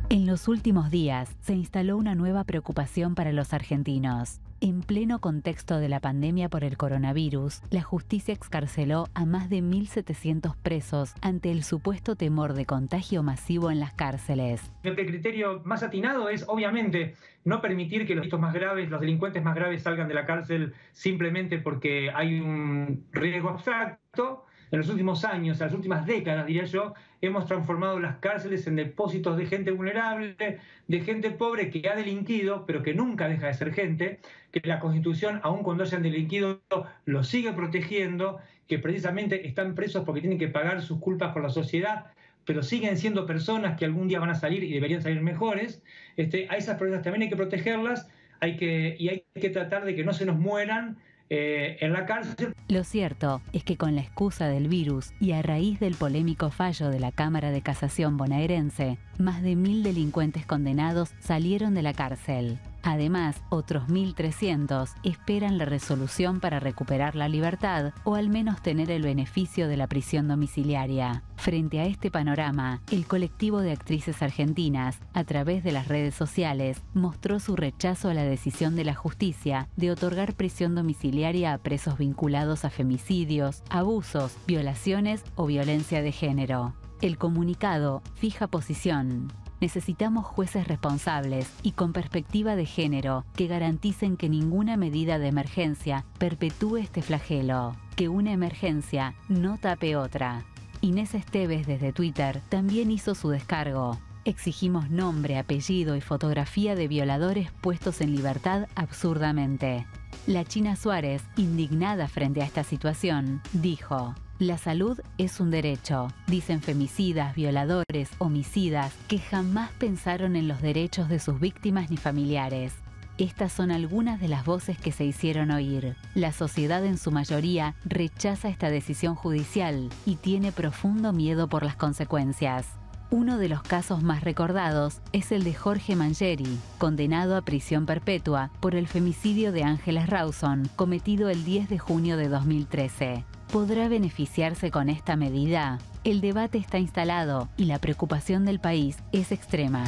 En los últimos días se instaló una nueva preocupación para los argentinos. En pleno contexto de la pandemia por el coronavirus, la justicia excarceló a más de 1.700 presos ante el supuesto temor de contagio masivo en las cárceles. El criterio más atinado es, obviamente, no permitir que los delitos más graves, los delincuentes más graves salgan de la cárcel simplemente porque hay un riesgo abstracto. En los últimos años, en las últimas décadas, diría yo, hemos transformado las cárceles en depósitos de gente vulnerable, de gente pobre que ha delinquido, pero que nunca deja de ser gente, que la Constitución, aun cuando hayan delinquido, los sigue protegiendo, que precisamente están presos porque tienen que pagar sus culpas por la sociedad, pero siguen siendo personas que algún día van a salir y deberían salir mejores. A esas personas también hay que protegerlas, hay que tratar de que no se nos mueran en la cárcel. Lo cierto es que con la excusa del virus y a raíz del polémico fallo de la Cámara de Casación bonaerense, más de 1.000 delincuentes condenados salieron de la cárcel. Además, otros 1.300 esperan la resolución para recuperar la libertad o al menos tener el beneficio de la prisión domiciliaria. Frente a este panorama, el colectivo de actrices argentinas, a través de las redes sociales, mostró su rechazo a la decisión de la justicia de otorgar prisión domiciliaria a presos vinculados a femicidios, abusos, violaciones o violencia de género. El comunicado fija posición. Necesitamos jueces responsables y con perspectiva de género que garanticen que ninguna medida de emergencia perpetúe este flagelo, que una emergencia no tape otra. Inés Esteves desde Twitter también hizo su descargo. Exigimos nombre, apellido y fotografía de violadores puestos en libertad absurdamente. La China Suárez, indignada frente a esta situación, dijo: la salud es un derecho, dicen femicidas, violadores, homicidas, que jamás pensaron en los derechos de sus víctimas ni familiares. Estas son algunas de las voces que se hicieron oír. La sociedad en su mayoría rechaza esta decisión judicial y tiene profundo miedo por las consecuencias. Uno de los casos más recordados es el de Jorge Mangieri, condenado a prisión perpetua por el femicidio de Ángeles Rawson, cometido el 10 de junio de 2013. ¿Podrá beneficiarse con esta medida? El debate está instalado y la preocupación del país es extrema.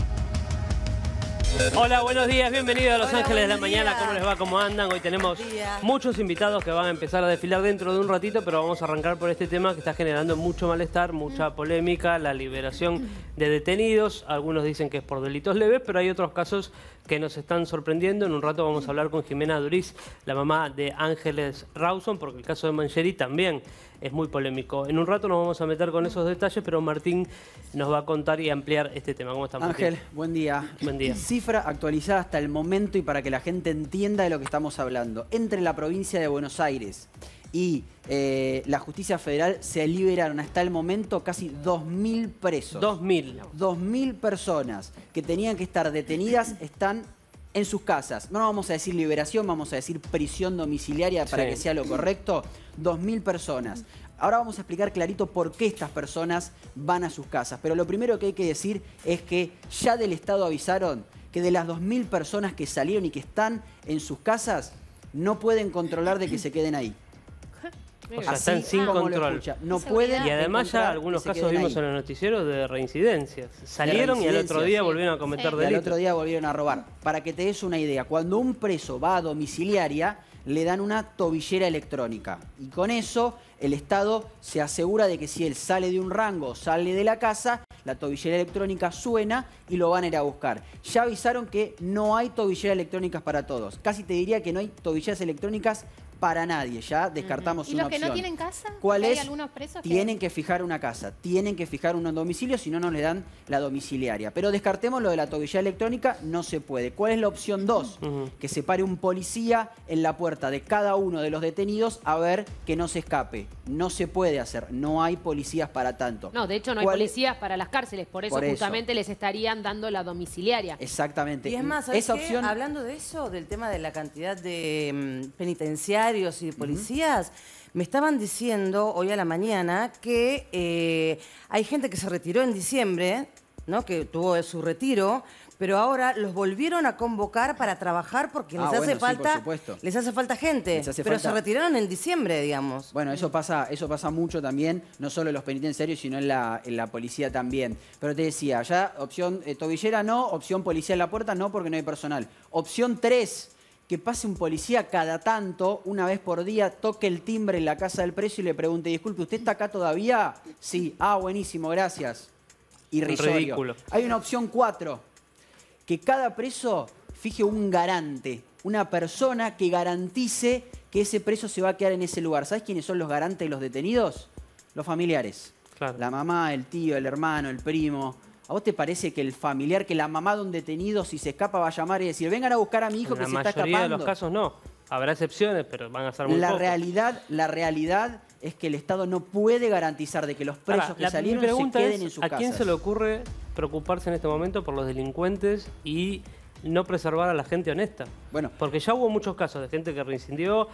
Hola, buenos días, bienvenidos a Los Ángeles de la Mañana. ¿Cómo les va? ¿Cómo andan? Hoy tenemos muchos invitados que van a empezar a desfilar dentro de un ratito, pero vamos a arrancar por este tema que está generando mucho malestar, mucha polémica, la liberación de detenidos. Algunos dicen que es por delitos leves, pero hay otros casos que nos están sorprendiendo. En un rato vamos a hablar con Jimena Duriz, la mamá de Ángeles Rawson, porque el caso de Mangieri también es muy polémico. En un rato nos vamos a meter con esos detalles, pero Martín nos va a contar y ampliar este tema. ¿Cómo está, Martín? Ángel, buen día. Buen día. Cifra actualizada hasta el momento y para que la gente entienda de lo que estamos hablando. Entre la provincia de Buenos Aires y la justicia federal se liberaron hasta el momento casi 2.000 presos. 2.000. 2.000 personas que tenían que estar detenidas están en sus casas. No vamos a decir liberación, vamos a decir prisión domiciliaria para que sea lo correcto. 2.000 personas. Ahora vamos a explicar clarito por qué estas personas van a sus casas. Pero lo primero que hay que decir es que ya del Estado avisaron que de las 2.000 personas que salieron y que están en sus casas, no pueden controlar de que se queden ahí. O sea, están sin control. No pueden. Y además ya algunos casos vimos en los noticieros de reincidencias. Salieron y al otro día volvieron a cometer delitos. Y al otro día volvieron a robar. Para que te des una idea, cuando un preso va a domiciliaria, le dan una tobillera electrónica. Y con eso el Estado se asegura de que si él sale de un rango, sale de la casa, la tobillera electrónica suena y lo van a ir a buscar. Ya avisaron que no hay tobilleras electrónicas para todos. Casi te diría que no hay tobilleras electrónicas para nadie, ya descartamos una opción. ¿Y los que no tienen casa? ¿Cuál es? ¿Hay algunos presos que Tienen que fijar una casa, tienen que fijar un domicilio, si no, no les dan la domiciliaria. Pero descartemos lo de la tobillera electrónica, no se puede. ¿Cuál es la opción 2? Que se pare un policía en la puerta de cada uno de los detenidos a ver que no se escape. No se puede hacer, no hay policías para tanto. No, de hecho no hay policías para las cárceles, por eso justamente les estarían dando la domiciliaria. Exactamente. Y es más, ¿sabes qué? Hablando de eso, del tema de la cantidad de penitenciarios y de policías, me estaban diciendo hoy a la mañana que hay gente que se retiró en diciembre ¿no? Que tuvo su retiro, pero ahora los volvieron a convocar para trabajar porque les hace falta, les hace falta gente. Pero se retiraron en diciembre, digamos. Bueno, eso pasa mucho también, no solo en los penitenciarios, sino en la policía también. Pero te decía, ya opción tobillera no, opción policía en la puerta no, porque no hay personal. Opción 3, que pase un policía cada tanto, una vez por día, toque el timbre en la casa del preso y le pregunte, disculpe, ¿usted está acá todavía? Sí. Ah, buenísimo, gracias. Irrisorio. Ridículo. Hay una opción 4, que cada preso fije un garante, una persona que garantice que ese preso se va a quedar en ese lugar. ¿Sabes quiénes son los garantes de los detenidos? Los familiares. Claro. La mamá, el tío, el hermano, el primo. ¿A vos te parece que el familiar, que la mamá de un detenido, si se escapa, va a llamar y decir, vengan a buscar a mi hijo que se está escapando? En la mayoría de los casos no. Habrá excepciones, pero van a ser muy pocos. La realidad es que el Estado no puede garantizar de que los presos que salieron se queden en sus casas. ¿A quién se le ocurre preocuparse en este momento por los delincuentes y no preservar a la gente honesta? Bueno, porque ya hubo muchos casos de gente que reincidió,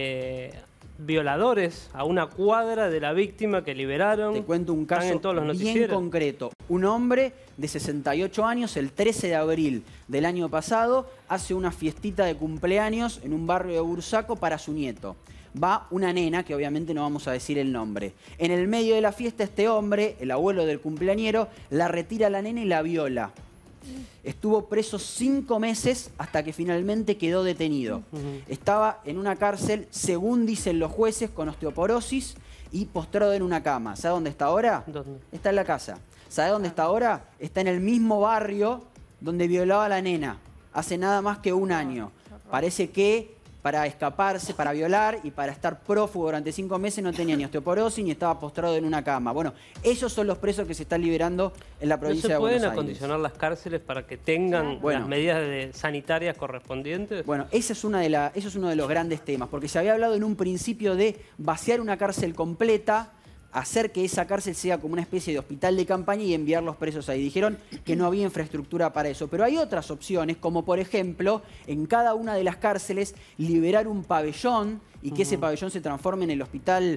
violadores a una cuadra de la víctima que liberaron. Te cuento un caso bien concreto. Un hombre de 68 años, el 13 de abril del año pasado, hace una fiestita de cumpleaños en un barrio de Bursaco para su nieto. Va una nena, que obviamente no vamos a decir el nombre. En el medio de la fiesta, este hombre, el abuelo del cumpleañero, la retira a la nena y la viola. Estuvo preso 5 meses hasta que finalmente quedó detenido. Estaba en una cárcel, según dicen los jueces, con osteoporosis y postrado en una cama. ¿Sabe dónde está ahora? ¿Dónde? Está en la casa. ¿Sabe dónde está ahora? Está en el mismo barrio donde violaba a la nena hace nada más que un año. Parece que para escaparse, para violar y para estar prófugo durante 5 meses no tenía ni osteoporosis ni estaba postrado en una cama. Bueno, esos son los presos que se están liberando en la provincia de Buenos Aires. ¿No se pueden acondicionar las cárceles para que tengan las medidas sanitarias correspondientes? Bueno, ese es uno de los grandes temas, porque se había hablado en un principio de vaciar una cárcel completa, hacer que esa cárcel sea como una especie de hospital de campaña y enviar los presos ahí. Dijeron que no había infraestructura para eso. Pero hay otras opciones, como por ejemplo, en cada una de las cárceles liberar un pabellón y que ese pabellón se transforme en el hospital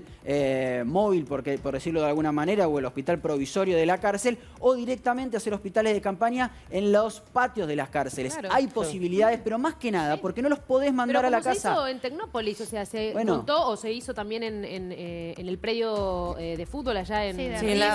móvil, por decirlo de alguna manera, o el hospital provisorio de la cárcel, o directamente hacer hospitales de campaña en los patios de las cárceles. Claro. Hay posibilidades, pero más que nada, porque no los podés mandar a la casa. Se hizo en Tecnópolis, o sea, se montó o se hizo también en el predio de fútbol allá en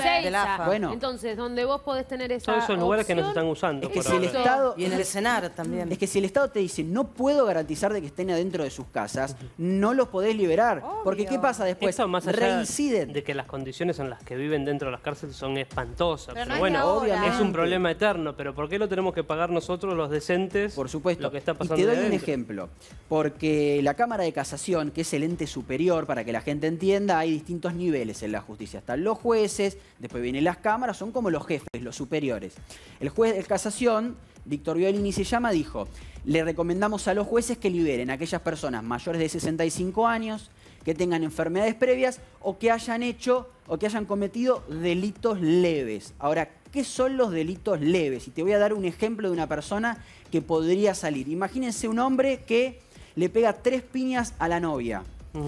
la AFA. Bueno. Entonces, donde vos podés tener esa todos esos lugares que no se están usando. Es que si el Estado, y en el Cenar también. Es que si el Estado te dice, no puedo garantizar de que estén adentro de sus casas, no los podés liberar. Obvio. Porque ¿qué pasa después? Esto más allá reinciden. De que las condiciones en las que viven dentro de las cárceles son espantosas. Pero no bueno, obviamente es un problema eterno, pero ¿por qué lo tenemos que pagar nosotros los decentes? Por supuesto. Lo que está pasando. Y te doy un ejemplo. Porque la Cámara de Casación, que es el ente superior, para que la gente entienda, hay distintos niveles en la justicia. Están los jueces, después vienen las cámaras, son como los jefes, los superiores. El juez de casación, Víctor Violini se llama, dijo, le recomendamos a los jueces que liberen a aquellas personas mayores de 65 años, que tengan enfermedades previas o que hayan hecho o que hayan cometido delitos leves. Ahora, ¿qué son los delitos leves? Y te voy a dar un ejemplo de una persona que podría salir. Imagínense un hombre que le pega 3 piñas a la novia.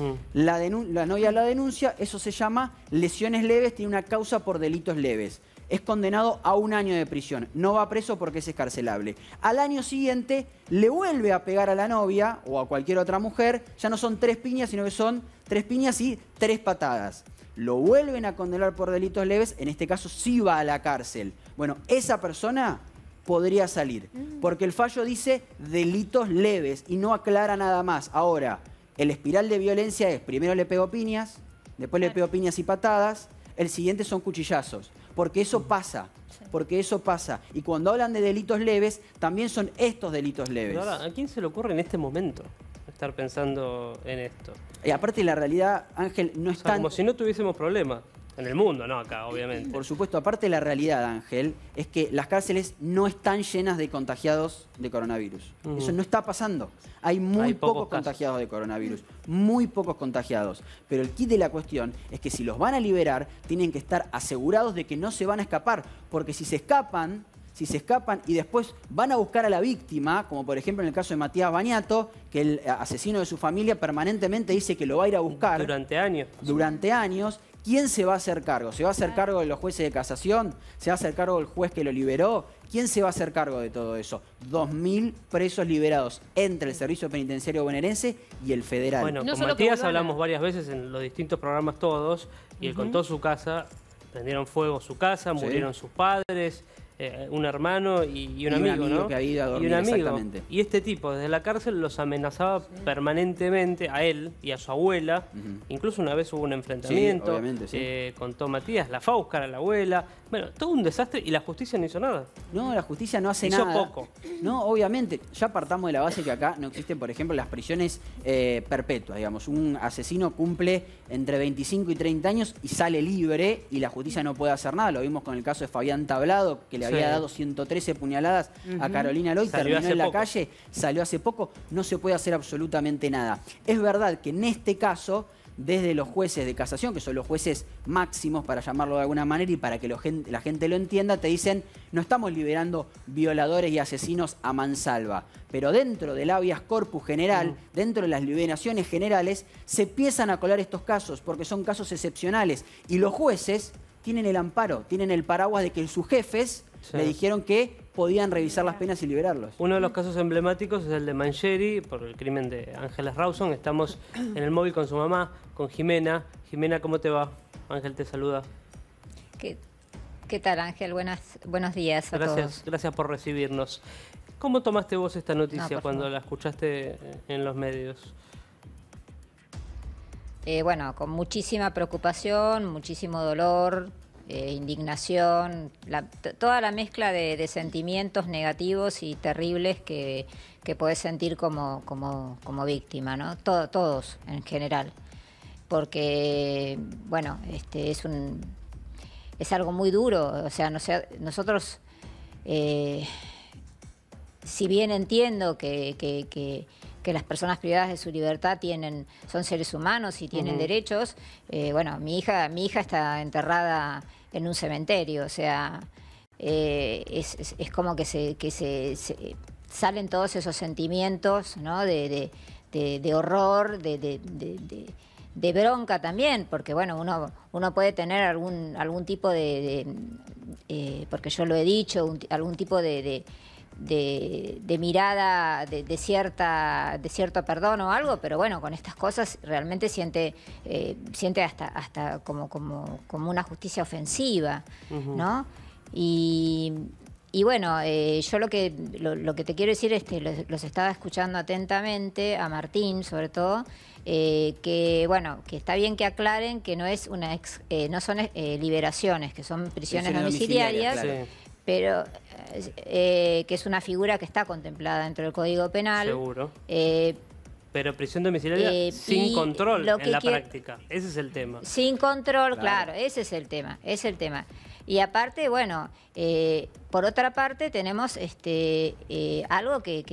La novia la denuncia, eso se llama lesiones leves, tiene una causa por delitos leves. Es condenado a 1 año de prisión. No va preso porque es excarcelable. Al año siguiente le vuelve a pegar a la novia o a cualquier otra mujer. Ya no son 3 piñas, sino que son 3 piñas y 3 patadas. Lo vuelven a condenar por delitos leves. En este caso sí va a la cárcel. Bueno, esa persona podría salir. Porque el fallo dice delitos leves y no aclara nada más. Ahora, el espiral de violencia es primero le pego piñas, después le pego piñas y patadas. El siguiente son cuchillazos. Porque eso pasa, Y cuando hablan de delitos leves, también son estos delitos leves. Pero ahora, ¿a quién se le ocurre en este momento estar pensando en esto? Y aparte la realidad, Ángel, no es tan... Como si no tuviésemos problemas. En el mundo, no acá, obviamente. Por supuesto, aparte la realidad, Ángel, es que las cárceles no están llenas de contagiados de coronavirus. Eso no está pasando. Hay muy pocos contagiados de coronavirus. Muy pocos contagiados. Pero el kit de la cuestión es que si los van a liberar, tienen que estar asegurados de que no se van a escapar. Porque si se escapan y después van a buscar a la víctima, como por ejemplo en el caso de Matías Bañato, que el asesino de su familia permanentemente dice que lo va a ir a buscar. Durante años. Durante años. ¿Quién se va a hacer cargo? ¿Se va a hacer cargo de los jueces de casación? ¿Se va a hacer cargo del juez que lo liberó? ¿Quién se va a hacer cargo de todo eso? 2.000 presos liberados entre el Servicio Penitenciario Bonaerense y el federal. Bueno, con Matías hablamos varias veces en los distintos programas todos, y él contó su casa, prendieron fuego su casa, murieron sus padres, un hermano y un amigo, ¿no? Que había ido a dormir, y un amigo. exactamente. Y este tipo desde la cárcel los amenazaba permanentemente a él y a su abuela. Incluso una vez hubo un enfrentamiento. Sí, obviamente, contó Matías, la fue a buscar a la abuela. Bueno, todo un desastre y la justicia no hizo nada. No, la justicia no hace hizo nada. poco. No, obviamente. Ya partamos de la base que acá no existen, por ejemplo, las prisiones perpetuas, digamos. Un asesino cumple entre 25 y 30 años y sale libre y la justicia no puede hacer nada. Lo vimos con el caso de Fabián Tablado, que le había dado 113 puñaladas a Carolina Loy, terminó en la calle, salió hace poco, no se puede hacer absolutamente nada. Es verdad que en este caso, desde los jueces de casación, que son los jueces máximos, para llamarlo de alguna manera, y para que la gente lo entienda, te dicen, no estamos liberando violadores y asesinos a mansalva, pero dentro del habeas corpus general, dentro de las liberaciones generales, se empiezan a colar estos casos, porque son casos excepcionales, y los jueces tienen el amparo, tienen el paraguas de que sus jefes le dijeron que podían revisar las penas y liberarlos. Uno de los casos emblemáticos es el de Mangieri, por el crimen de Ángeles Rawson. Estamos en el móvil con su mamá, con Jimena. Jimena, ¿cómo te va? Ángel te saluda. ¿Qué tal, Ángel? Buenos días a todos. Gracias por recibirnos. ¿Cómo tomaste vos esta noticia cuando la escuchaste en los medios? Bueno, con muchísima preocupación, muchísimo dolor, indignación, toda la mezcla de sentimientos negativos y terribles que podés sentir como víctima, ¿no? Todos en general. Porque, bueno, es algo muy duro. O sea, nosotros, si bien entiendo que las personas privadas de su libertad son seres humanos y tienen derechos, bueno, mi hija está enterrada en un cementerio, o sea, es como que se salen todos esos sentimientos, ¿no? de horror, de bronca también, porque bueno, uno puede tener algún tipo porque yo lo he dicho, algún tipo de mirada de cierto perdón o algo, pero bueno, con estas cosas realmente siente hasta como una justicia ofensiva, ¿no? Y bueno, yo lo que te quiero decir es que los estaba escuchando atentamente, a Martín sobre todo, que bueno, que está bien que aclaren que no son liberaciones, que son prisiones domiciliarias, claro. Pero que es una figura que está contemplada dentro del Código Penal. Seguro. Pero prisión domiciliaria sin control en la práctica. Ese es el tema. Sin control, claro, ese es el tema. Y aparte, bueno, por otra parte tenemos algo que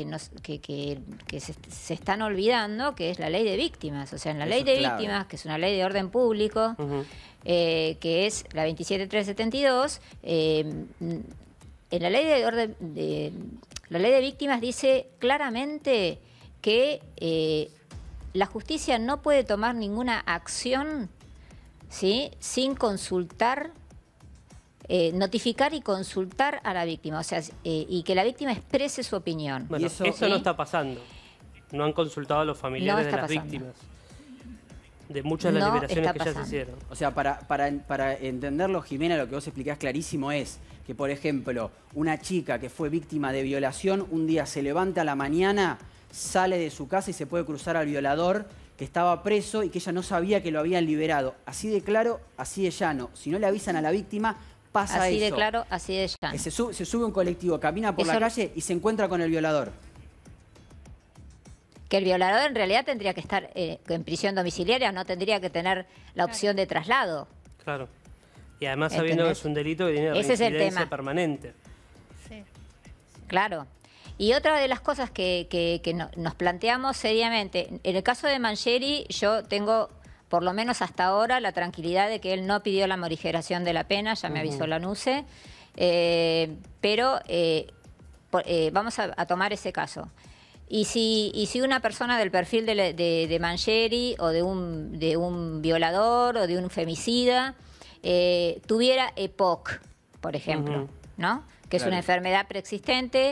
se están olvidando, que es la ley de víctimas. O sea, en la ley de víctimas, que es una ley de orden público, que es la 27372, en la ley de víctimas dice claramente que la justicia no puede tomar ninguna acción, ¿sí?, sin consultar, notificar y consultar a la víctima, o sea, y que la víctima exprese su opinión. Bueno, eso no está pasando. No han consultado a los familiares de las víctimas. De muchas de las liberaciones que ya se hicieron. O sea, para entenderlo, Jimena, lo que vos explicás clarísimo es que, por ejemplo, una chica que fue víctima de violación, un día se levanta a la mañana, sale de su casa y se puede cruzar al violador que estaba preso y que ella no sabía que lo habían liberado. Así de claro, así de llano. Si no le avisan a la víctima, pasa eso. Así de claro, así de llano. Se sube un colectivo, camina por la calle y se encuentra con el violador. Que el violador en realidad tendría que estar en prisión domiciliaria, no tendría que tener la opción de traslado. Claro. Y además sabiendo que es un delito que tiene reincidencia permanente. Sí. Claro. Y otra de las cosas que nos planteamos seriamente, en el caso de Mangieri, yo tengo, por lo menos hasta ahora, la tranquilidad de que él no pidió la morigeración de la pena, ya me avisó la NUCE, pero vamos a tomar ese caso. Y si una persona del perfil de Mangieri o de un violador o de un femicida tuviera EPOC, por ejemplo, ¿no? Que es una enfermedad preexistente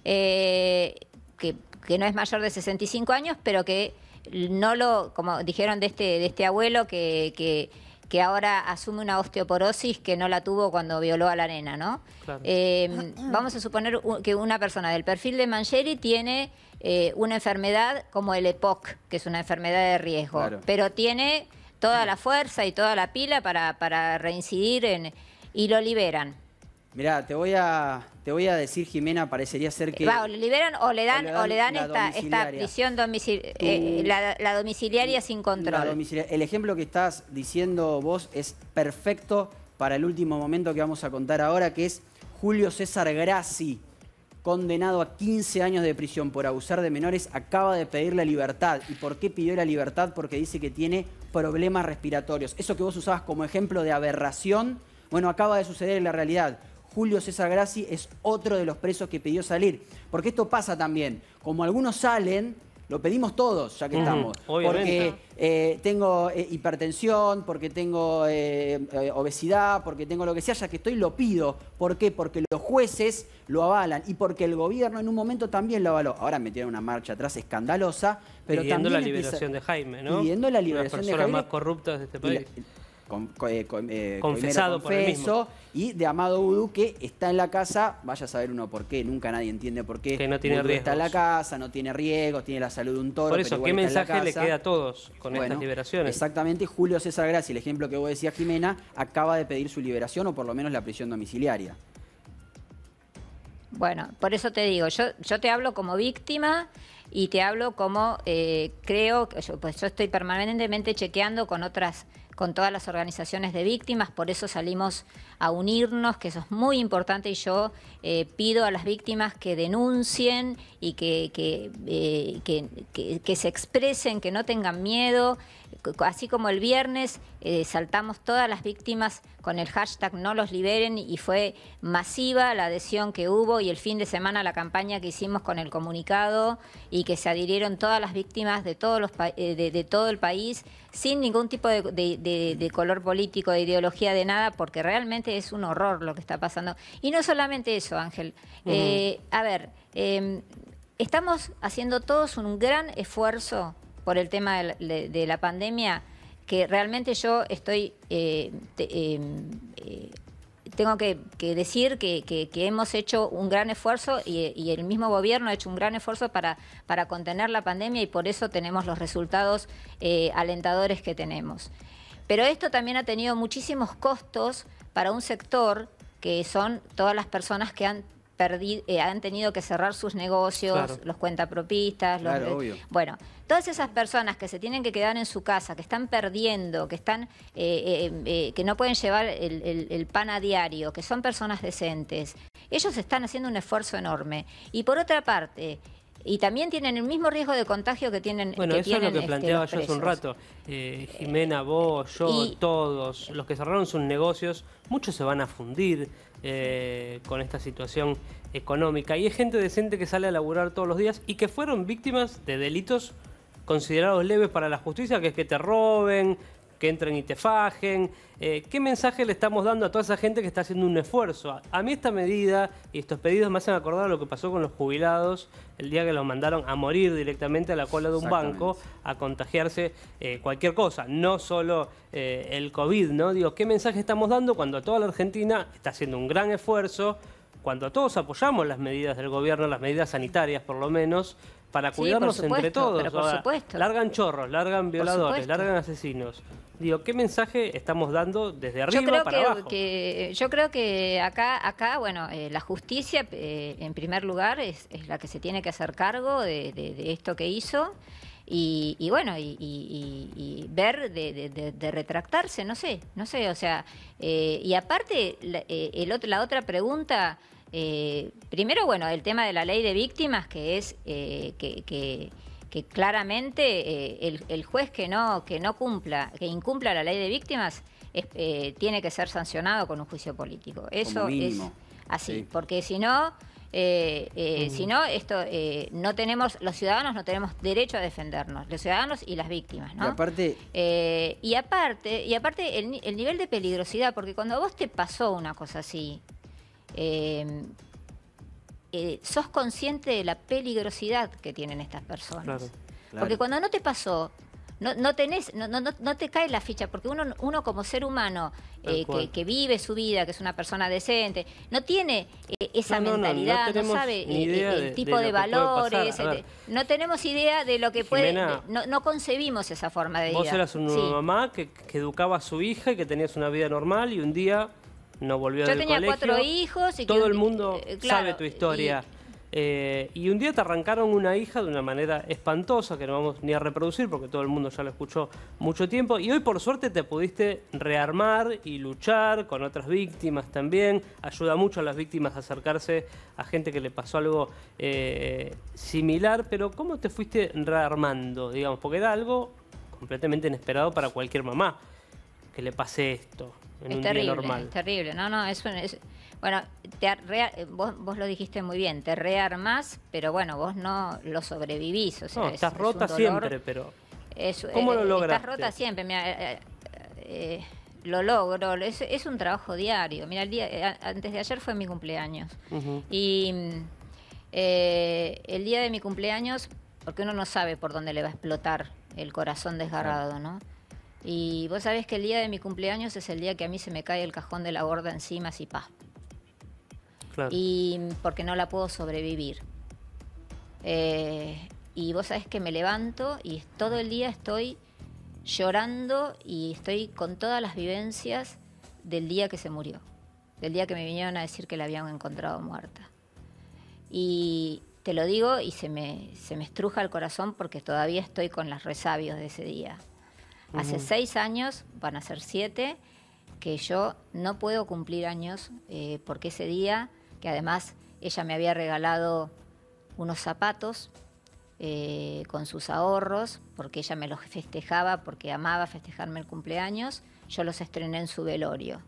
que no es mayor de 65 años, pero que no lo, como dijeron de este abuelo que ahora asume una osteoporosis que no la tuvo cuando violó a la nena, ¿no? Claro. Vamos a suponer que una persona del perfil de Mangieri tiene una enfermedad como el EPOC, que es una enfermedad de riesgo, pero tiene toda la fuerza y toda la pila para reincidir y lo liberan. Mirá, te voy a decir, Jimena, parecería ser que... ¿Lo liberan o le dan esta prisión la domiciliaria sin control? El ejemplo que estás diciendo vos es perfecto para el último momento que vamos a contar ahora, que es Julio César Grassi, condenado a 15 años de prisión por abusar de menores, acaba de pedir la libertad. ¿Y por qué pidió la libertad? Porque dice que tiene problemas respiratorios. Eso que vos usabas como ejemplo de aberración, bueno, acaba de suceder en la realidad. Julio César Grassi es otro de los presos que pidió salir. Porque esto pasa también. Como algunos salen, lo pedimos todos, ya que estamos. Obviamente. Porque tengo hipertensión, porque tengo obesidad, porque tengo lo que sea, ya que estoy, lo pido. ¿Por qué? Porque los jueces lo avalan y porque el gobierno en un momento también lo avaló. Ahora metieron una marcha atrás escandalosa, pero pidiendo también la liberación de Jaime, ¿no? Pidiendo la liberación de Jaime. Las personas más corruptas de este país. Confesado por él mismo. Y de Amado Vudú, que está en la casa, vaya a saber uno por qué, nunca nadie entiende por qué. Que no tiene riesgos. Está en la casa, no tiene riesgos, tiene la salud de un toro. Por eso, ¿qué mensaje le queda a todos con estas liberaciones? Exactamente, Julio César Grassi, el ejemplo que vos decías, Jimena, acaba de pedir su liberación o por lo menos la prisión domiciliaria. Bueno, por eso te digo, yo te hablo como víctima y te hablo como creo que yo estoy permanentemente chequeando con todas las organizaciones de víctimas, por eso salimos a unirnos, que eso es muy importante, y yo pido a las víctimas que denuncien y que se expresen, que no tengan miedo. Así como el viernes saltamos todas las víctimas con el hashtag No los liberen y fue masiva la adhesión que hubo, y el fin de semana la campaña que hicimos con el comunicado y que se adhirieron todas las víctimas de todo el país sin ningún tipo de color político, de ideología, de nada, porque realmente es un horror lo que está pasando. Y no solamente eso, Ángel. A ver, estamos haciendo todos un gran esfuerzo por el tema de la pandemia, que realmente yo estoy tengo que decir que hemos hecho un gran esfuerzo y el mismo gobierno ha hecho un gran esfuerzo para contener la pandemia, y por eso tenemos los resultados alentadores que tenemos. Pero esto también ha tenido muchísimos costos para un sector que son todas las personas que han tenido que cerrar sus negocios, los cuentapropistas, bueno, todas esas personas que se tienen que quedar en su casa, que están perdiendo, que están que no pueden llevar el pan a diario, que son personas decentes, ellos están haciendo un esfuerzo enorme. Y por otra parte, y también tienen el mismo riesgo de contagio que tienen. Bueno, eso es lo que planteaba yo hace un rato. Jimena, vos, yo, todos los que cerraron sus negocios, muchos se van a fundir con esta situación económica. Y hay gente decente que sale a laburar todos los días y que fueron víctimas de delitos considerados leves para la justicia, que es que te roben, que entren y te fajen. ¿Qué mensaje le estamos dando a toda esa gente que está haciendo un esfuerzo? A mí esta medida y estos pedidos me hacen acordar a lo que pasó con los jubilados el día que los mandaron a morir directamente a la cola de un banco a contagiarse cualquier cosa, no solo el COVID, ¿no? Digo, ¿qué mensaje estamos dando cuando toda la Argentina está haciendo un gran esfuerzo, cuando todos apoyamos las medidas del gobierno, las medidas sanitarias por lo menos, para cuidarnos entre todos? Pero por supuesto. Largan chorros, largan violadores, largan asesinos. Digo, ¿qué mensaje estamos dando desde arriba para abajo? Yo creo que acá bueno, la justicia, en primer lugar, es la que se tiene que hacer cargo de esto que hizo. Y bueno, y ver de retractarse, no sé, o sea, y aparte, la otra pregunta, primero, bueno, el tema de la ley de víctimas, que es que claramente el juez que incumpla la ley de víctimas tiene que ser sancionado con un juicio político. Eso es así, porque si no, Si no, no tenemos, los ciudadanos no tenemos derecho a defendernos, los ciudadanos y las víctimas, ¿no? Y aparte el nivel de peligrosidad, porque cuando a vos te pasó una cosa así, sos consciente de la peligrosidad que tienen estas personas. Claro. Porque cuando no te pasó, no te cae la ficha, porque uno como ser humano que vive su vida, que es una persona decente, no tiene esa mentalidad, no sabe el tipo de valores, no tenemos idea de lo que puede, no concebimos esa forma de vida. Vos eras una mamá que educaba a su hija y que tenías una vida normal y un día no volvió del colegio. Yo tenía 4 hijos. Y todo el mundo sabe tu historia. Y un día te arrancaron una hija de una manera espantosa, que no vamos ni a reproducir porque todo el mundo ya lo escuchó mucho tiempo, y hoy por suerte te pudiste rearmar y luchar con otras víctimas también. Ayuda mucho a las víctimas a acercarse a gente que le pasó algo similar, pero ¿cómo te fuiste rearmando, digamos? Porque era algo completamente inesperado para cualquier mamá que le pase esto en un día normal. Es terrible, bueno, vos lo dijiste muy bien, te rearmás, pero bueno, vos no lo sobrevivís. O sea, no, estás rota siempre, pero ¿cómo lo lograste? Estás rota siempre, mira, lo logro, es un trabajo diario. Mira, antes de ayer fue mi cumpleaños. Y el día de mi cumpleaños, porque uno no sabe por dónde le va a explotar el corazón desgarrado, ¿no? Y vos sabés que el día de mi cumpleaños es el día que a mí se me cae el cajón de la gorda encima, así pa. Claro. Y porque no la puedo sobrevivir. Y vos sabés que me levanto y todo el día estoy llorando y estoy con todas las vivencias del día que se murió, del día que me vinieron a decir que la habían encontrado muerta. Y te lo digo y se me estruja el corazón porque todavía estoy con los resabios de ese día. Hace 6 años, van a ser 7, que yo no puedo cumplir años porque ese día, que además ella me había regalado unos zapatos con sus ahorros, porque ella me los festejaba, porque amaba festejarme el cumpleaños, yo los estrené en su velorio,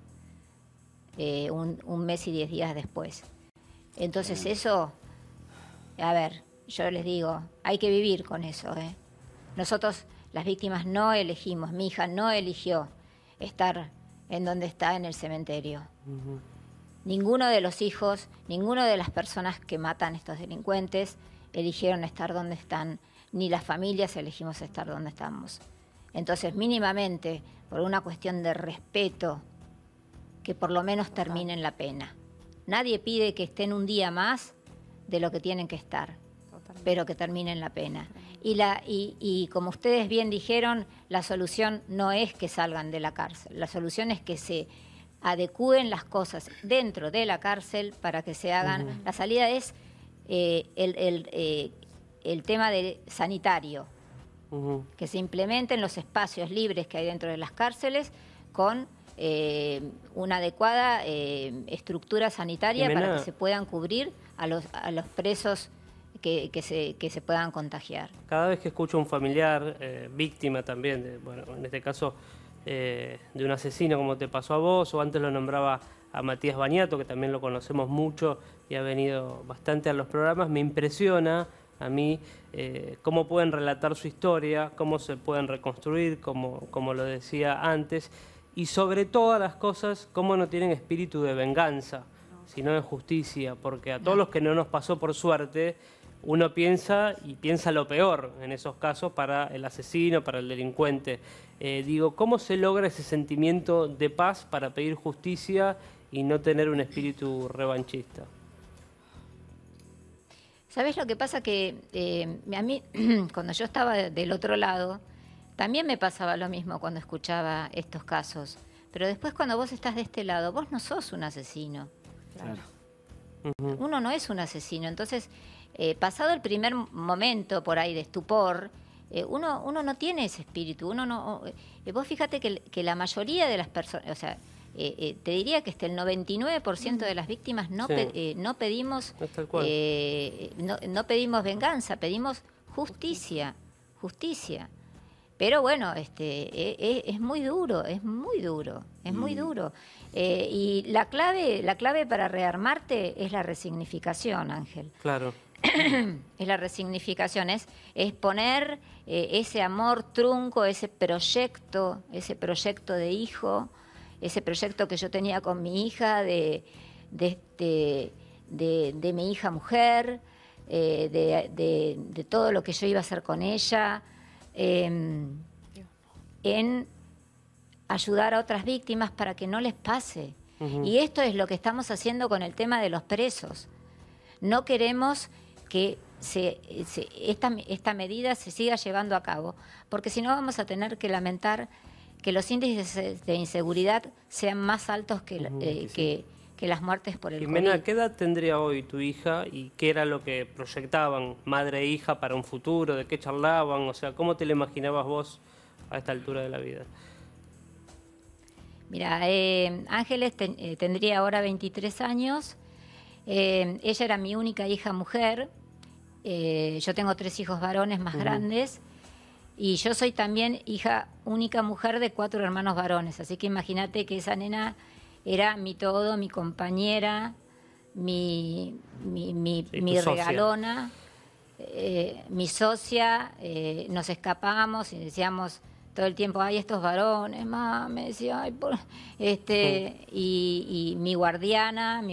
un mes y 10 días después. Entonces eso, a ver, yo les digo, hay que vivir con eso. Nosotros, las víctimas, no elegimos, mi hija no eligió estar en donde está en el cementerio. Ninguno de los hijos, ninguna de las personas que matan a estos delincuentes eligieron estar donde están, ni las familias elegimos estar donde estamos. Entonces, mínimamente, por una cuestión de respeto, que por lo menos terminen la pena. Nadie pide que estén un día más de lo que tienen que estar, pero que terminen la pena. Y como ustedes bien dijeron, la solución no es que salgan de la cárcel, la solución es que se adecúen las cosas dentro de la cárcel para que se hagan. La salida es el tema sanitario, que se implementen los espacios libres que hay dentro de las cárceles con una adecuada estructura sanitaria para que se puedan cubrir a los presos que se puedan contagiar. Cada vez que escucho a un familiar víctima también, bueno, en este caso de un asesino como te pasó a vos, o antes lo nombraba a Matías Bañato, que también lo conocemos mucho y ha venido bastante a los programas, me impresiona a mí cómo pueden relatar su historia, cómo se pueden reconstruir, como lo decía antes, y sobre todas las cosas, cómo no tienen espíritu de venganza, sino de justicia, porque a todos los que no nos pasó por suerte, uno piensa lo peor en esos casos para el asesino, para el delincuente. Digo, ¿cómo se logra ese sentimiento de paz para pedir justicia y no tener un espíritu revanchista? ¿Sabés lo que pasa? Que a mí, cuando yo estaba del otro lado, también me pasaba lo mismo cuando escuchaba estos casos. Pero después cuando vos estás de este lado, vos no sos un asesino. Claro. Uno no es un asesino. Entonces, pasado el primer momento por ahí de estupor, uno no tiene ese espíritu. Uno no. Vos fíjate que la mayoría de las personas, o sea, te diría que el 99% de las víctimas no pedimos no pedimos venganza, pedimos justicia. Pero bueno, es muy duro, es muy duro, es muy duro. Y la clave para rearmarte es la resignificación, Ángel. Claro. Es la resignificación, es poner ese amor trunco, ese proyecto de hijo, ese proyecto que yo tenía con mi hija, de mi hija mujer, de todo lo que yo iba a hacer con ella, en ayudar a otras víctimas para que no les pase. Y esto es lo que estamos haciendo con el tema de los presos. No queremos que esta medida se siga llevando a cabo, porque si no vamos a tener que lamentar que los índices de inseguridad sean más altos que las muertes por el COVID. Jimena, ¿qué edad tendría hoy tu hija y qué era lo que proyectaban madre e hija para un futuro? ¿De qué charlaban? O sea, ¿cómo te la imaginabas vos a esta altura de la vida? Mira, Ángeles tendría ahora 23 años. Ella era mi única hija mujer. Yo tengo 3 hijos varones más grandes. Y yo soy también hija única mujer de 4 hermanos varones. Así que imagínate que esa nena era mi todo, mi compañera, mi regalona, mi socia. Nos escapábamos y decíamos todo el tiempo, ay, estos varones, mamá, me decía, ay, y mi guardiana.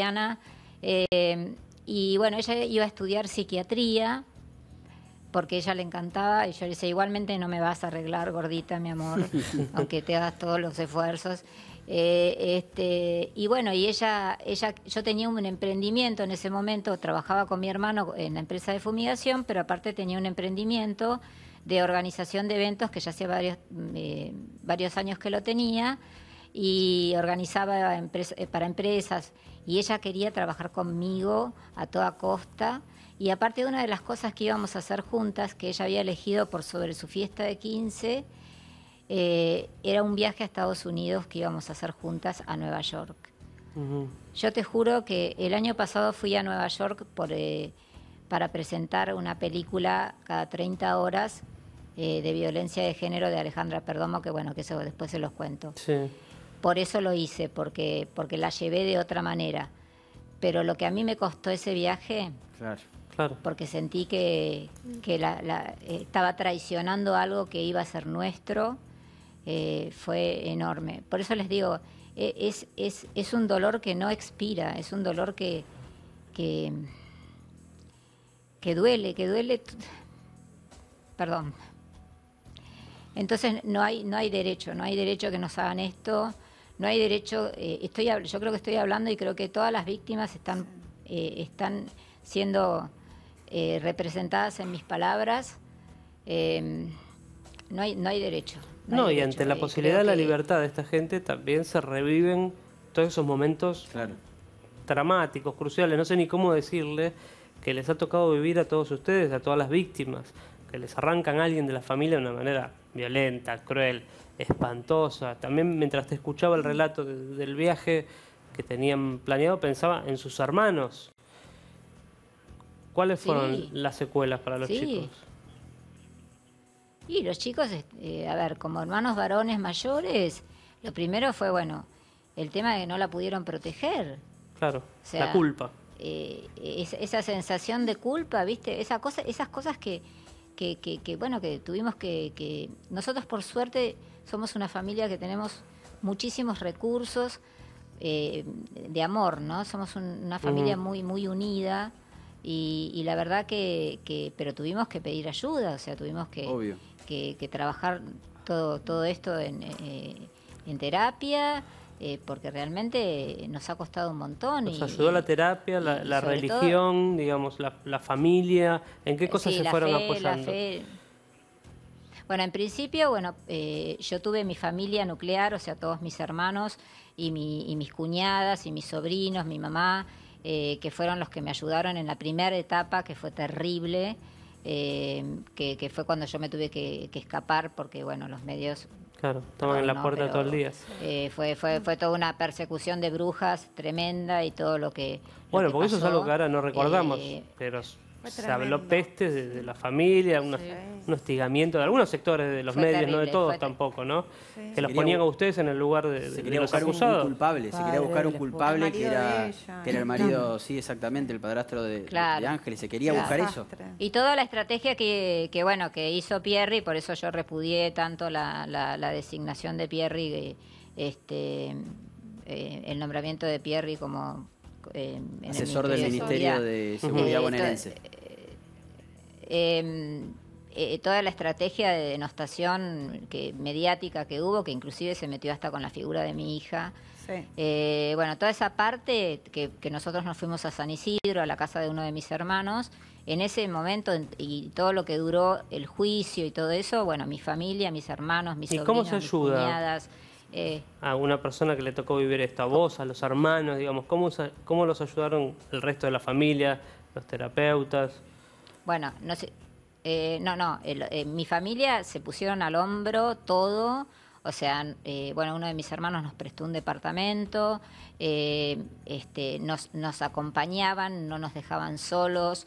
Y bueno, ella iba a estudiar psiquiatría, porque a ella le encantaba, y yo le decía, igualmente no me vas a arreglar, gordita, mi amor, aunque te hagas todos los esfuerzos. Y bueno, y yo tenía un emprendimiento en ese momento, trabajaba con mi hermano en la empresa de fumigación, pero aparte tenía un emprendimiento de organización de eventos que ya hacía varios años que lo tenía, y organizaba para empresas, y ella quería trabajar conmigo a toda costa. Y aparte, una de las cosas que íbamos a hacer juntas, que ella había elegido por sobre su fiesta de 15, era un viaje a Estados Unidos que íbamos a hacer juntas a Nueva York. Yo te juro que el año pasado fui a Nueva York para presentar una película cada 30 horas de violencia de género de Alejandra Perdomo, que bueno, que eso después se los cuento. Sí. Por eso lo hice, porque la llevé de otra manera. Pero lo que a mí me costó ese viaje, claro, porque sentí que estaba traicionando algo que iba a ser nuestro, fue enorme. Por eso les digo, es un dolor que no expira, es un dolor que duele, perdón. Entonces no hay derecho que nos hagan esto, no hay derecho, yo creo que estoy hablando y creo que todas las víctimas están siendo representadas en mis palabras. No hay derecho. No, y ante la posibilidad de la libertad de esta gente también se reviven todos esos momentos dramáticos, cruciales, no sé ni cómo decirle, que les ha tocado vivir a todos ustedes, a todas las víctimas, que les arrancan a alguien de la familia de una manera violenta, cruel, espantosa. También mientras te escuchaba el relato del viaje que tenían planeado, pensaba en sus hermanos. ¿Cuáles fueron las secuelas para los chicos? Y los chicos, a ver, como hermanos varones mayores, lo primero fue, bueno, el tema de que no la pudieron proteger. Claro, o sea, la culpa. Esa sensación de culpa, ¿viste? Esas cosas que bueno, que tuvimos que... Nosotros, por suerte, somos una familia que tenemos muchísimos recursos de amor, ¿no? Somos una familia muy, muy unida, y la verdad pero tuvimos que pedir ayuda, o sea, tuvimos que trabajar todo esto en terapia, porque realmente nos ha costado un montón. Nos ayudó la terapia, la religión, todo, digamos, la familia. ¿En qué cosas se fueron apoyando? La fe. Bueno, en principio, yo tuve mi familia nuclear, o sea, todos mis hermanos y mis cuñadas y mis sobrinos, mi mamá, que fueron los que me ayudaron en la primera etapa, que fue terrible, que fue cuando yo me tuve que escapar, porque, bueno, los medios... Claro, estaban en la puerta todo el día. Fue toda una persecución de brujas tremenda y todo lo que... Bueno, porque eso es algo que ahora no recordamos, pero se habló pestes de la familia, un hostigamiento de algunos sectores de los medios, terrible, no de todos tampoco, ¿no? Sí. Que los ponían a ustedes en el lugar de los acusados. Un culpable, se quería buscar un culpable que era el marido, sí, exactamente, el padrastro de Ángeles, se quería buscar eso. Y toda la estrategia que hizo Pierri, por eso yo repudié tanto la designación de Pierri, el nombramiento de Pierri como asesor del Ministerio de Seguridad bonaerense. Toda la estrategia de denostación mediática que hubo, que inclusive se metió hasta con la figura de mi hija. Sí. Bueno, toda esa parte que nosotros nos fuimos a San Isidro, a la casa de uno de mis hermanos, en ese momento y todo lo que duró el juicio y todo eso, bueno, mi familia, mis hermanos, mis sobrinos, cómo se ayuda? Mis cuñadas, a una persona que le tocó vivir esto, a vos, a los hermanos, digamos, ¿cómo los ayudaron el resto de la familia, los terapeutas? Bueno, no sé, mi familia se pusieron al hombro todo, o sea, bueno, uno de mis hermanos nos prestó un departamento, nos acompañaban, no nos dejaban solos,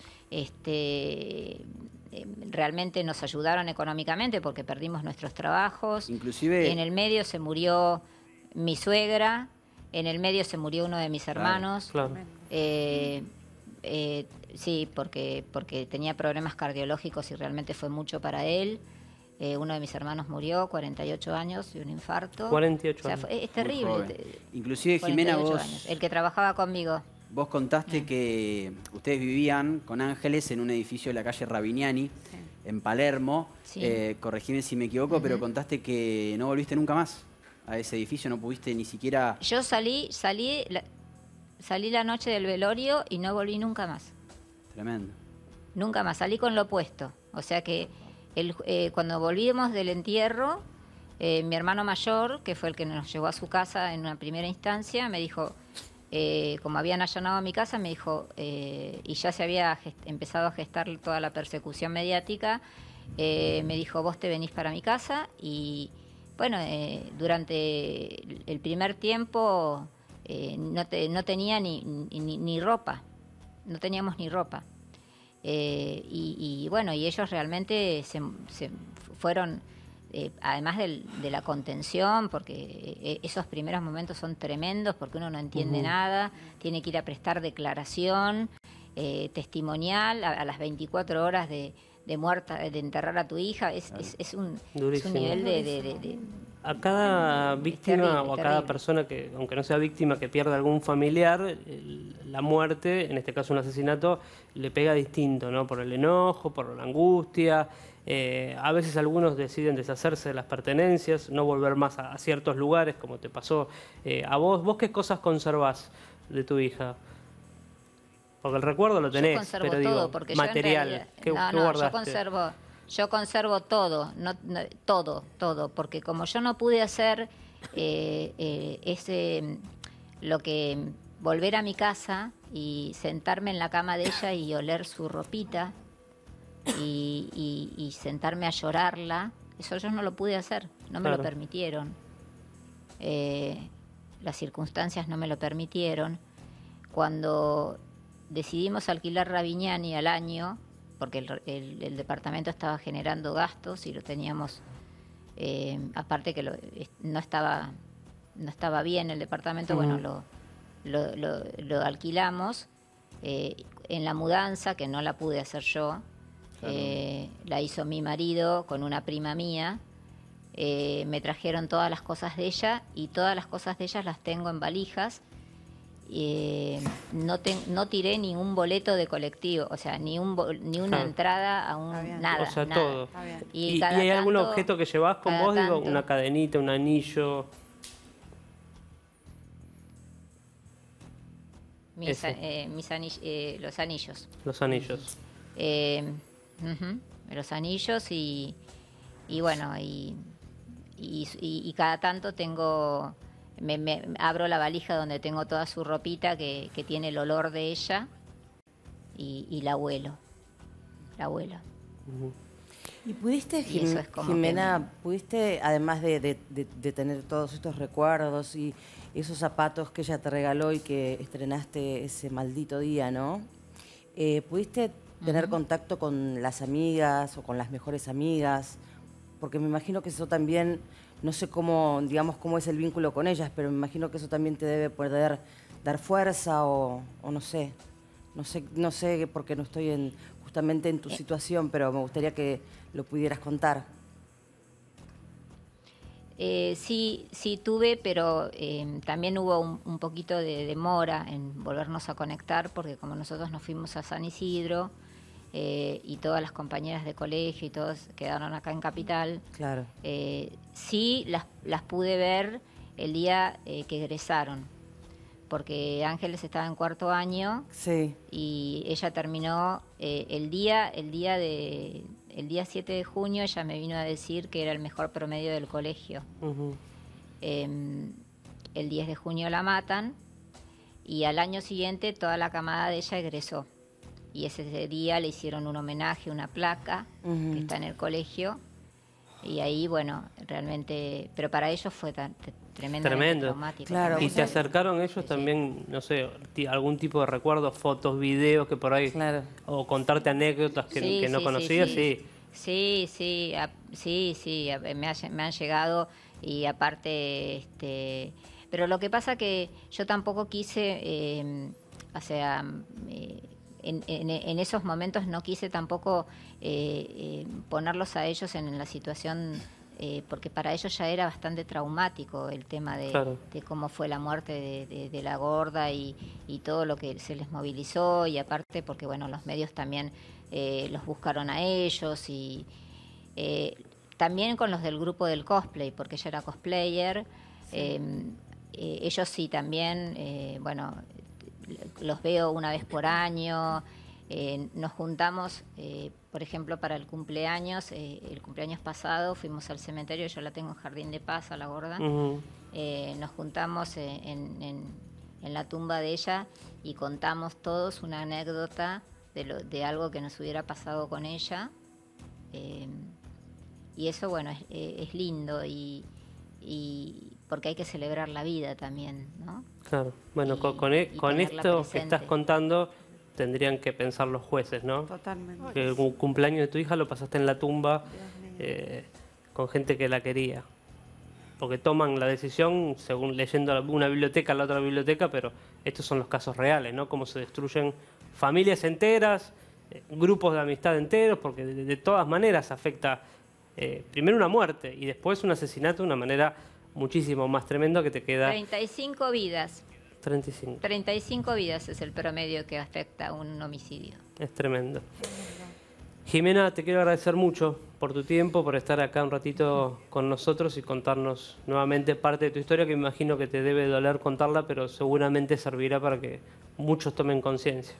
realmente nos ayudaron económicamente porque perdimos nuestros trabajos. Inclusive en el medio se murió mi suegra, en el medio se murió uno de mis hermanos. Claro. Sí, porque tenía problemas cardiológicos y realmente fue mucho para él. Uno de mis hermanos murió, 48 años, de un infarto. 48 años. Es terrible. Inclusive, Jimena, vos... años. El que trabajaba conmigo. Vos contaste que ustedes vivían con Ángeles en un edificio de la calle Ravignani, en Palermo. Sí. Corregime si me equivoco, pero contaste que no volviste nunca más a ese edificio, no pudiste ni siquiera... Yo salí la noche del velorio y no volví nunca más. Tremendo. Nunca más, salí con lo opuesto. O sea que cuando volvimos del entierro, mi hermano mayor, que fue el que nos llevó a su casa en una primera instancia, me dijo... como habían allanado mi casa, me dijo, y ya se había empezado a gestar toda la persecución mediática, me dijo, vos te venís para mi casa, y bueno, durante el primer tiempo no tenía ni ropa, no teníamos ni ropa. Y bueno, y ellos realmente se fueron... además de la contención, porque esos primeros momentos son tremendos, porque uno no entiende nada, tiene que ir a prestar declaración testimonial a las 24 horas de muerta, de enterrar a tu hija, es un nivel de a cada víctima terrible, o a cada persona que, aunque no sea víctima, que pierda algún familiar, la muerte, en este caso un asesinato, le pega distinto, ¿no? Por el enojo, por la angustia. A veces algunos deciden deshacerse de las pertenencias, no volver más a ciertos lugares, como te pasó a vos. ¿Vos qué cosas conservás de tu hija? Porque el recuerdo lo tenés, pero digo, todo, porque material. ¿Qué guardaste? Yo conservo todo, todo, porque como yo no pude hacer volver a mi casa y sentarme en la cama de ella y oler su ropita, y sentarme a llorarla, eso yo no lo pude hacer, no me lo permitieron. Las circunstancias no me lo permitieron. Cuando decidimos alquilar Ravignani al año, porque el departamento estaba generando gastos y lo teníamos, aparte que no estaba bien el departamento, bueno, lo alquilamos. En la mudanza, que no la pude hacer yo, la hizo mi marido con una prima mía. Me trajeron todas las cosas de ella y todas las cosas de ella las tengo en valijas. No tiré ningún boleto de colectivo, o sea, ni una entrada a nada. O sea, nada. todo. ¿Y hay algún objeto que llevas con vos? Digo, una cadenita, un anillo. Los anillos. Los anillos. Los anillos y bueno, y cada tanto tengo... Me abro la valija donde tengo toda su ropita que tiene el olor de ella y la huelo. ¿Y pudiste, Jimena, pudiste, además de tener todos estos recuerdos y esos zapatos que ella te regaló y que estrenaste ese maldito día, ¿no? ¿Pudiste tener contacto con las amigas o con las mejores amigas, porque me imagino que eso también, no sé cómo, digamos, cómo es el vínculo con ellas, pero me imagino que eso también te debe poder dar fuerza o no sé, no sé porque no estoy justamente en tu situación, pero me gustaría que lo pudieras contar. Sí tuve, pero también hubo un poquito de demora en volvernos a conectar, porque como nosotros nos fuimos a San Isidro y todas las compañeras de colegio y todos quedaron acá en Capital, claro. Sí las pude ver el día que egresaron, porque Ángeles estaba en 4º año, sí, y ella terminó el día 7 de junio, ella me vino a decir que era el mejor promedio del colegio. El 10 de junio la matan y al año siguiente toda la camada de ella egresó. Y ese día le hicieron un homenaje, una placa que está en el colegio. Y ahí, bueno, realmente, pero para ellos fue tremendamente traumático. Claro. ¿Y te acercaron ellos también, no sé, algún tipo de recuerdos, fotos, videos que por ahí, o contarte anécdotas que no conocías? Sí, me han llegado, y aparte, pero lo que pasa que yo tampoco quise, o sea, en esos momentos no quise tampoco ponerlos a ellos en la situación, porque para ellos ya era bastante traumático el tema de cómo fue la muerte de la gorda y todo lo que se les movilizó, y aparte porque bueno, los medios también los buscaron a ellos, y también con los del grupo del cosplay, porque ella era cosplayer. Ellos sí también, bueno, los veo una vez por año. Nos juntamos, por ejemplo, para el cumpleaños pasado fuimos al cementerio, yo la tengo en Jardín de Paz, a la gorda. Nos juntamos en la tumba de ella y contamos todos una anécdota de algo que nos hubiera pasado con ella. Y eso, bueno, es lindo, y porque hay que celebrar la vida también, ¿no? Claro, bueno, con esto que estás contando tendrían que pensar los jueces, ¿no? Totalmente. Que el cumpleaños de tu hija lo pasaste en la tumba con gente que la quería. Porque toman la decisión según leyendo una biblioteca, la otra biblioteca, pero estos son los casos reales, ¿no? Cómo se destruyen familias enteras, grupos de amistad enteros, porque de todas maneras afecta primero una muerte y después un asesinato de una manera muchísimo más tremenda que te queda... 35 vidas. 35. 35 vidas es el promedio que afecta a un homicidio. Es tremendo. Jimena, te quiero agradecer mucho por tu tiempo, por estar acá un ratito con nosotros y contarnos nuevamente parte de tu historia, que me imagino que te debe doler contarla, pero seguramente servirá para que muchos tomen conciencia.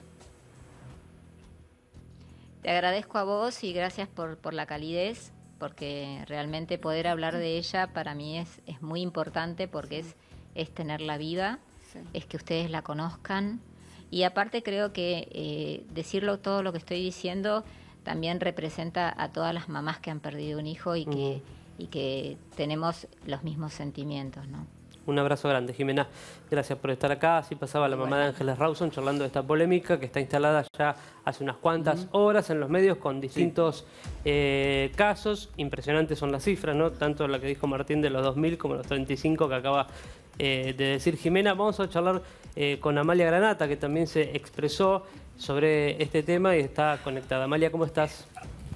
Te agradezco a vos y gracias por la calidez, porque realmente poder hablar de ella para mí es muy importante, porque es tenerla viva, es que ustedes la conozcan, y aparte creo que decirlo todo lo que estoy diciendo también representa a todas las mamás que han perdido un hijo y que tenemos los mismos sentimientos, ¿no? Un abrazo grande, Jimena. Gracias por estar acá. Así pasaba la mamá de Ángeles Rawson charlando de esta polémica que está instalada ya hace unas cuantas horas en los medios con distintos casos. Impresionantes son las cifras, ¿no? Tanto la que dijo Martín de los 2.000 como los 35 que acaba de decir Jimena. Vamos a charlar con Amalia Granata, que también se expresó sobre este tema y está conectada. Amalia, ¿cómo estás?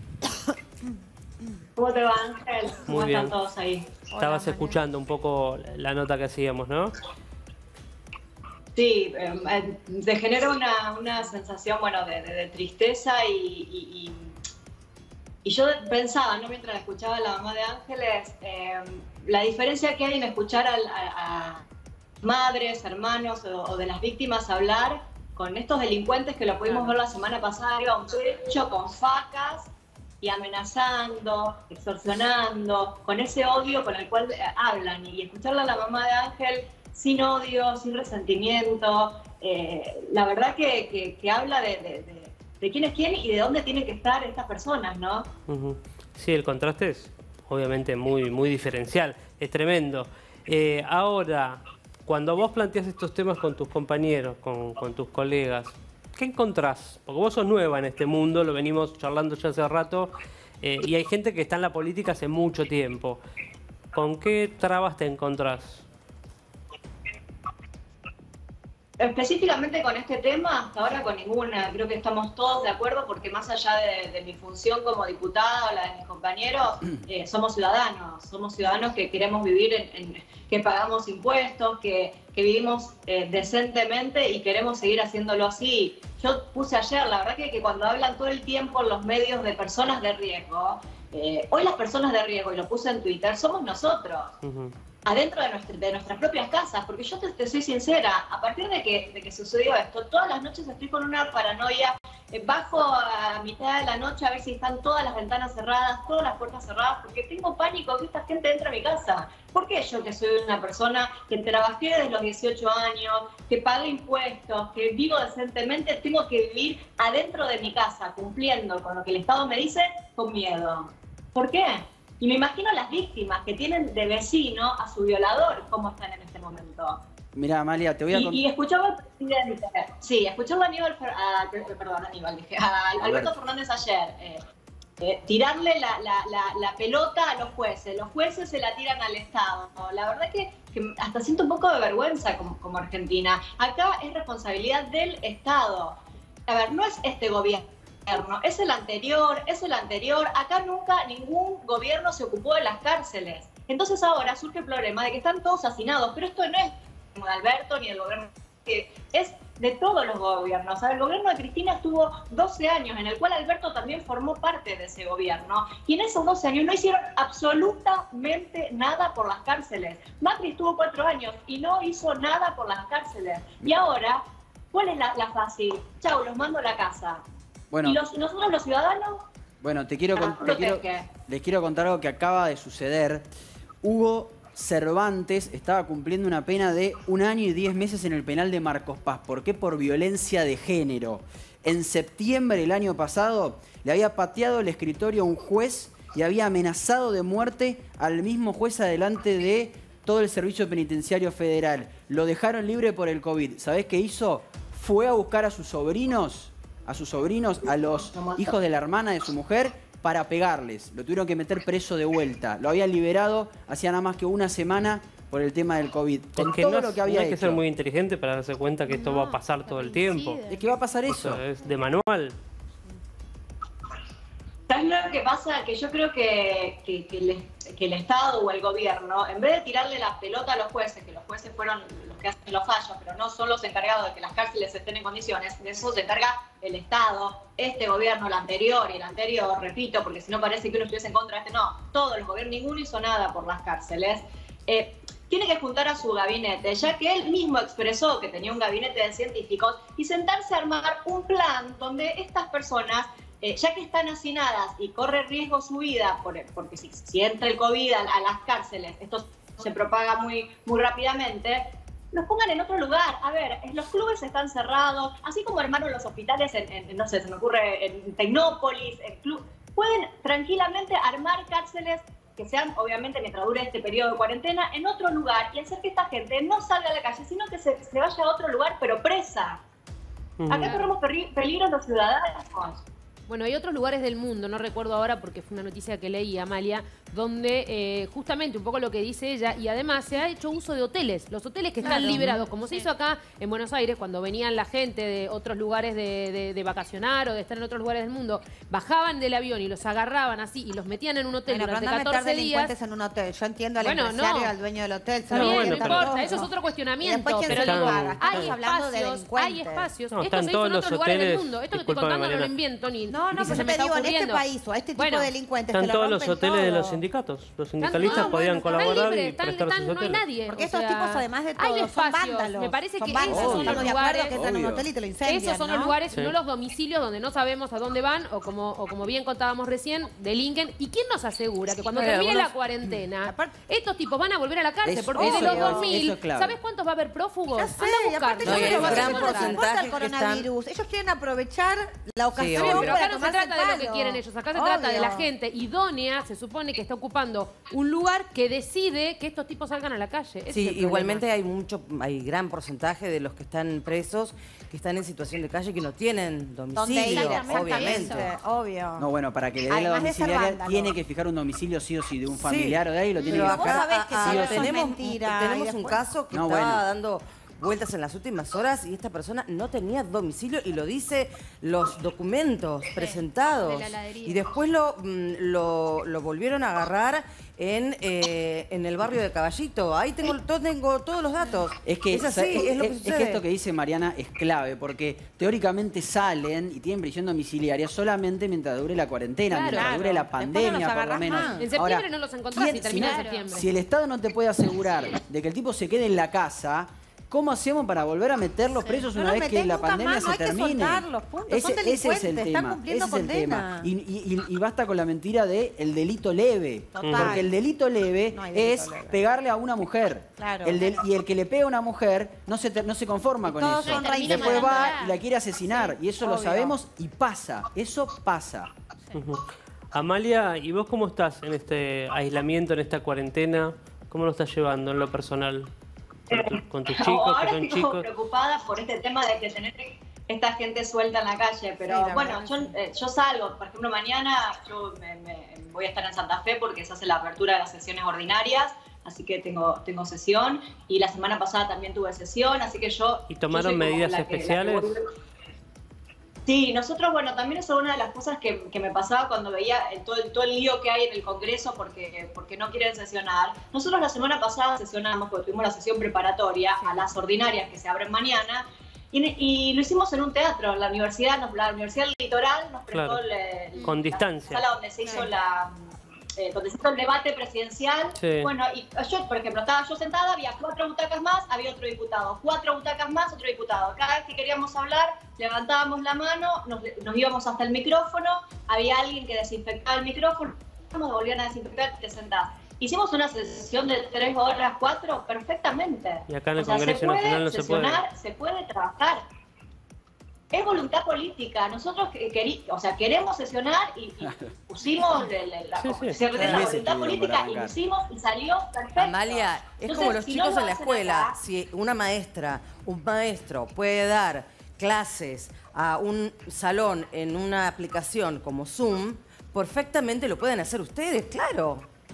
¿Cómo te va, Ángel? ¿Cómo están todos ahí? Estabas escuchando un poco la nota que hacíamos, ¿no? Sí, te genera una sensación, bueno, de tristeza y yo pensaba, ¿no? Mientras escuchaba a la mamá de Ángeles, la diferencia que hay en escuchar a madres, hermanos o de las víctimas hablar con estos delincuentes que lo pudimos ver la semana pasada, iba a un techo con facas y amenazando, extorsionando, con ese odio con el cual hablan, y escucharla a la mamá de Ángel sin odio, sin resentimiento, la verdad que habla de quién es quién y de dónde tienen que estar estas personas, ¿no? Sí, el contraste es obviamente muy diferencial, es tremendo. Ahora, cuando vos planteás estos temas con tus compañeros, con tus colegas, ¿qué encontrás? Porque vos sos nueva en este mundo, lo venimos charlando ya hace rato, y hay gente que está en la política hace mucho tiempo. ¿Con qué trabas te encontrás? Específicamente con este tema, hasta ahora con ninguna. Creo que estamos todos de acuerdo porque más allá de mi función como diputada o la de mis compañeros, somos ciudadanos que queremos vivir, que pagamos impuestos, que vivimos decentemente y queremos seguir haciéndolo así. Yo puse ayer, la verdad que cuando hablan todo el tiempo en los medios de personas de riesgo, hoy las personas de riesgo, y lo puse en Twitter, somos nosotros. Adentro de nuestras propias casas, porque yo te soy sincera, a partir de que sucedió esto, todas las noches estoy con una paranoia, bajo a mitad de la noche a ver si están todas las ventanas cerradas, todas las puertas cerradas, porque tengo pánico que esta gente entre a mi casa. ¿Por qué yo, que soy una persona que trabajé desde los 18 años, que pago impuestos, que vivo decentemente, tengo que vivir adentro de mi casa, cumpliendo con lo que el Estado me dice, con miedo? ¿Por qué? Y me imagino a las víctimas que tienen de vecino a su violador, cómo están en este momento. Mirá, Amalia, te voy a contar. Y escuchaba al presidente, sí, escuchaba a Alberto Fernández ayer, tirarle la pelota a los jueces se la tiran al Estado. La verdad que hasta siento un poco de vergüenza como Argentina. Acá es responsabilidad del Estado. A ver, no es este gobierno. Es el anterior. Acá nunca ningún gobierno se ocupó de las cárceles. Entonces ahora surge el problema de que están todos hacinados, pero esto no es de Alberto ni del gobierno, es de todos los gobiernos. El gobierno de Cristina estuvo 12 años, en el cual Alberto también formó parte de ese gobierno, y en esos 12 años no hicieron absolutamente nada por las cárceles. Macri estuvo 4 años y no hizo nada por las cárceles. Y ahora, ¿cuál es la fácil? Chau, los mando a la casa. Bueno, ¿y nosotros los ciudadanos? Bueno, les quiero contar algo que acaba de suceder. Hugo Cervantes estaba cumpliendo una pena de 1 año y 10 meses en el penal de Marcos Paz. ¿Por qué? Por violencia de género. En septiembre del año pasado le había pateado el escritorio a un juez y había amenazado de muerte al mismo juez adelante de todo el Servicio Penitenciario Federal. Lo dejaron libre por el COVID. ¿Sabés qué hizo? Fue a buscar a sus sobrinos, a los hijos de la hermana de su mujer, para pegarles. Lo tuvieron que meter preso de vuelta. Lo habían liberado hacía nada más que 1 semana por el tema del COVID. Con todo lo que había hecho. Hay que ser muy inteligente para darse cuenta que esto va a pasar todo el tiempo. Es que va a pasar eso. Es de manual. ¿Sabes lo que pasa? Que yo creo que el Estado o el gobierno, en vez de tirarle la pelota a los jueces, que los jueces fueron los que hacen los fallos, pero no son los encargados de que las cárceles estén en condiciones, de eso se encarga el Estado, este gobierno, el anterior y el anterior, repito, porque si no parece que uno estuviese en contra de no, todos los gobiernos, ninguno hizo nada por las cárceles. Tiene que juntar a su gabinete, ya que él mismo expresó que tenía un gabinete de científicos, y sentarse a armar un plan donde estas personas, ya que están hacinadas y corre riesgo su vida, porque si entra el COVID a las cárceles, esto se propaga muy rápidamente, los pongan en otro lugar. A ver, los clubes están cerrados, así como armaron los hospitales no sé, se me ocurre en Tecnópolis, pueden tranquilamente armar cárceles que sean, obviamente, mientras dure este periodo de cuarentena, en otro lugar, y hacer que esta gente no salga a la calle, sino que se vaya a otro lugar, pero presa. Acá corremos peligros los ciudadanos. Bueno, hay otros lugares del mundo, no recuerdo ahora porque fue una noticia que leí, Amalia, donde justamente un poco lo que dice ella, y además se ha hecho uso de hoteles, los hoteles que están liberados, como se hizo acá en Buenos Aires, cuando venían la gente de otros lugares de vacacionar o de estar en otros lugares del mundo, bajaban del avión y los agarraban así y los metían en un hotel durante 14 días. En un hotel. Yo entiendo al empresario, al dueño del hotel. No importa, eso es otro cuestionamiento, pero hay espacios, esto se hizo en otros lugares del mundo, esto que estoy contando no lo invento ni... No, pero te digo, en este país o a este tipo de delincuentes están todos los hoteles de los sindicatos. Los sindicalistas podían colaborar y prestar sus hoteles. No hay nadie. Porque estos tipos, además de todo, son vándalos. Me parece que esos son los lugares que entran en un hotel y te lo incendian, esos son los lugares, no los domicilios donde no sabemos a dónde van o como bien contábamos recién, delinquen. ¿Y quién nos asegura que cuando termine la cuarentena estos tipos van a volver a la cárcel? Porque de los 2000, ¿sabes cuántos va a haber prófugos? Anda a buscar. Ellos quieren aprovechar la ocasión para acá no se trata de lo que quieren ellos, acá se trata de la gente idónea, se supone que está ocupando un lugar que decide que estos tipos salgan a la calle. Sí, igualmente hay gran porcentaje de los que están presos que están en situación de calle que no tienen domicilio, obviamente. Obvio. No, bueno, para que le dé la domiciliaria tiene que fijar un domicilio sí o sí de un familiar o de ahí, lo tiene que fijar. fijar. Vos sabés que sí, tenemos un caso que estaba dando vueltas en las últimas horas y esta persona no tenía domicilio y lo dice los documentos presentados. Y después lo volvieron a agarrar en el barrio de Caballito. Ahí tengo todos los datos. Es que, es así, es lo que sucede. Es que esto que dice Mariana es clave, porque teóricamente salen y tienen prisión domiciliaria solamente mientras dure la cuarentena, mientras dure la pandemia, por lo menos. En septiembre no los encontrás si termina septiembre. Si el Estado no te puede asegurar de que el tipo se quede en la casa, ¿cómo hacemos para volver a meterlos presos una vez que la pandemia se termine? Ese es el tema. Ese es el tema. Y basta con la mentira de el delito leve. Porque el delito leve es pegarle a una mujer. Claro. Y el que le pega a una mujer no se conforma con eso. Después va y la quiere asesinar. Y eso lo sabemos y pasa. Eso pasa. Amalia, ¿y vos cómo estás en este aislamiento, en esta cuarentena? ¿Cómo lo estás llevando en lo personal? Con tus chicos, ahora que son estoy chicos. preocupada por este tema de que tener esta gente suelta en la calle, pero bueno, yo salgo, por ejemplo, mañana yo me voy a estar en Santa Fe porque se hace la apertura de las sesiones ordinarias, así que tengo sesión, y la semana pasada también tuve sesión, así que yo... ¿Y tomaron medidas especiales? Sí, nosotros, bueno, también eso es una de las cosas que me pasaba cuando veía todo el lío que hay en el Congreso porque no quieren sesionar. Nosotros la semana pasada sesionamos, porque tuvimos la sesión preparatoria a las ordinarias que se abren mañana, y lo hicimos en un teatro. La Universidad Litoral nos prestó con distancia. La sala donde se hizo donde se hizo el debate presidencial. Sí. Bueno, y yo, por ejemplo, estaba yo sentada, había 4 butacas más, había otro diputado. 4 butacas más, otro diputado. Cada vez que queríamos hablar, levantábamos la mano, nos íbamos hasta el micrófono, había alguien que desinfectaba el micrófono, nos volvían a desinfectar y te sentás. Hicimos una sesión de 3 horas, 4, perfectamente. Y acá en el Congreso Nacional no se puede. Se puede trabajar. Es voluntad política. Nosotros queremos sesionar y pusimos la voluntad política y lo hicimos y salió perfecto. Amalia, es como los chicos en la escuela. Si una maestra, un maestro puede dar clases a un salón en una aplicación como Zoom, perfectamente lo pueden hacer ustedes, claro.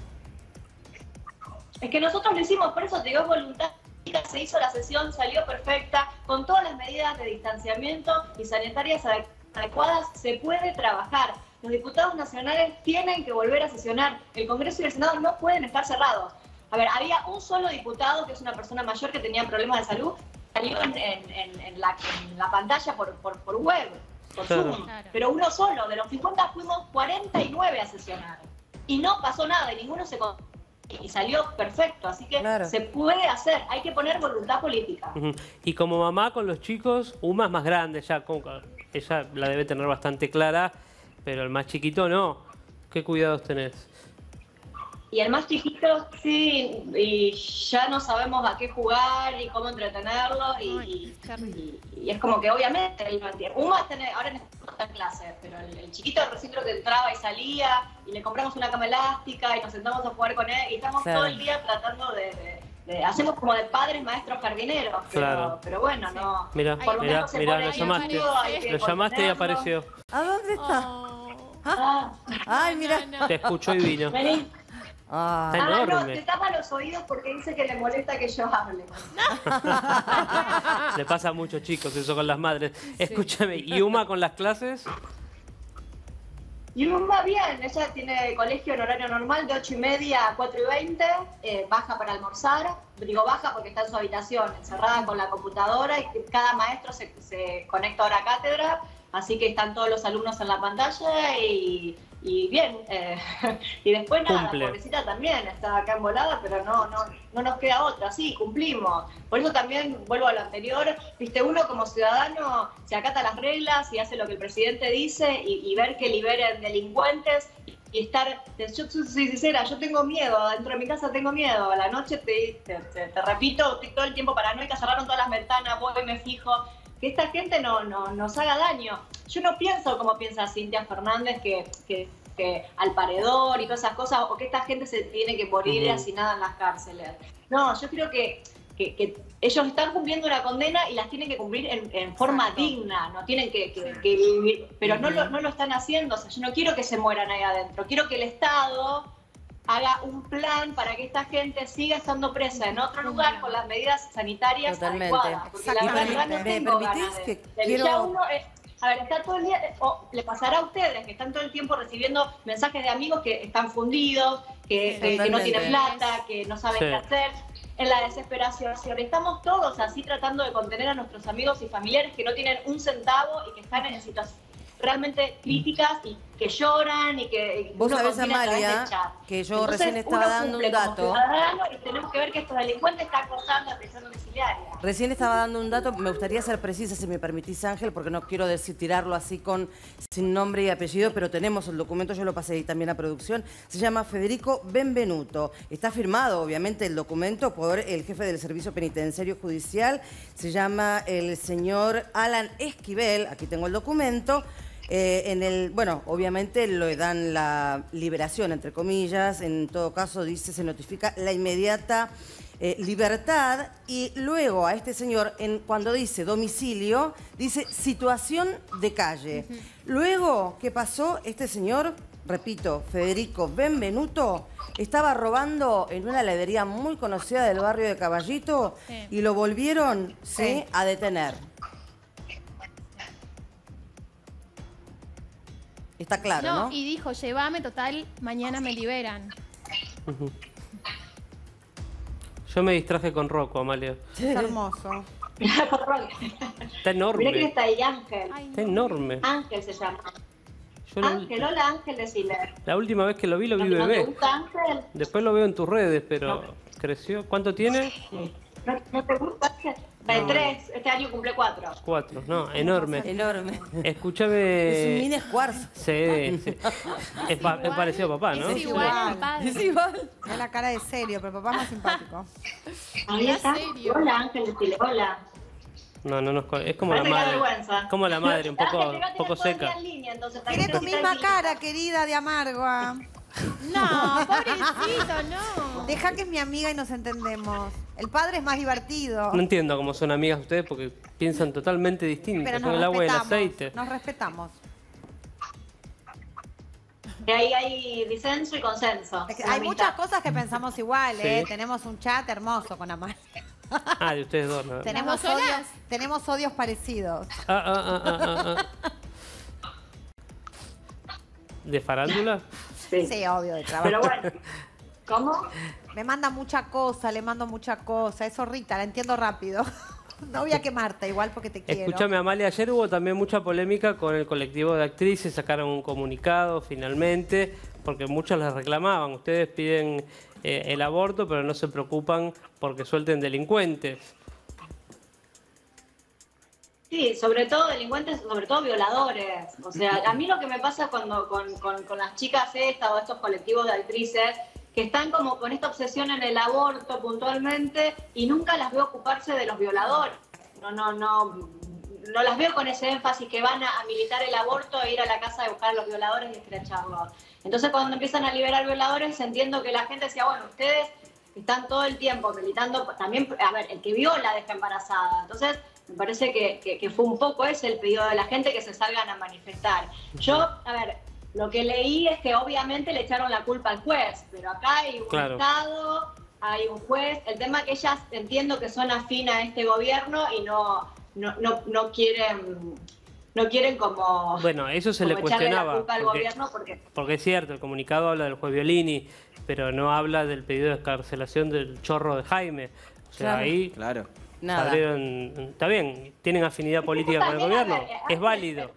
Es que nosotros lo hicimos, por eso te digo, voluntad. Se hizo la sesión, salió perfecta, con todas las medidas de distanciamiento y sanitarias adecuadas, se puede trabajar. Los diputados nacionales tienen que volver a sesionar. El Congreso y el Senado no pueden estar cerrados. A ver, había un solo diputado, que es una persona mayor que tenía problemas de salud, salió en la pantalla por web, por Zoom, pero uno solo. De los 50 fuimos 49 a sesionar. Y no pasó nada, y ninguno se... Y salió perfecto, así que se puede hacer, hay que poner voluntad política. Y como mamá con los chicos, Uma es más grande ya, ella la debe tener bastante clara, pero el más chiquito no. ¿Qué cuidados tenés? Y el más chiquito, sí, y ya no sabemos a qué jugar y cómo entretenerlo, y es como que obviamente él no entiende. Uma ahora está en clase, pero el chiquito recién creo que entraba y salía, y le compramos una cama elástica y nos sentamos a jugar con él, y estamos todo el día tratando hacemos como de padres, maestros, jardineros, pero bueno, no. Mirá, lo llamaste y apareció. ¿A dónde está? Ay, mira. Te escuchó y vino. Vení. Está enorme. No, te tapa los oídos porque dice que le molesta que yo hable. Le pasa a muchos chicos eso con las madres. Escúchame, ¿y Uma con las clases? Y Uma bien, ella tiene colegio en horario normal de 8:30 a 4:20, baja para almorzar. Digo baja porque está en su habitación, encerrada con la computadora, y cada maestro se conecta ahora a cátedra, así que están todos los alumnos en la pantalla y bien. Y después nada, la pobrecita también está acá envolada, pero no nos queda otra. Sí, cumplimos. Por eso también vuelvo a lo anterior. Viste, uno como ciudadano se acata las reglas y hace lo que el presidente dice y ver que liberen delincuentes y estar... Yo soy sincera, yo tengo miedo. Dentro de mi casa tengo miedo. A la noche te repito, estoy todo el tiempo paranoica, cerraron todas las ventanas, voy y me fijo. que esta gente no nos haga daño. Yo no pienso como piensa Cintia Fernández, que al paredón y todas esas cosas, o que esta gente se tiene que morir así nada en las cárceles. No, yo creo que ellos están cumpliendo una condena y las tienen que cumplir en forma digna, no tienen que vivir, pero no lo están haciendo. O sea, yo no quiero que se mueran ahí adentro, quiero que el Estado haga un plan para que esta gente siga estando presa en otro lugar con las medidas sanitarias adecuadas. Porque la verdad no tengo ganas a ver, está todo el día, le pasará a ustedes que están todo el tiempo recibiendo mensajes de amigos que están fundidos, que no tienen plata, que no saben qué hacer, en la desesperación. Estamos todos así tratando de contener a nuestros amigos y familiares que no tienen un centavo y que están en situaciones realmente críticas y que lloran y que vos sabés, Amalia, que yo entonces, recién estaba dando un dato. Y tenemos que ver que estos delincuentes están acosando a prisión domiciliaria. Recién estaba dando un dato, me gustaría ser precisa, si me permitís, Ángel, porque no quiero tirarlo así sin nombre y apellido, pero tenemos el documento, yo lo pasé ahí también a producción. Se llama Federico Benvenuto. Está firmado, obviamente, el documento por el jefe del Servicio Penitenciario Judicial. Se llama el señor Alan Esquivel. Aquí tengo el documento. Bueno, obviamente le dan la liberación, entre comillas. En todo caso, dice, se notifica la inmediata libertad, y luego a este señor, cuando dice domicilio, dice situación de calle. Luego, ¿qué pasó? Este señor, repito, Federico Benvenuto, estaba robando en una heladería muy conocida del barrio de Caballito y lo volvieron a detener. Está claro, ¿no? Y dijo, llévame, total, mañana me liberan. Yo me distraje con Rocco, Amalia. Es hermoso. Está enorme. Mirá que está ahí Ángel. Está enorme. Ángel se llama. Ángel, hola Ángel, decile. La última vez que lo vi bebé. ¿No te gusta Ángel? Después lo veo en tus redes, pero creció. ¿Cuánto tiene? ¿No te gusta Ángel? De 3, este año cumple 4. 4, no, enorme. Enorme. Escúchame. Es un mini Squarz. Sí, sí. Es parecido a papá, ¿no? Es igual, padre. Es igual. Es la cara de serio, pero papá es más simpático. Ahí está. Hola Ángel, decile hola. No, es como la madre. Como la madre, un poco seca. Tiene tu misma cara, querida, de amarga. No, pobrecito, no. Deja que es mi amiga y nos entendemos. El padre es más divertido. No entiendo cómo son amigas ustedes porque piensan totalmente distintos. Pero son el agua y el aceite. Nos respetamos. Y ahí hay disenso y consenso. Hay muchas cosas que pensamos igual, Sí. Tenemos un chat hermoso con Amalia. De ustedes dos, ¿no? Tenemos odios parecidos. ¿De farándula? Sí, obvio, de trabajo. Pero bueno, ¿cómo? Me manda mucha cosa, le mando mucha cosa. Eso, Rita, la entiendo rápido. No voy a quemarte igual porque te quiero. Escúchame, Amalia, ayer hubo también mucha polémica con el colectivo de actrices, sacaron un comunicado finalmente, porque muchos les reclamaban. Ustedes piden el aborto, pero no se preocupan porque suelten delincuentes. Sí, sobre todo delincuentes, sobre todo violadores. O sea, a mí lo que me pasa cuando con las chicas estas o estos colectivos de actrices, que están como con esta obsesión en el aborto puntualmente y nunca las veo ocuparse de los violadores. No las veo con ese énfasis que van a militar el aborto e ir a la casa de buscar a los violadores y escracharlos. Entonces cuando empiezan a liberar violadores entiendo que la gente decía, bueno, ustedes están todo el tiempo militando, también, a ver, el que viola deja embarazada. Entonces me parece que fue un poco ese el pedido de la gente, que se salgan a manifestar. Yo, a ver, lo que leí es que obviamente le echaron la culpa al juez, pero acá hay un Estado, hay un juez. El tema es que ellas entiendo que son afín a este gobierno y no quieren como... Bueno, eso se le cuestionaba. La culpa al gobierno porque es cierto, el comunicado habla del juez Violini, pero no habla del pedido de excarcelación del chorro de Jaime. O sea, ahí... Claro. Nada. Está bien, tienen afinidad política con el gobierno, es válido.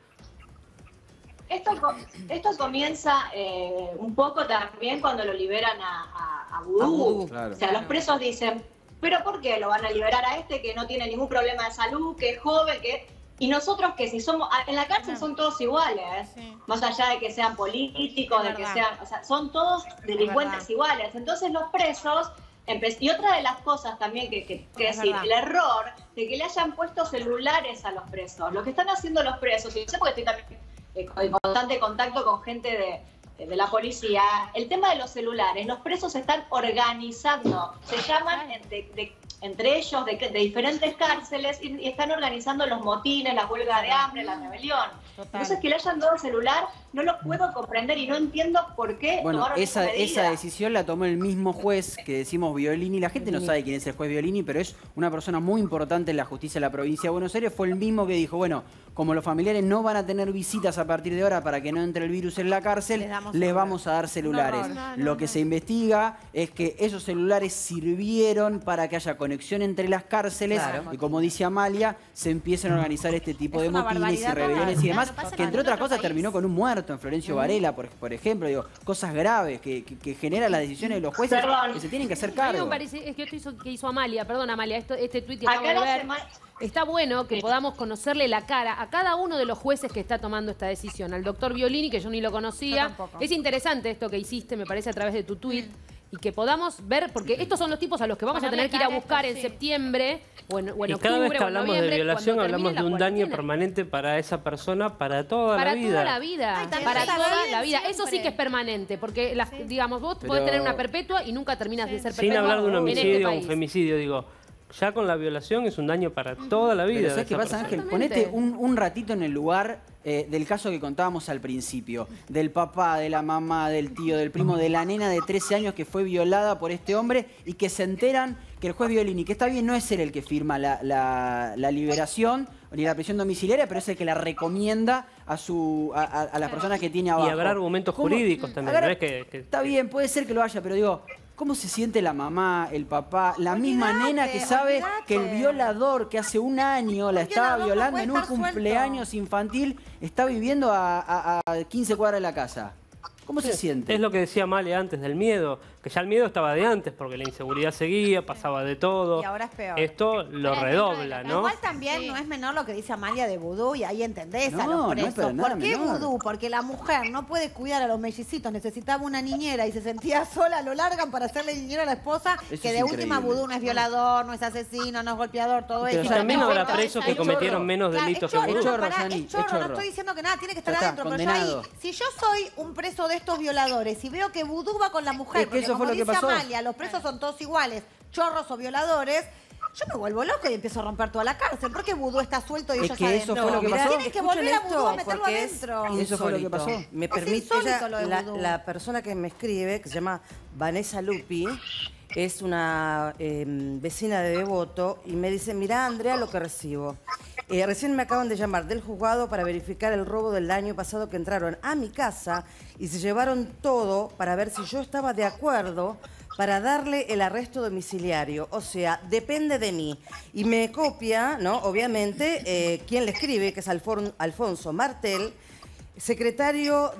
Esto comienza un poco también cuando lo liberan a Vudú. Claro. O sea, los presos dicen, ¿pero por qué lo van a liberar a este que no tiene ningún problema de salud, que es joven, y nosotros que si somos... En la cárcel son todos iguales, más allá de que sean políticos, de que sean... O sea, son todos delincuentes iguales. Entonces los presos Y otra de las cosas también que decir, el error de que le hayan puesto celulares a los presos. Lo que están haciendo los presos, y yo sé porque estoy también en constante contacto con gente de la policía, el tema de los celulares, los presos se están organizando, se llaman entre ellos de diferentes cárceles y están organizando los motines, la huelga de hambre, la rebelión. Entonces que le hayan dado celular no lo puedo comprender y no entiendo por qué tomaron esa medida. Esa decisión la tomó el mismo juez que decimos Violini. La gente no sabe quién es el juez Violini, pero es una persona muy importante en la justicia de la provincia de Buenos Aires. Fue el mismo que dijo, bueno, como los familiares no van a tener visitas a partir de ahora para que no entre el virus en la cárcel, les vamos a dar celulares. Lo que se investiga es que esos celulares sirvieron para que haya conexión entre las cárceles y, como dice Amalia, se empiezan a organizar este tipo de motines y rebeliones y demás, que entre otras cosas terminó con un muerto en Florencio Varela, por ejemplo, digo, cosas graves que generan las decisiones de los jueces que se tienen que hacer cargo. A mí me parece, es que esto que hizo Amalia, perdón Amalia, este tuit que acabo de ver, está bueno que podamos conocerle la cara a cada uno de los jueces que está tomando esta decisión. Al doctor Violini, que yo ni lo conocía. Es interesante esto que hiciste, me parece, a través de tu tuit. Y que podamos ver, porque estos son los tipos a los que vamos a tener que ir a buscar en septiembre o en octubre. Y cada vez que hablamos de violación, hablamos de un daño cuarentena. permanente para esa persona, para toda la vida. Para toda la vida. Para toda la vida. Eso sí que es permanente, porque, digamos, vos podés tener una perpetua y nunca terminas de ser perpetua. Sin hablar de un homicidio o un país. femicidio, digo. Ya con la violación es un daño para toda la vida. Pero ¿sabes qué pasa, Ángel? Ponete un ratito en el lugar del caso que contábamos al principio. Del papá, de la mamá, del tío, del primo, de la nena de 13 años que fue violada por este hombre y que se enteran que el juez Violini, que está bien, no es él el que firma la liberación ni la prisión domiciliaria, pero es el que la recomienda a las personas que tiene abajo. Y habrá argumentos jurídicos también. ¿No es que está bien, puede ser que lo haya, pero digo... ¿Cómo se siente la mamá, el papá, la misma nena que sabe que el violador que hace un año la estaba violando en un cumpleaños infantil está viviendo a 15 cuadras de la casa? ¿Cómo se siente? Es lo que decía Male antes del miedo, que ya el miedo estaba de antes, porque la inseguridad seguía, pasaba de todo. Y ahora es peor. Esto lo redobla, ¿no? Igual también no es menor lo que dice Amalia de vudú, y ahí entendés a No, los no es presos. para nada ¿Por qué menor. vudú? Porque la mujer no puede cuidar a los mellicitos, necesitaba una niñera y se sentía sola, lo largan para hacerle niñera a la esposa, Eso que es de última increíble. vudú no es violador, no es asesino, no es golpeador, todo Pero eso. Y también No, habrá es presos que chorro. cometieron menos delitos que Es vudú. chorro, Rosani, es chorro, es chorro. no estoy diciendo que nada, tiene que estar Ya está, adentro, condenado. pero yo ahí, si yo soy un preso de estos violadores y veo que vudú va con la mujer, Es que porque eso como fue lo que dice pasó. Amalia, los presos son todos iguales, chorros o violadores, yo me vuelvo loco y empiezo a romper toda la cárcel. ¿Por qué vudú está suelto y Es ellos que eso adentro? fue lo que pasó. Tienen que volver a vudú a meterlo porque adentro. Eso fue lo que pasó. Me Es permite, insólito lo de vudú. la persona que me escribe, que se llama Vanessa Lupi, es una vecina de Devoto, y me dice, mirá, Andrea, lo que recibo. Recién me acaban de llamar del juzgado para verificar el robo del año pasado, que entraron a mi casa y se llevaron todo para ver si yo estaba de acuerdo para darle el arresto domiciliario. O sea, depende de mí. Y me copia, ¿no? Obviamente, quien le escribe, que es Alfonso Martel, secretario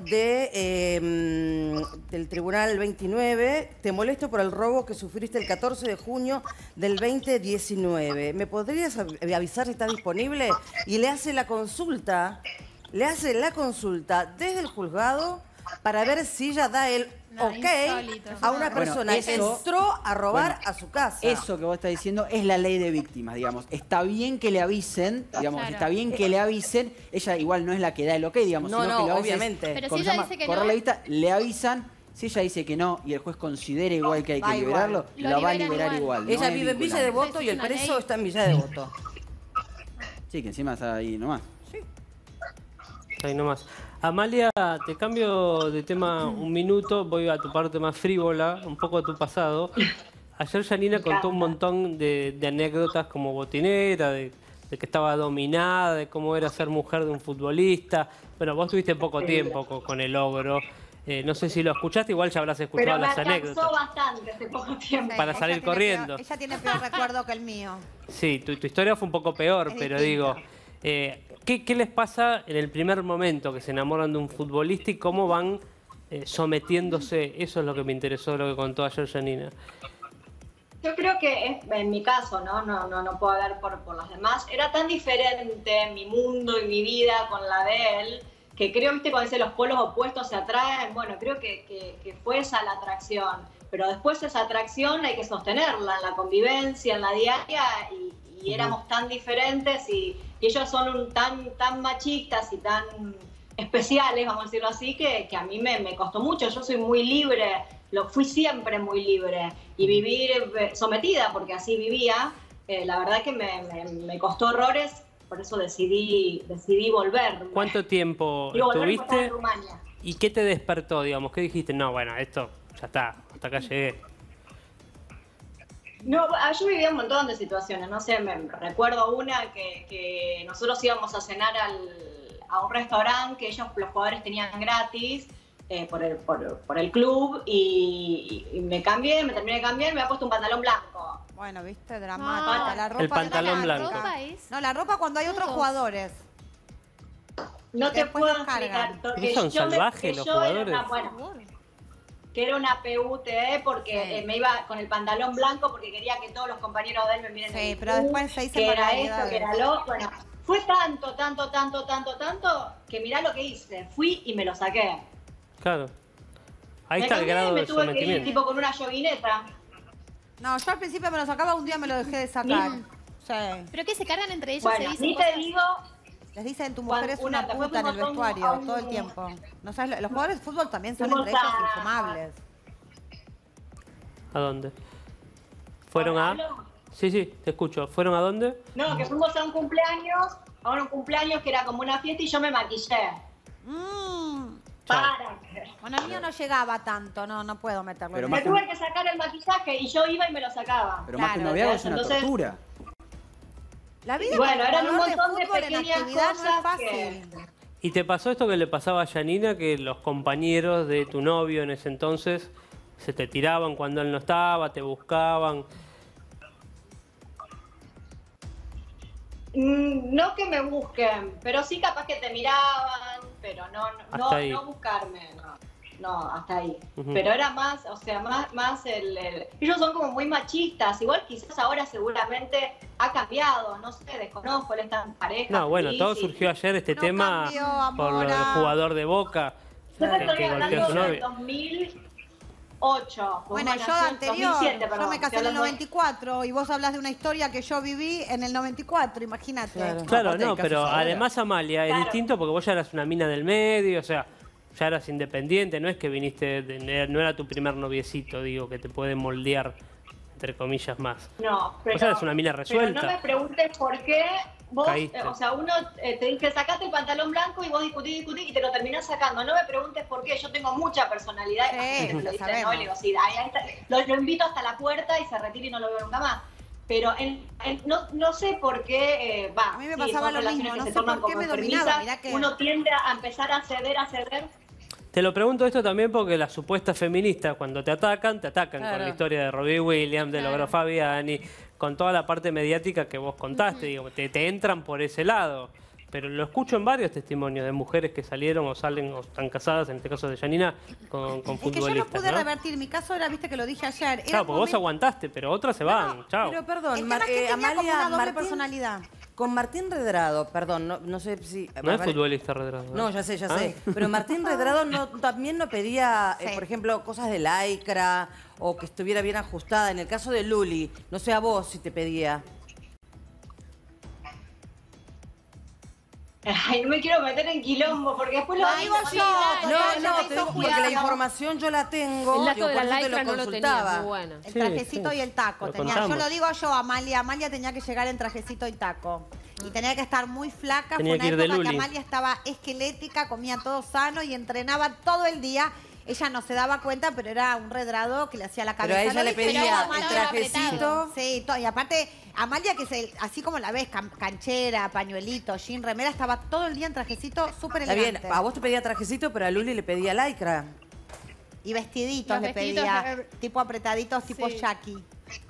del Tribunal 29, te molesto por el robo que sufriste el 14 de junio del 2019. ¿Me podrías avisar si está disponible? Y le hace la consulta desde el juzgado para ver si ella da el insólito. a una persona que entró a robar a su casa. Eso que vos estás diciendo es la ley de víctimas, digamos. Está bien que le avisen, digamos, Claro. está bien que le avisen. Ella igual no es la que da el ok, digamos. No, sino no, que lo hace obviamente. Pero con si ella llama- dice que correr no- la vista, le avisan. Si ella dice que no y el juez considera igual que hay que Va igual. liberarlo, Lo la va a liberan liberar igual. igual. no Ella es vive en Villa vinculante. Devoto y el Es una preso ley. está en Villa Devoto. Sí, que encima está ahí nomás. Ahí nomás. Amalia, te cambio de tema un minuto, voy a tu parte más frívola, un poco a tu pasado. Ayer Janina contó un montón de anécdotas como botinera, de que estaba dominada, de cómo era ser mujer de un futbolista. Bueno, vos tuviste poco tiempo con el ogro. No sé si lo escuchaste, igual ya habrás escuchado Pero me las alcanzó anécdotas. bastante hace poco tiempo. Para Ella salir tiene corriendo. ella tiene peor recuerdo que el mío. Sí, tu historia fue un poco peor, Es pero distinto. digo, ¿qué les pasa en el primer momento que se enamoran de un futbolista y cómo van sometiéndose? Eso es lo que me interesó de lo que contó ayer Janina. Yo creo que en mi caso, no puedo hablar por las demás, era tan diferente mi mundo y mi vida con la de él, que creo, viste, cuando dicen los polos opuestos se atraen, bueno, creo que fue esa la atracción. pero después esa atracción hay que sostenerla en la convivencia, en la diaria, y éramos tan diferentes y ellos son tan machistas y tan especiales, vamos a decirlo así, que a mí me costó mucho. Yo soy muy libre, fui siempre muy libre, y vivir sometida, porque así vivía, la verdad que me costó horrores, por eso decidí volver. ¿Cuánto tiempo estuviste? En Rumania. ¿Y qué te despertó, digamos? ¿Qué dijiste? No, bueno, esto ya está, hasta acá llegué. No, yo vivía un montón de situaciones, no sé, me recuerdo una que nosotros íbamos a cenar a un restaurante que los jugadores tenían gratis por el club, y me cambié, me terminé de cambiar y me había puesto un pantalón blanco. Bueno, viste, dramática. La ropa el pantalón blanco. No, la ropa cuando hay otros jugadores. No te puedo explicar. Son salvajes los jugadores. Que era una PUTE porque me iba con el pantalón blanco porque quería que todos los compañeros de él me miren. Sí, pero después se hizo que era esto, que era lo. Bueno, fue tanto que mirá lo que hice. Fui y me lo saqué. Claro. Ahí está el grado de sometimiento. Me tuve que ir tipo con una joguineta. No, yo al principio me lo sacaba, un día me lo dejé de sacar. Sí. ¿Pero qué se cargan entre ellos? Bueno, ni te digo. Les dicen, tu mujer es una puta en el vestuario todo el tiempo. No sabes, los jugadores de fútbol también son entre ellos infumables. ¿A dónde? ¿Fueron a...? Sí, te escucho. ¿Fueron a dónde? No, que fuimos a un cumpleaños que era como una fiesta y yo me maquillé. Bueno, el mío no llegaba tanto, no puedo meterlo. Pero me tuve que sacar el maquillaje y yo iba y me lo sacaba. Pero más que un noviazgo es una tortura. La vida eran un montón de pequeñas cosas no es fácil. ¿Y te pasó esto que le pasaba a Yanina, que los compañeros de tu novio en ese entonces se te tiraban cuando él no estaba, te buscaban? No que me busquen, pero sí capaz que te miraban, pero no buscarme, no, hasta ahí. Pero era más, o sea, más ellos son como muy machistas, igual quizás ahora seguramente ha cambiado, no sé, desconozco, él está en pareja. No, bueno, todo surgió ayer este tema cambió, por lo del jugador de Boca. Yo te estoy hablando del 2008. Bueno, yo anterior, 2007, yo me casé en el 94 y vos hablas de una historia que yo viví en el 94, imagínate. Claro, no, pero además Amalia es distinto porque vos ya eras una mina del medio, o sea, ya eras independiente, no es que viniste, no era tu primer noviecito, digo, que te puede moldear, entre comillas, más. No, pero... Vos eras una mina resuelta. Pero no me preguntes por qué vos, o sea, uno te dice, sacate el pantalón blanco y vos discutís y te lo terminás sacando. No me preguntes por qué, yo tengo mucha personalidad. Lo invito hasta la puerta y se retira y no lo veo nunca más. Pero no sé por qué, a mí me pasaba lo mismo, no sé por qué me dominaba. Mirá que... Uno tiende a empezar a ceder. Te lo pregunto esto también porque las supuestas feministas, cuando te atacan con la historia de Robbie Williams, de Logro Fabiani, con toda la parte mediática que vos contaste, digo, te entran por ese lado. Pero lo escucho en varios testimonios de mujeres que salieron o salen o están casadas, en este caso de Yanina, con futbolistas. Es que yo no pude revertir, mi caso era, viste que lo dije ayer. Claro, porque vos aguantaste, pero otras se van, chao. Pero perdón, Amalia, como una doble personalidad. Con Martín Redrado, perdón, no sé si... No es futbolista Redrado. No, ya sé. Pero Martín Redrado también no pedía, por ejemplo, cosas de lycra o que estuviera bien ajustada. En el caso de Luli, no sé a vos si te pedía. Ay, no me quiero meter en quilombo porque después lo digo yo. No, te digo porque la información yo la tengo. El dato de la lycra no lo tenía, muy bueno. El trajecito y el taco. Yo lo digo yo, Amalia. Amalia tenía que llegar en trajecito y taco. Y tenía que estar muy flaca. Tenía Fue una que ir época de que Amalia estaba esquelética, comía todo sano y entrenaba todo el día. Ella no se daba cuenta, pero era un Redrado que le hacía la cabeza. Pero a ella le pedía el trajecito. Sí, todo. Y aparte, Amalia, que es así como la ves, canchera, pañuelito, jean, remera, estaba todo el día en trajecito súper elegante. Está bien, a vos te pedía trajecito, pero a Luli le pedía lycra. Y vestiditos le pedía, tipo apretaditos, tipo Jackie.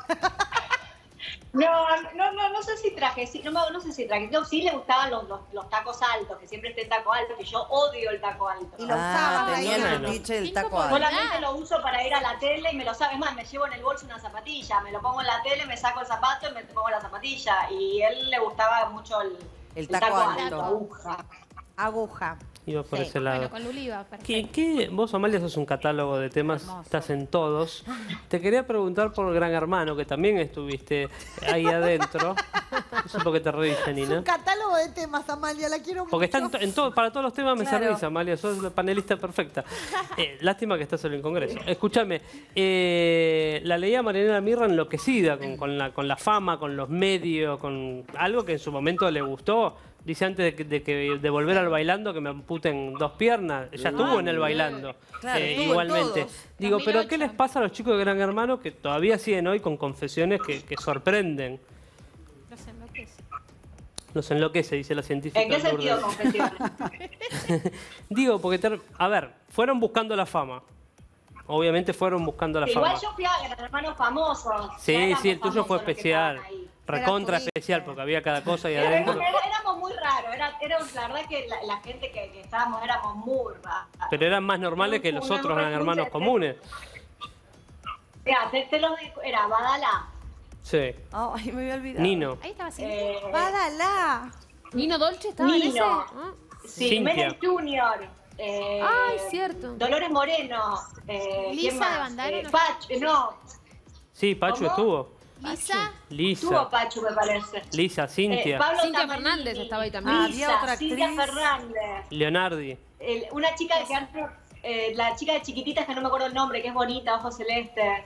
No sé si trajecito, no sé si trajecito, sí le gustaban los tacos altos, que siempre esté taco alto, que yo odio el taco alto. Y lo usaba tenía el fetiche del taco alto. Solamente lo uso para ir a la tele y me lo sabe, es más, me llevo en el bolso una zapatilla, me lo pongo en la tele, me saco el zapato y me pongo la zapatilla. Y a él le gustaba mucho el taco alto. Aguja. Iba por Sí. ese lado. Bueno, con Luli iba, perfecto. Vos, Amalia, sos un catálogo de temas, Hermoso. estás en todos. Te quería preguntar por Gran Hermano, que también estuviste ahí adentro. No sé por qué te reís, Es Nina. un catálogo de temas, Amalia, la quiero mucho. Porque está para todos los temas me Claro. servís, Amalia, sos la panelista perfecta. Lástima que estás en el Congreso. Escúchame, la leía Marianela Mirra enloquecida con la fama, con los medios, con algo que en su momento le gustó. Dice antes de volver al bailando que me amputen 2 piernas. Ya estuvo en el bailando. Claro, estuvo en igualmente. todos. Digo, pero 2008. ¿qué les pasa a los chicos de Gran Hermano que todavía siguen hoy con confesiones que sorprenden? Los enloquece. Los enloquece, dice la científica. ¿En qué sentido Lourdes. confesiones? Digo, porque, a ver, fueron buscando la fama. Obviamente fueron buscando la Igual fama. yo fui a Gran Hermanos famosos. Sí, Ya éramos sí, el tuyo fue famosos los que especial. estaban ahí. Recontra Era tu especial, hija. porque había cada cosa ahí adentro. Éramos muy raros. La verdad que la gente que estábamos éramos muy raros. Pero eran más normales que los otros Gran Hermanos comunes. Mira, te los digo, era Badalá, Sí. Ay, me había olvidado. Nino. Ahí estaba así. Badalá. ¿Nino Dolce estaba en ese? Nino. Ah. sí, Cintia. Menem Junior. Ay, cierto. Dolores Moreno. Lisa ¿quién más? de Bandana, ¿no? No, Sí, Pachu ¿Cómo? estuvo. Lisa. tuvo Lisa. Pachu, me parece. Lisa, Cintia. Pablo Cintia Tamanini, Fernández estaba ahí también. Ah, Lisa, había otra Cintia actriz. Fernández. Leonardi. Una chica la chica de chiquititas que no me acuerdo el nombre, que es bonita, ojos celestes.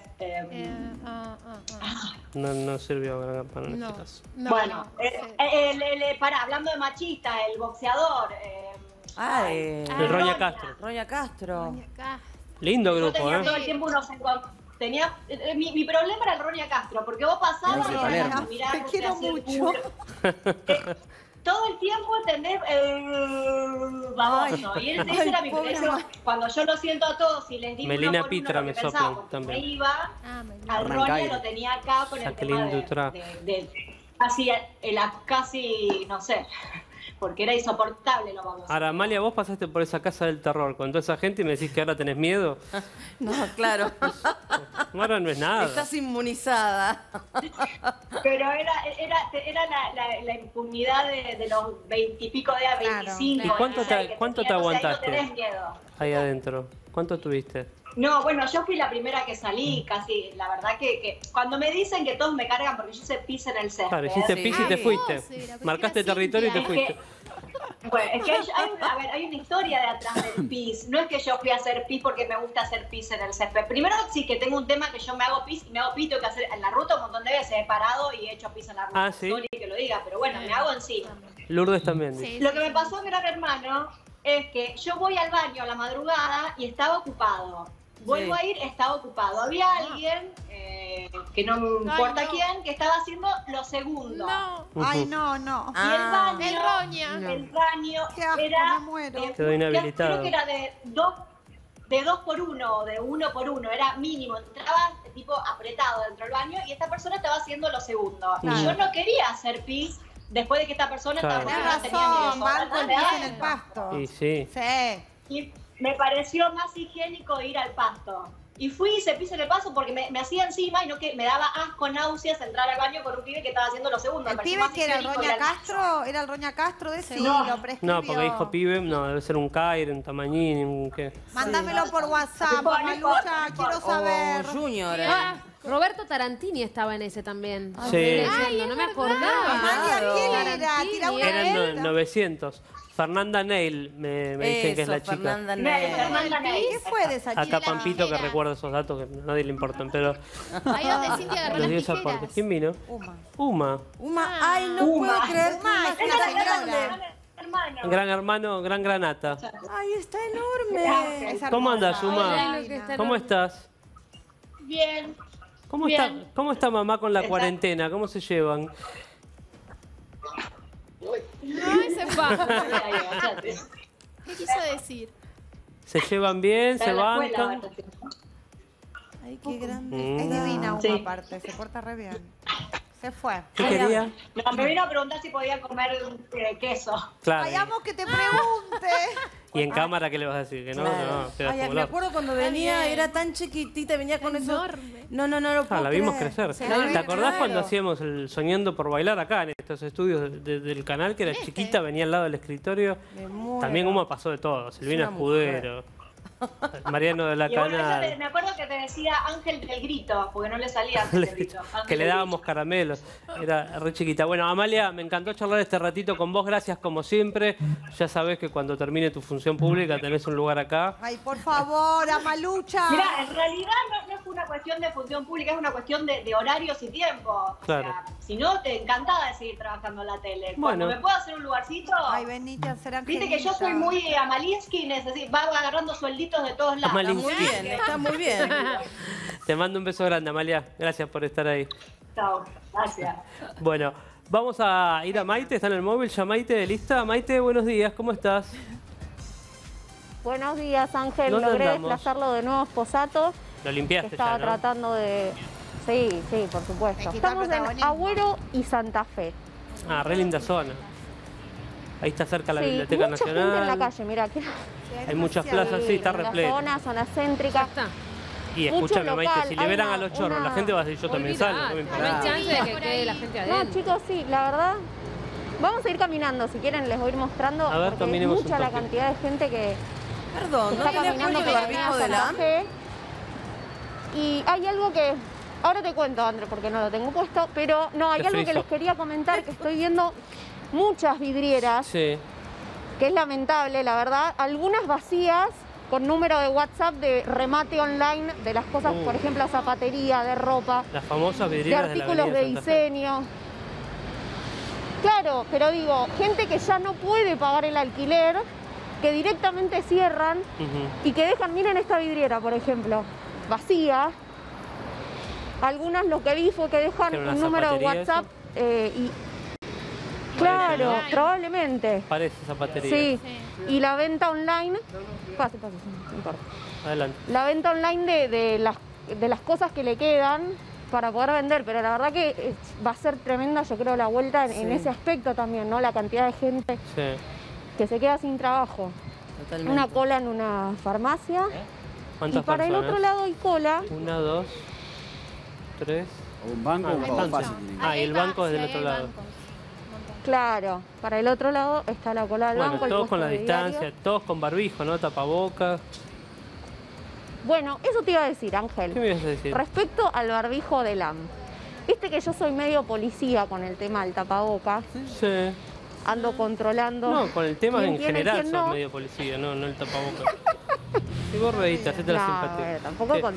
No sirvió Gran Hermano en No. este caso. No, Bueno, no. pará, hablando de machistas, el boxeador. Roña Castro. Roña Castro. Acá. Lindo Yo grupo, tenía todo ¿eh? el tiempo unos encuentros. Mi problema era el Roña Castro, porque vos pasabas Ay, y Palermo. mirabas, Te quiero hacías el mucho. culo. Todo el tiempo entendés baboso. Y ese era mi pobre eso, cuando yo lo siento a todos y les digo Melina uno por Pitra uno me lo que sopla pensaba, porque también. me iba, Ah, me al Hernán Roña Caire. lo tenía acá con el Jacqueline tema Dutra. casi, no sé, porque era insoportable lo baboso. Ahora, Amalia, vos pasaste por esa casa del terror con toda esa gente y me decís que ahora tenés miedo. No, claro. Ahora no es nada. Estás inmunizada. Pero era la impunidad de los 20 y pico de Claro. 25. ¿Y cuánto te- 26 que cuánto te tenía, o sea, ahí aguantaste? No tenés miedo. Ahí adentro. ¿Cuánto tuviste? No, bueno, yo fui la primera que salí, casi. La verdad que cuando me dicen que todos me cargan porque yo hice pis en el césped. Claro, hiciste Sí. pis y te Ah, fuiste. vos, era, porque Marcaste era territorio y te Cintia. fuiste. Bueno, es que hay una historia de atrás del pis. No es que yo fui a hacer pis porque me gusta hacer pis en el césped. Primero sí que tengo un tema que yo me hago pis y me hago pis, tengo que hacer en la ruta un montón de veces. He parado y he hecho pis en la ruta. Ah, ¿sí? Sorry que lo diga, pero bueno, me hago encima. Lourdes también. dice. Sí, Lo sí, que me sí. pasó en Gran Hermano es que yo voy al baño a la madrugada y estaba ocupado. Vuelvo a ir, estaba ocupado. Había alguien, que no me importa no. quién, que estaba haciendo lo segundo. No. Ay, no, no. Y el baño, El Roña. el baño Qué asco, era, me muero. Quedó inhabilitado. creo que era de dos por uno o de 1 por 1, era mínimo. Entraba tipo apretado dentro del baño y esta persona estaba haciendo lo segundo. Claro. Y yo no quería hacer pis después de que esta persona Claro. estaba Tenés tenía razón, ni Marco, el desodorante pis en el adentro. pasto. Y sí. Sí. Y me pareció más higiénico ir al pasto. Y fui y se pise en el pasto porque me hacía encima y no que me daba asco, náuseas entrar al baño con un pibe que estaba haciendo lo segundo. ¿El Me pareció pibe más que era el higiénico Roña ir al pasto. Castro? ¿Era el Roña Castro de ese? No. Lo prescribió. No, porque dijo pibe, no, debe ser un Caire, un Tamañini, un qué. Mándamelo por WhatsApp, No, no Malucha, importa, no quiero importa. saber. O Junior. Ah, Roberto Tarantini estaba en ese también. Sí. Leyendo, no me acordaba. Amalia, ¿quién era? Tarantini, Tira una Eran vuelta. 900. Fernanda Neil, me dicen que es la chica. Fernanda Fernanda Ney. ¿Qué fue de esa Acá chica? Pampito que Era. recuerda esos datos que a nadie le importan, pero Ahí donde Cintia agarró los dio las ese aporte. tijeras. ¿Quién vino? Uma. Uma. Uma. Ay, no Uma. puedo creer. Uma, Uma, es Esa la es la señora. grande, hermano. Gran hermano, gran granata. Ay, está enorme. Es ¿Cómo hermosa. andas, Uma? Ay, lo que está ¿Cómo enorme. estás? Bien. ¿Cómo Bien. está mamá con la Está- cuarentena? ¿Cómo se llevan? No, ese pa. Cállate. ¿Qué quiso decir? ¿Se llevan bien? Está ¿Se en la escuela, bancan? Ay, qué grande. Es divina Sí. una aparte, se porta re bien. Se fue. ¿Qué quería? No, me vino a preguntar si podía comer queso. Claro. Ay, amo que te pregunte. Y en cámara, ¿qué le vas a decir? Que no, Claro. no, quedas Ay, como me el orto. acuerdo cuando venía, era tan chiquitita, venía con eso. Enorme. No lo puedo La vimos creer. crecer. Sí, ¿Te acordás claro. cuando hacíamos el Soñando por Bailar acá, en estos estudios del canal, que era chiquita, venía al lado del escritorio? Me muero. También Uma pasó de todo. Silvina una Escudero, Mariano de la Y bueno, Canal. me acuerdo que te decía Ángel del Grito, porque no le salía Ángel del Grito. Ángel Que le del dábamos caramelos. Era re chiquita. Bueno, Amalia, me encantó charlar este ratito con vos. Gracias como siempre. Ya sabés que cuando termine tu función pública tenés un lugar acá. Ay, por favor, Amalucha. Mira, en realidad no es una cuestión de función pública, es una cuestión de horarios y tiempo. Claro. O sea, si no, te encantada de seguir trabajando en la tele. Bueno. Cuando me puedo hacer un lugarcito. Ay, venite a hacer Viste que yo soy muy Amalinsky, va agarrando suelditos de todos lados. Amalinsky. Muy bien, está muy bien. Te mando un beso grande, Amalia. Gracias por estar ahí. Chao, gracias. Bueno, vamos a ir a Maite. Está en el móvil ya Maite. ¿Lista? Maite, buenos días. ¿Cómo estás? Buenos días, Ángel. ¿Dónde Logré andamos? desplazarlo de nuevo a Sposato. Lo limpiaste Estaba ya, ¿no? tratando de... Sí, por supuesto. Me quita Estamos en protagonismo. Agüero y Santa Fe. Ah, re linda zona. Ahí está cerca la Sí, Biblioteca mucha Nacional. gente en la calle, mira. Hay muchas plazas, sí, está en la repleto. zona céntrica. Está. Y Mucho escúchame, Maite, local, si hay liberan una- a los chorros, una- la gente va a decir yo también salgo, no me No importa. hay chance de que quede la gente adentro. No, chicos, sí, la verdad. Vamos a ir caminando, si quieren les voy a ir mostrando. A ver, porque es caminemos un mucha la toque. cantidad de gente que Perdón, ¿no está tenés caminando puesto por el la barbijo avenida de la Santa Fe. Y hay algo que... Ahora te cuento, André, porque no lo tengo puesto. Pero no, hay Te algo que friso. les quería comentar, que estoy viendo muchas vidrieras, Sí. que es lamentable, la verdad. Algunas vacías, con número de WhatsApp de remate online de las cosas, por ejemplo, zapatería, de ropa, Las famosas de vidrieras de la artículos Avenida de Santa Fe. diseño. Claro, pero digo, gente que ya no puede pagar el alquiler, que directamente cierran Ujú. y que dejan, miren esta vidriera, por ejemplo, vacía. Algunas lo que vi fue que dejan ¿Era una un número de zapatería WhatsApp y... Claro, ¿no? probablemente. Parece zapatería. Sí. Sí. Y la venta online... Pase, no importa. Adelante. La venta online de las cosas que le quedan para poder vender, pero la verdad que va a ser tremenda, yo creo, la vuelta en ese aspecto también, ¿no? La cantidad de gente Sí. que se queda sin trabajo. Totalmente. Una cola en una farmacia. Y ¿Cuántas para el personas? otro lado hay cola. 1, 2, 3. O un banco, un pago bastante. fácil. tiene que Ah, y el banco es del Sí, otro hay lado. bancos. Un montón. Claro, para el otro lado está la cola del Bueno, banco. el todos con la puesto de distancia, diario. todos con barbijo, ¿no? Tapabocas. Bueno, eso te iba a decir, Ángel. ¿Qué me ibas a decir? Respecto al barbijo de LAM. Viste que yo soy medio policía con el tema del tapabocas. Sí. Ando controlando. No, con el tema quién en tiene y general quién sos no. medio policía, no el tapabocas. Y vos reíste, hacete la No, simpatía. tampoco ¿Qué? con...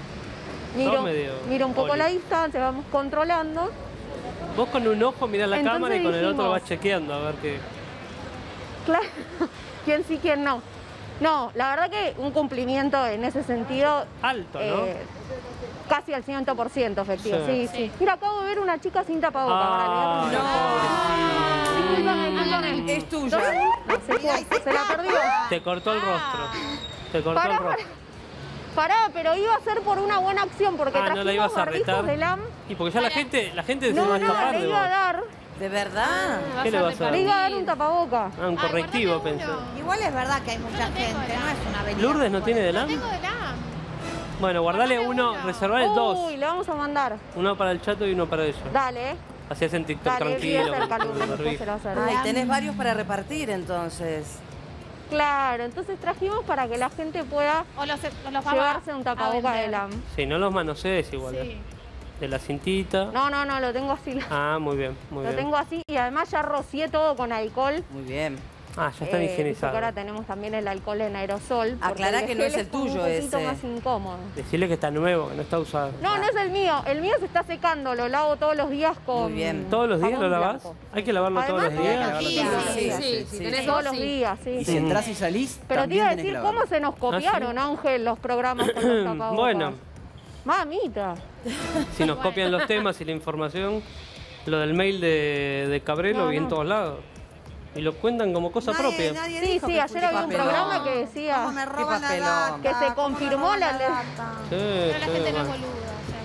medio Miro un poco poli. la distancia, vamos controlando. Vos con un ojo mirás la Entonces cámara y con el otro dijimos- vas chequeando a ver qué. Claro, quién sí, quién no. No, la verdad que un cumplimiento en ese sentido Alto, ¿no? casi al 100% efectivo. Sí. Sí, sí. Mira, acabo de ver una chica sin tapabocas. Ah, Ahora le voy a preguntar. Discúlpame, discúlpame. Es tuya. No, se la perdió. Te cortó el rostro. Te cortó Pará, el rostro. Pará, pero iba a ser por una buena acción, porque Ah, no la trajimos ibas a barbijos retar. de LAM. Y porque ya la gente se No, va a no, escapar le de iba a vos. dar, ¿De verdad? ¿Qué le vas a le iba a dar? dar un tapaboca. Ah, un correctivo, pensé. Igual es verdad que hay mucha Yo no tengo gente, la- no es una avenida. ¿Lourdes no tiene de No LAM? tengo de la. Bueno, guardale uno, reservale dos. Uy, le vamos a mandar. Uno para el chato y uno para ella. Dale, Así hacen TikTok dale, tranquilo. vive cerca, con Lourdes, el después barbijo. se lo hacer. Ay, tenés varios para repartir entonces. Claro, entonces trajimos para que la gente pueda O los vamos llevarse un a tapaboca de vender. LAM. Sí, no los manosees igual. Sí. De la cintita. No, lo tengo así. Ah, muy bien, muy Lo bien. tengo así y además ya rocié todo con alcohol. Muy bien. Ah, ya están Viste que higienizados. ahora tenemos también el alcohol en aerosol. porque Aclará que no es gel el como tuyo un poquito ese. más incómodo. Decirle que está nuevo, que no está usado. No, no es el mío. El mío se está secando. Lo lavo todos los días con. Muy bien. ¿Todos los días lo jabón lavás? blanco. Hay que lavarlo todos los Además, días. sí, Sí, Si tenés Todos dos, los sí. días, sí. Y si entras y salís, Pero te también iba a tenés que decir lavarlo. cómo se nos copiaron, Ángel, los programas con los tapabocas. Bueno, Mamita. si nos copian los temas y la información, lo del mail de Cabrero No, vi en no. todos lados. Y lo cuentan como cosa propia. Nadie Sí, dijo sí, que ayer fuiste había un papelón. programa que ¿Cómo decía me roban la papelón. data? que se ¿Cómo me confirmó roban la data? Sí, Pero la sí, gente no es bueno. boluda. O sea,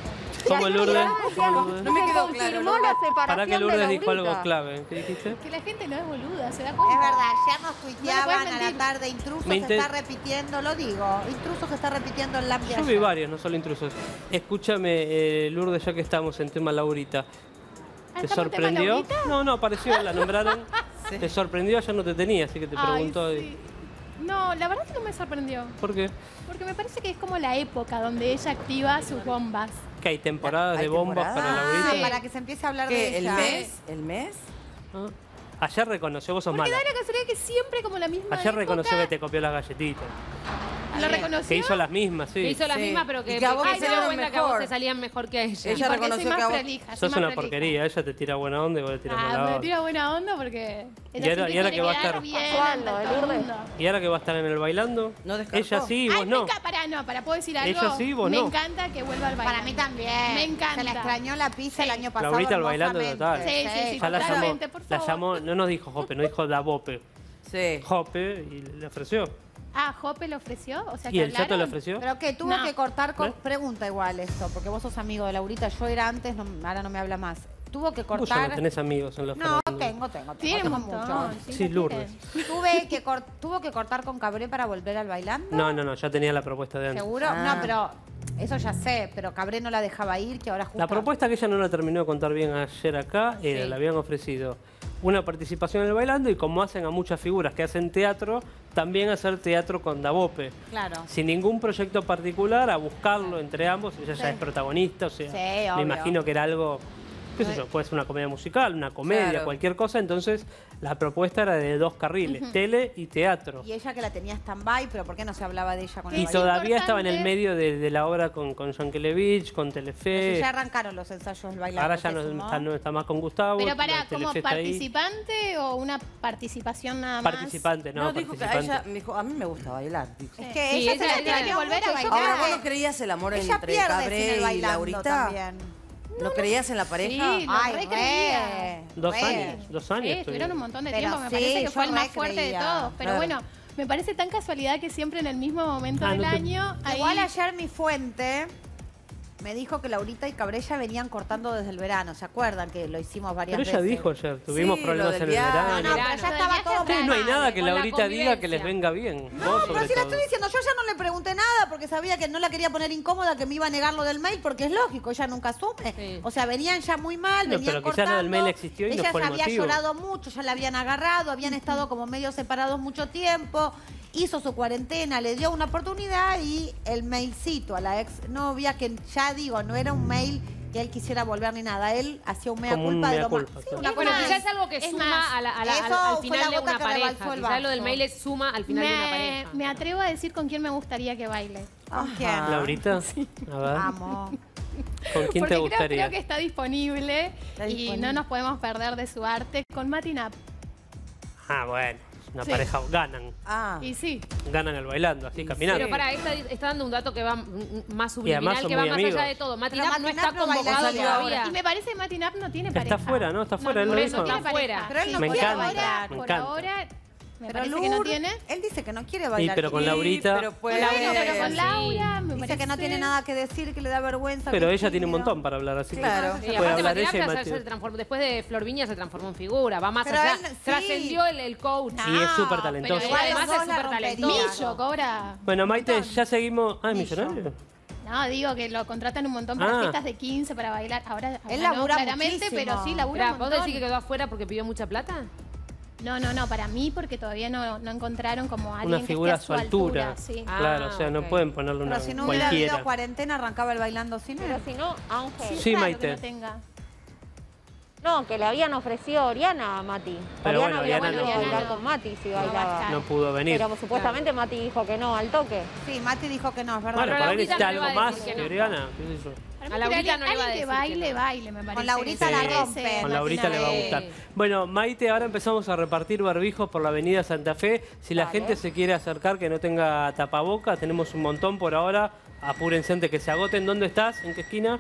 ¿Cómo Lourdes? No me quedó claro. Confirmó la separación Para que de Lourdes dijo Laurita. algo clave. ¿Qué dijiste? Que la gente no es boluda, se da cuenta. Es verdad, ayer nos No le tuiteaban puedes a la mentir. tarde, intrusos Me se está repitiendo, lo digo, intrusos se está repitiendo el lápiz. Yo vi varios, no solo intrusos. Escúchame, Lourdes, ya que estamos en tema Laurita. ¿Te ¿estamos en tema sorprendió? Laurita? No, apareció, la nombraron. ¿Te sorprendió? Ayer no te tenía, así que te pregunto. Ay, sí. No, la verdad que no me sorprendió. ¿Por qué? Porque me parece que es como la época donde ella activa sus bombas. Que hay temporadas ¿Hay de bombas temporadas? para Laurita. Sí. Para que se empiece a hablar de ¿Qué? ella. ¿El mes? Ah. Ayer reconoció, vos sos Porque mala. da la casualidad que siempre como la misma Ayer época, reconoció que te copió las galletitas. ¿Lo reconoció? Que hizo las mismas, sí. Que hizo las Sí. mismas, pero Y que que a vos ay, te se dio salieron cuenta que a vos mejor. te salían mejor que a ella. Ella Porque reconoció soy más que a vos... prolija, soy Sos más una prolija. porquería, ella te tira buena onda y vos le tiras mala Me onda. tira buena onda porque... Y ahora que va a estar- bien ¿Cuándo, ante todo el Lourdes? mundo. ¿Y ahora que va a estar en el bailando? ¿No descartó? Ella sí y vos Ay, no. ¿puedo decir algo? Ella sí, vos me no. encanta que vuelva al baile. Para mí también. Me encanta. Se la extrañó la pizza el año pasado. Laurita al bailando hermosamente. total. Sí, Ya la llamó, totalmente, por la favor. llamó, no nos dijo Jope, nos dijo Dabope. Sí. Jope y le ofreció. Ah, ¿Jope le ofreció? O sea, ¿Y que el Chato le hablaron. ofreció? Pero que tuvo No. que cortar con... ¿Eh? Pregunta igual esto, porque vos sos amigo de Laurita. Yo era antes, ahora no me habla más. Tuvo que Vos ya cortar... no tenés amigos en los No, farandulas. tengo Tiene un muchos. montón. Sí, la Lourdes. quieren. Tuvo que cortar con Cabré para volver al bailando. No, ya tenía la propuesta de antes. ¿Seguro? Ah. No, pero eso ya sé, pero Cabré no la dejaba ir, que ahora justo... La propuesta que ella no la terminó de contar bien ayer acá era, Sí. le habían ofrecido una participación en el bailando y como hacen a muchas figuras que hacen teatro, también hacer teatro con Dabope. Claro. Sin ningún proyecto particular, a buscarlo entre ambos. Ella ya es protagonista, o sea, Sí, me obvio. imagino que era algo, qué sé yo, puede ser una comedia musical, una comedia, Claro. cualquier cosa. Entonces, la propuesta era de 2 carriles, tele y teatro. Y ella que la tenía stand-by, pero ¿por qué no se hablaba de ella con Sí, el Y es bailando? todavía estaba en el importante. medio de la obra con Yankelevich, con Pero Telefe. si ya arrancaron los ensayos del bailando. Ahora ya ¿te sumó? no está más con Gustavo. Pero para, la ¿como Telefe está ahí. participante o una participación nada más? Participante, no, dijo que a participante. ella, me dijo, a mí me gusta bailar. Dijo. Es que Sí, ella, ella se la tiene tiene que volver a bailar. Ahora, ¿vos no creías el amor Ella entre pierde sin Cabré el y bailando Laurita? también. ¿No creías en la pareja? Sí, lo Ay, recreía. 2 re. años, 2 años. Sí, estuvieron. estuvieron un montón de Pero tiempo. Me sí, parece que yo fue el más re fuerte de creía. todos. Pero Claro. bueno, me parece tan casualidad que siempre en el mismo momento Ah, del no te- año. Ahí... Igual ayer mi fuente me dijo que Laurita y Cabrella venían cortando desde el verano. ¿Se acuerdan que lo hicimos varias Pero veces? ella dijo ayer, tuvimos Sí, problemas lo en del el viaje. verano. No, pero ya Verano. estaba todo Ustedes no hay nada que con la Laurita diga que les convivencia. venga bien. No, Vos, pero sobre si la todo. estoy diciendo, yo ya no le pregunté nada porque sabía que no la quería poner incómoda, que me iba a negar lo del mail, porque es lógico, ella nunca asume. Sí. O sea, venían ya muy mal, No, venían pero quizás cortando. lo del mail existió y no ella fue el ya había motivo. llorado mucho, ya la habían agarrado, habían estado como medio separados mucho tiempo, hizo su cuarentena, le dio una oportunidad y el mailcito a la ex novia, que ya digo, no era un mail que él quisiera volver ni nada, él hacía un mea Como un culpa de mea lo más. culpa, Sí, claro. una Bueno, cosa quizás así. es algo que Es suma más, eso al fue final la de gota una que pareja. rebalsó el Quizás lo del vaso. mail es suma al final de una pareja. Me atrevo a decir con quién me gustaría que baile. ¿Con quién? ¿Laurita? A ver, Amo. ¿con quién Porque te gustaría? creo que está disponible, Está y disponible. no nos podemos perder de su arte con Mati Nap. Ah, bueno, una Sí. pareja, ganan. Ah, Y sí, Ganan el bailando, así caminando. Pero para, está dando un dato que va más subliminal, son que va muy más allá amigos. de todo. Mati Pero Nap no Mati está Nap no baila convocado sola todavía. y me parece que Mati Nap no tiene Está pareja. fuera, ¿no? Está fuera, él por lo eso, dijo. está tiene fuera. pareja. Pero él no Me por quiere encanta, bailar. me por encanta. ahora, me Pero parece que no Lourdes, tiene. él dice que no quiere Sí, bailar. pero con sí, Laurita. pero puede Bueno, haber, pero con sí. Laura me Dice parece que no tiene nada que decir, que le da vergüenza. Pero que ella tiene un tímido. montón para hablar, así Claro. que Y puede aparte hablar Mati ella y Nap Mati. se transformó, después de Flor Viña se transformó en figura, va más Pero allá, él, sí. trascendió el coach. Y es súper pero talentoso. igual Además los dos es la súper romperían. talentoso. Millo cobra. Bueno, Maite, un montón. ya seguimos. Ah, Millo. ¿millonario? No, digo que lo contratan un montón para Ah. fiestas de 15 para bailar. Ahora Él no, labura claramente, muchísimo. pero sí labura Mirá, un ¿vos montón. decís que quedó afuera porque pidió mucha plata? No, para mí porque todavía no encontraron como alguien Una que figura a esté su altura. sí. Ah, Claro, o sea, no ok. pueden ponerle una Pero si no hubiera habido cualquiera. cuarentena, arrancaba el bailando sin Pero él. si no, Ángel. Sí, Claro Maite. que no tenga. No, que le habían ofrecido a Oriana a Mati. Pero bueno, había Oriana venido a no- bailar con Mati si No va a bailaba. estar. No pudo venir. Pero supuestamente Mati dijo que no al toque. Sí, Mati dijo que no, es verdad. Bueno, Pero por ahí Laurita necesita no le algo va a más decir que que no. Oriana. ¿Qué sé yo? A Laurita no le va a alguien que decir que baile, no. baile, me parece. Con Laurita que la se rompe. merece. Con Laurita le va a Sí. gustar. Bueno, Maite, ahora empezamos a repartir barbijos por la avenida Santa Fe. Si la Dale. gente se quiere acercar, que no tenga tapaboca, tenemos un montón por ahora. Apúrense antes que se agoten. ¿Dónde estás? ¿En qué esquina?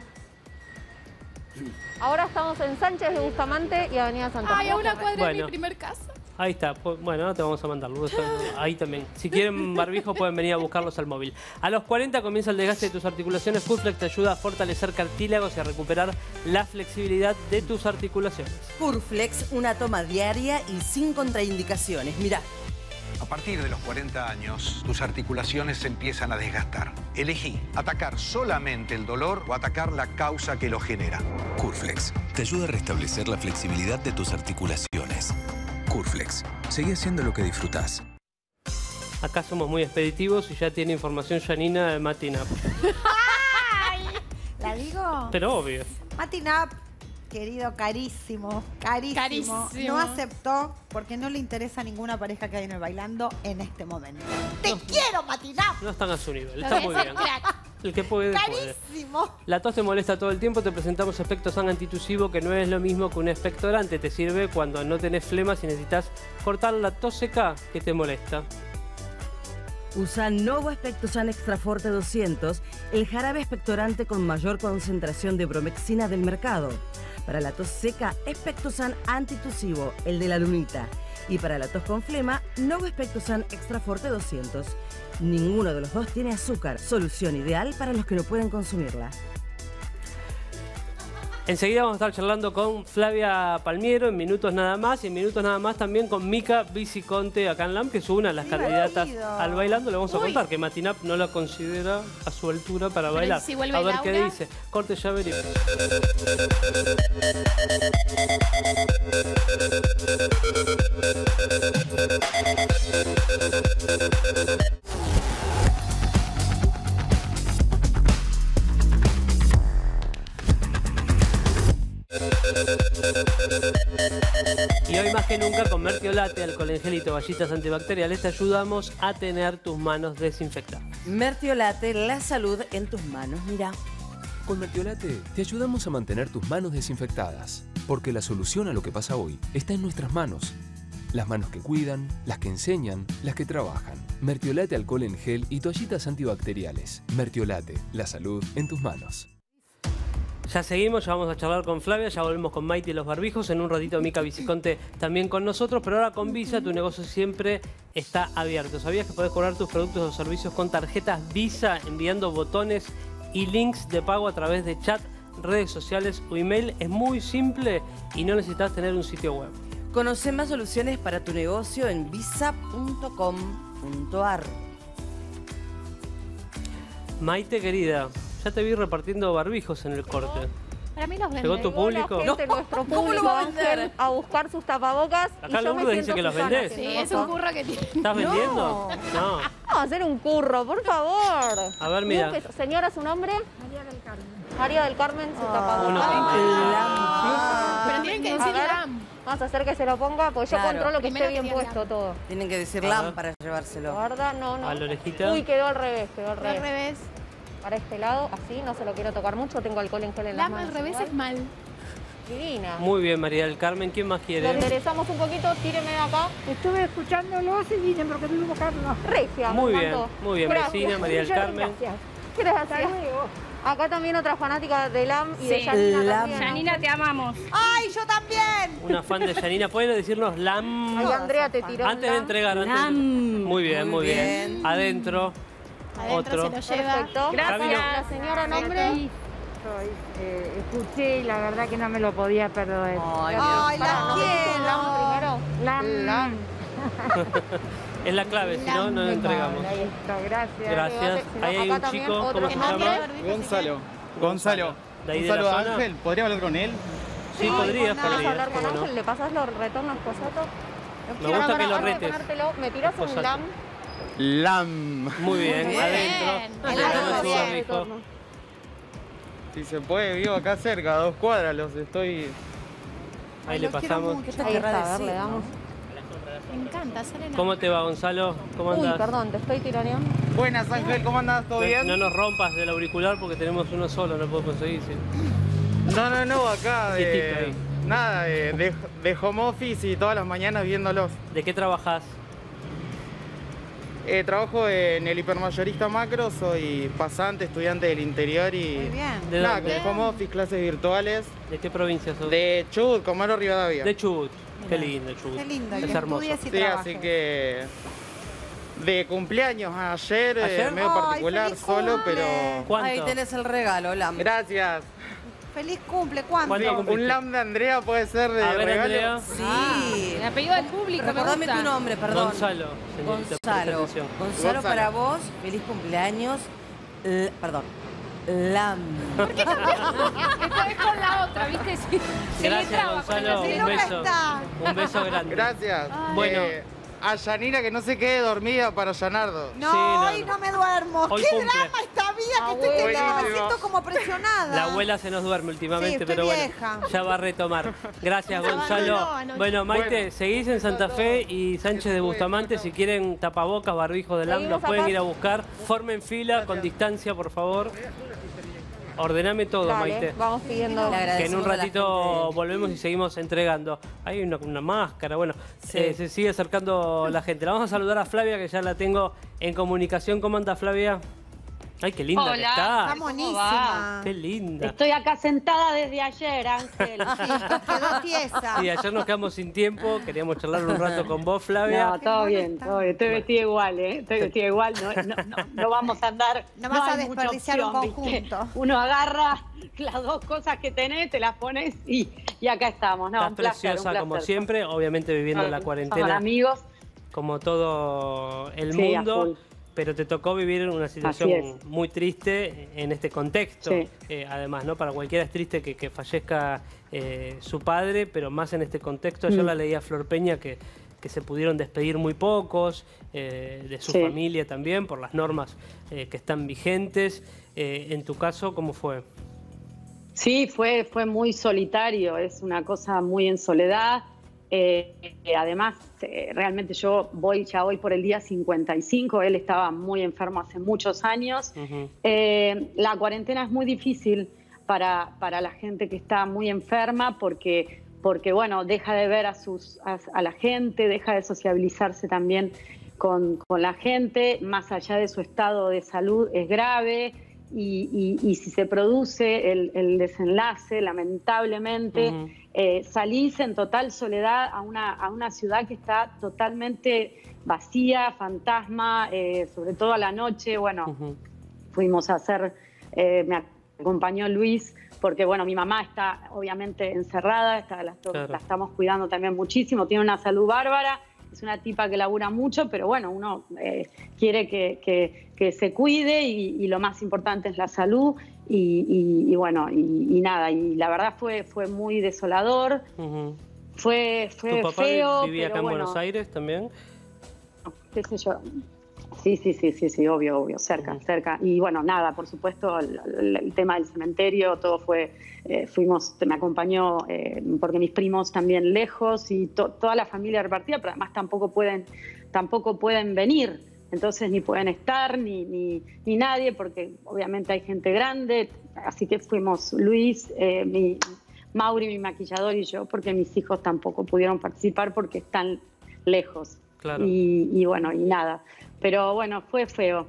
Ahora estamos en Sánchez de Bustamante y Avenida Santa Ay, Fe. a una cuadra de Bueno. mi primer casa. Ahí está. Bueno, ahora te vamos a mandar. Ahí también. Si quieren barbijo pueden venir a buscarlos al móvil. A los 40 comienza el desgaste de tus articulaciones. Curflex te ayuda a fortalecer cartílagos y a recuperar la flexibilidad de tus articulaciones. Curflex, una toma diaria y sin contraindicaciones. Mirá. A partir de los 40 años, tus articulaciones se empiezan a desgastar. Elegí atacar solamente el dolor o atacar la causa que lo genera. Curflex te ayuda a restablecer la flexibilidad de tus articulaciones. Curflex, seguí haciendo lo que disfrutás. Acá somos muy expeditivos y ya tiene información Janina de Matinap. ¡Ay! ¿La digo? Pero obvio. Matinap, querido, carísimo. No aceptó porque no le interesa a ninguna pareja que hay en el bailando en este momento. ¡Te quiero, Matinap! No están a su nivel, está muy bien. El que puede, ¡Carísimo! La tos te molesta todo el tiempo, te presentamos Expectosan antitusivo, que no es lo mismo que un expectorante. Te sirve cuando no tenés flemas y necesitas cortar la tos seca que te molesta. Usa Novo Expectosan Extra Forte 200, el jarabe expectorante con mayor concentración de bromexina del mercado. Para la tos seca, Expectosan antitusivo, el de la lunita. Y para la tos con flema, Novo Expectosan Extra Forte 200. Ninguno de los dos tiene azúcar, solución ideal para los que no pueden consumirla. Enseguida vamos a estar charlando con Flavia Palmiero en minutos nada más. Y en minutos nada más también con Mica Viciconte acá en LAM, que es una de las candidatas al bailando. Le vamos a contar que Matinap no la considera a su altura para bailar. Si vuelve a ver Laura. qué dice. Corte, ya veremos. Y hoy más que nunca con Mertiolate, alcohol en gel y toallitas antibacteriales te ayudamos a tener tus manos desinfectadas. Mertiolate, la salud en tus manos, mira. Con Mertiolate te ayudamos a mantener tus manos desinfectadas, porque la solución a lo que pasa hoy está en nuestras manos. Las manos que cuidan, las que enseñan, las que trabajan. Mertiolate, alcohol en gel y toallitas antibacteriales. Mertiolate, la salud en tus manos. Ya seguimos, ya vamos a charlar con Flavia, ya volvemos con Maite y los barbijos. En un ratito Mica Viciconte también con nosotros, pero ahora con Visa tu negocio siempre está abierto. ¿Sabías que podés cobrar tus productos o servicios con tarjetas Visa enviando botones y links de pago a través de chat, redes sociales o email? Es muy simple y no necesitas tener un sitio web. Conoce más soluciones para tu negocio en visa.com.ar. Maite querida, ya te vi repartiendo barbijos en el corte. Para mí los venden. ¿Llegó tu público? La gente, nuestro público, Ángel, a buscar sus tapabocas. Acá y yo me Lourdes dice siento que los Susana, vendés. Sí, es un curro que tiene. ¿Estás vendiendo? No. Vamos a hacer un curro, por favor. A ver, mira. Señora, ¿su nombre? María del Carmen. María del Carmen, su tapabocas. Uno Pero tienen que decir LAM. Vamos a hacer que se lo ponga, porque Claro. yo controlo que Primero esté bien que diga puesto todo. Tienen que decir A LAM ver. para llevárselo. Guarda, no. A la orejita. Uy, quedó al revés, quedó al Al revés. revés. Para este lado, así, no se lo quiero tocar mucho, tengo alcohol en gel en las LAM manos. al revés igual. es mal. Divina. Muy bien, María del Carmen. ¿Quién más Lo quiere? enderezamos un poquito, tíreme de acá. Estuve escuchándolos y vine porque vivo buscarlos. Regia, Muy me bien, encantó. muy bien, Gracias. vecina, María del Muchas Carmen. Gracias. Gracias. Acá también otra fanática de LAM y de Sí. Janina LAM. también. Janina, te amamos. ¡Ay, yo también! Una fan de Janina. ¿Pueden decirnos LAM? Ay, Andrea te tiró Antes de entregar. LAM. Muy bien, muy bien. bien. Adentro. Adentro Otro. se lo lleva. Perfecto. Camino. La señora, nombre. Escuché y la verdad que no me lo podía perder. Ay, ¡Ay, la ¿No me dice quiero! LAM primero? LAM. Es la clave, si no, no lo entregamos. Listo, gracias. Gracias. Ahí hay Acá un también chico, otro ¿cómo se que llama? Gonzalo. Gonzalo. ¿De ahí Un de la saludo a zona? Ángel. ¿Podría hablar con él? Sí, podrías, Vamos a hablar con cómo no. Ángel, le pasas los retornos posatos. Me gusta que lo Antes de retes. ponértelo, ¿me tiras Posato. un LAM? LAM. Muy bien, Muy adentro. bien. Adentro Adentro, de su bien. barbijo. Si se puede, vivo acá cerca, a 2 cuadras, los estoy... Ahí le pasamos. Ahí está, a ver, le damos. Me encanta, Selena. ¿Cómo te va, Gonzalo? ¿Cómo Uy, andás? perdón, te estoy tiraneando. Buenas, Ángel, ¿cómo andás? ¿Todo bien? No nos rompas del auricular porque tenemos uno solo, no puedo conseguir. ¿Sí? No, acá Quietito ahí. Nada, de home office y todas las mañanas viéndolos. ¿De qué trabajás? Trabajo en el hipermayorista Macro, soy pasante, estudiante del interior y... Muy bien. ¿De Nada, dónde? con home office, clases virtuales. ¿De qué provincia sos? De Chubut, Comodoro Rivadavia. De Chubut. Qué lindo, Chubut. Qué lindo, Es que hermoso. estudies y Sí, trabajes. así que de cumpleaños ayer, ¿Ayer? medio Ay, particular feliz solo, cumple. pero... ¿Cuánto? Ahí tenés el regalo, Lam. Gracias. Feliz cumple, ¿cuánto? Sí, un lam de Andrea puede ser de A ver, regalo. Andrea. Sí. El apellido del público, me Recordame gusta. tu nombre, perdón. Gonzalo, señorita, preste Gonzalo. atención. Gonzalo, para vos, feliz cumpleaños. Perdón. Lam. Esta vez con la otra, ¿viste? Sí, se le Gracias, traba con el Gonzalo. apellido. Un beso. Un beso grande. Gracias. Bueno. A Yanira que no se quede dormida para Yanardo. No, Sí, no, hoy no. no me duermo. Hoy ¡Qué cumple. drama esta vida! Que estoy Buenísimo. me siento como presionada. La abuela se nos duerme últimamente, Sí, estoy pero bueno, vieja. ya va a retomar. Gracias, Nos Gonzalo. abandonó anoche. Bueno, Maite, Bueno. seguís en Santa Fe y Sánchez de Bustamante. Si quieren tapabocas, barbijos del AM, los Seguimos pueden acá. ir a buscar. Formen fila con distancia, por favor. Ordename todo, Dale, Maite. vamos pidiendo. Le Que en un agradecemos a la ratito gente. volvemos y seguimos entregando. Hay una máscara, bueno, se sigue acercando la gente. La vamos a saludar a Flavia, que ya la tengo en comunicación. ¿Cómo anda, Flavia? Ay, qué linda que Hola. está. Está monísima. Qué linda. Estoy acá sentada desde ayer, Ángel. Quedó tiesa. Sí, ayer nos quedamos sin tiempo, queríamos charlar un rato con vos, Flavia. No, todo bien, todo bien. Estoy vestida igual, ¿eh? Estoy vestida igual, no vamos a andar. No vas a hay mucha desperdiciar un opción, ¿viste? conjunto. Uno agarra las dos cosas que tenés, te las pones y acá estamos. No, Estás un placer, preciosa un como placer. siempre, obviamente viviendo la Somos cuarentena amigos. como todo el Sí, a mundo. full. Pero te tocó vivir una situación es. muy triste en este contexto. Sí. Además, ¿no? Para cualquiera es triste que fallezca su padre, pero más en este contexto. Ayer la leí a Flor Peña que se pudieron despedir muy pocos, de su Sí. familia también, por las normas que están vigentes. En tu caso, ¿cómo fue? Sí, fue muy solitario, es una cosa muy en soledad. Además, realmente yo ya voy por el día 55, él estaba muy enfermo hace muchos años. La cuarentena es muy difícil para la gente que está muy enferma porque bueno, deja de ver a la gente, deja de sociabilizarse también con la gente, más allá de su estado de salud es grave. Y si se produce el desenlace, lamentablemente, salís en total soledad a una ciudad que está totalmente vacía, fantasma, sobre todo a la noche. Bueno, fuimos a hacer, me acompañó Luis, porque bueno, mi mamá está obviamente encerrada, la estamos cuidando también muchísimo, tiene una salud bárbara. Es una tipa que labura mucho, pero bueno, uno quiere que se cuide y lo más importante es la salud y bueno, y nada, y la verdad fue muy desolador, fue ¿Tu papá feo, vivía pero acá en bueno, Buenos Aires también? qué sé yo. Sí, obvio, cerca. Y bueno, nada, por supuesto, el tema del cementerio, todo fue, me acompañó, porque mis primos también lejos y toda la familia repartida, pero además tampoco pueden venir, entonces ni pueden estar, ni nadie, porque obviamente hay gente grande, así que fuimos Luis, Mauri, mi maquillador y yo, porque mis hijos tampoco pudieron participar porque están lejos. Claro. Y bueno, y nada. Pero bueno, fue feo,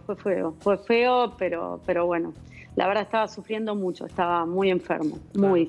pero bueno, la verdad estaba sufriendo mucho, estaba muy enfermo, muy,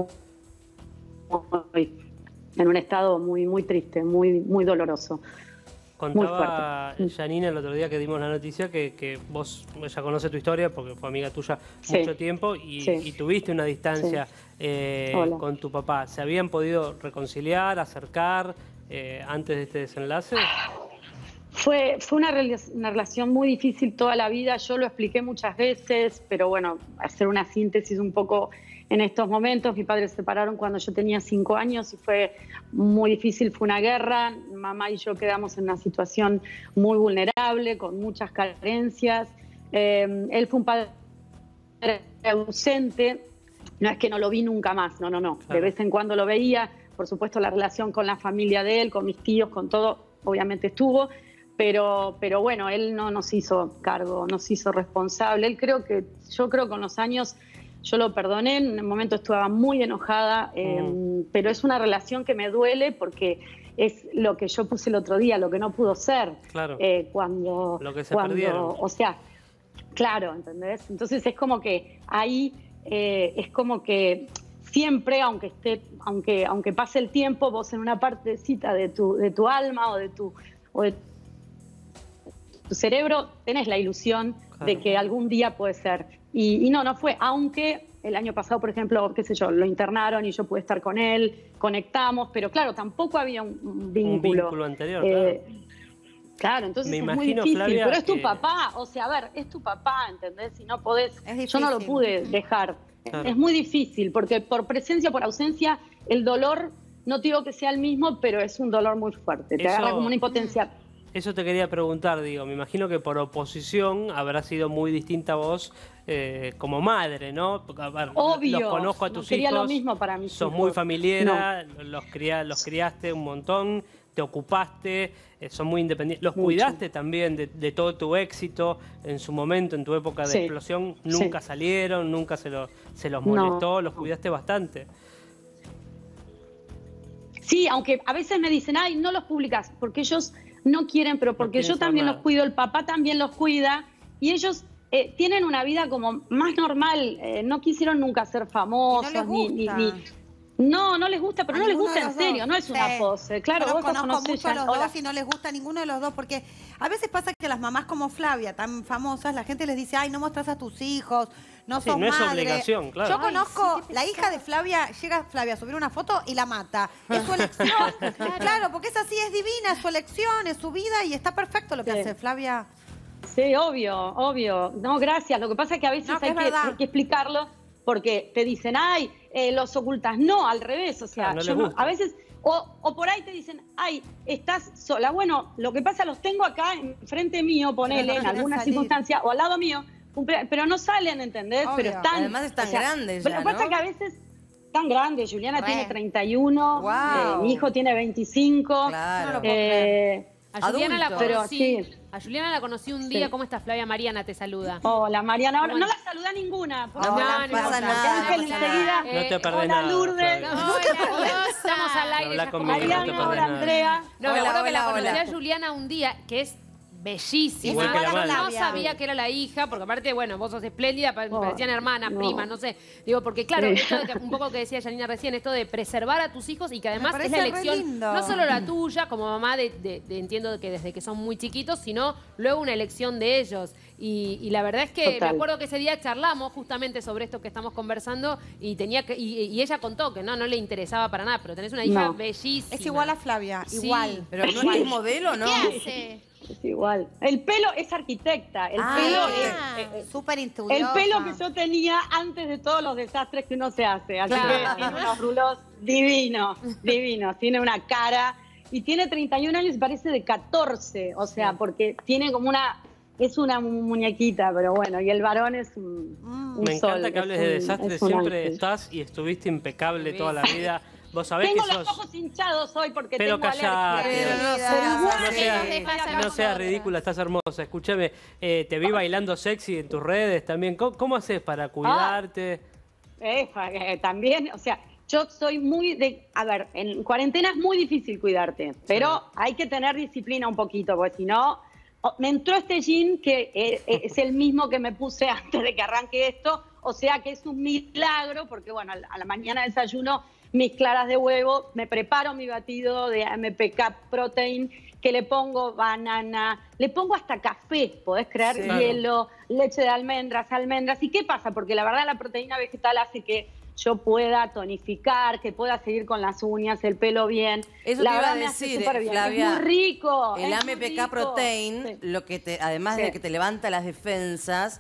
en un estado muy triste, muy doloroso. Contaba Janina el otro día que dimos la noticia que vos ya conoce tu historia porque fue amiga tuya mucho tiempo y tuviste una distancia con tu papá. ¿Se habían podido reconciliar, acercar antes de este desenlace? Fue una relación muy difícil toda la vida, yo lo expliqué muchas veces, pero bueno, hacer una síntesis un poco en estos momentos. Mi padre se separaron cuando yo tenía 5 años y fue muy difícil, fue una guerra. Mamá y yo quedamos en una situación muy vulnerable, con muchas carencias. Él fue un padre ausente, no es que no lo vi nunca más, no. Claro. De vez en cuando lo veía, por supuesto la relación con la familia de él, con mis tíos, con todo, obviamente estuvo. Pero bueno, él no nos hizo cargo, nos hizo responsable. Yo creo que con los años yo lo perdoné, en el momento estaba muy enojada, pero es una relación que me duele porque es lo que yo puse el otro día, lo que no pudo ser. Claro. Lo que se perdieron. O sea, claro, ¿entendés? Entonces es como que ahí es como que siempre, aunque pase el tiempo, vos en una partecita de tu alma o de tu cerebro tenés la ilusión de que algún día puede ser. Y no fue, aunque el año pasado, por ejemplo, qué sé yo, lo internaron y yo pude estar con él, conectamos, pero claro, tampoco había un vínculo. Un vínculo anterior, claro. Claro, entonces Me es muy imagino, difícil, Flavia, pero es tu que- papá, o sea, a ver, es tu papá, ¿entendés? Si no podés, Es yo no lo difícil. pude dejar. Claro. Es muy difícil, porque por presencia, por ausencia, el dolor, no te digo que sea el mismo, pero es un dolor muy fuerte, te Eso- agarra como una impotencia. Eso te quería preguntar, digo, me imagino que por oposición habrá sido muy distinta a vos como madre, ¿no? Porque, a ver, Obvio, los conozco a tus quería hijos, lo mismo para mis sos hijos. muy familiera, los criaste un montón, te ocupaste, son muy independientes, los Mucho. cuidaste también de todo tu éxito en su momento, en tu época de Sí, explosión, nunca sí. salieron, nunca se los No. molestó, los cuidaste bastante. Sí, aunque a veces me dicen, ay, no los publicas, porque ellos no quieren, pero porque quieren yo saber también nada. los cuido, el papá también los cuida, y ellos tienen una vida como más normal, no quisieron nunca ser famosos, Y no les gusta. No les gusta, pero A no les ninguno gusta de en los serio, dos. no es una Sí. pose. Claro, Yo vos los los conozco conocés mucho a ya. los Hola. dos y no les gusta a ninguno de los dos, porque a veces pasa que las mamás como Flavia, tan famosas, la gente les dice, ay, no mostras a tus hijos, no Sí, sos no es madre. obligación, claro. Yo conozco, la hija de Flavia, llega Flavia a subir una foto y la mata. Es su elección. Claro, porque es así, es divina, es su elección, es su vida y está perfecto lo que Sí. hace Flavia. Sí, obvio. No, gracias. Lo que pasa es que a veces No, que hay es que verdad. explicarlo porque te dicen, ay, los ocultas. No, al revés. O sea, Claro, no yo les no- gusta. a veces, o por ahí te dicen, ay, estás sola. Bueno, lo que pasa, los tengo acá enfrente mío, ponele, Pero no en quieren alguna salir. circunstancia, o al lado mío, pero no salen, ¿entendés? Obvio. Pero están. Además están grandes Pero ya, lo que pasa ¿no? es que a veces tan grandes. Juliana Re. tiene 31, Guau. mi hijo tiene 25. Claro. No lo puedo creer. A Juliana la Adultos. conocí. Pero sí. A Juliana la conocí un día. Sí. ¿Cómo está Flavia? Mariana te saluda. Hola, Mariana. Ahora, Bueno. no la saluda ninguna. por No, favor. no no pasa importa. nada, Ángel no pasa enseguida. nada. No te perdés Hola, nada, Lourdes. Flavia. Estamos al aire. Habla ya conmigo, no te Mariana, perdés hola, nada. Andrea. No, me Hola, acuerdo que la hola, conocí hola. a Juliana un día, que es bellísima. Igual que la madre. No sabía que era la hija, porque aparte, bueno, vos sos espléndida, Oh, parecían hermanas, no. primas, no sé. Digo, porque claro, Sí. esto de que, un poco que decía Janina recién, esto de preservar a tus hijos y que además es la parece re elección, lindo. no solo la tuya como mamá, entiendo que desde que son muy chiquitos, sino luego una elección de ellos. Y la verdad es que Total. me acuerdo que ese día charlamos justamente sobre esto que estamos conversando y y ella contó que no le interesaba para nada, pero tenés una hija No. bellísima. Es igual a Flavia, Sí. igual. Pero no es modelo, ¿no? ¿Qué hace? Es igual. El pelo es arquitecta. El Ah, pelo ah. es. Súper El estudiosa. pelo que yo tenía antes de todos los desastres que uno se hace. Así Claro. que tiene unos rulos divinos. Tiene una cara. Y tiene 31 años y parece de 14. O sea, porque tiene como una. Es una muñequita, pero bueno. Y el varón es un Me sol, encanta que es hables de un- desastres, es un siempre ángel. estás y estuviste impecable toda la vida. Vos sabés Tengo que los sos... ojos hinchados hoy porque Pero tengo callate. alergia. Pero no Pero seas igual, No nos seas, dejas a no seas nosotras. ridícula, estás hermosa. Escúchame, te vi bailando sexy en tus redes también. ¿Cómo haces para cuidarte? También, o sea, yo soy muy de... A ver, en cuarentena es muy difícil cuidarte, pero hay que tener disciplina un poquito, porque si no... Me entró este jean que es el mismo que me puse antes de que arranque esto, o sea que es un milagro, porque bueno, a la mañana desayuno mis claras de huevo, me preparo mi batido de MPK Protein, que le pongo banana, le pongo hasta café, ¿podés creer? Sí. Hielo, leche de almendras. ¿Y qué pasa? Porque la verdad la proteína vegetal hace que yo pueda tonificar, que pueda seguir con las uñas, el pelo bien. Eso la te iba verdad a me hace decir, súper bien. Flavia. Es muy rico. El es muy AMPK rico. Protein, Sí. lo que además de Sí. que te levanta las defensas,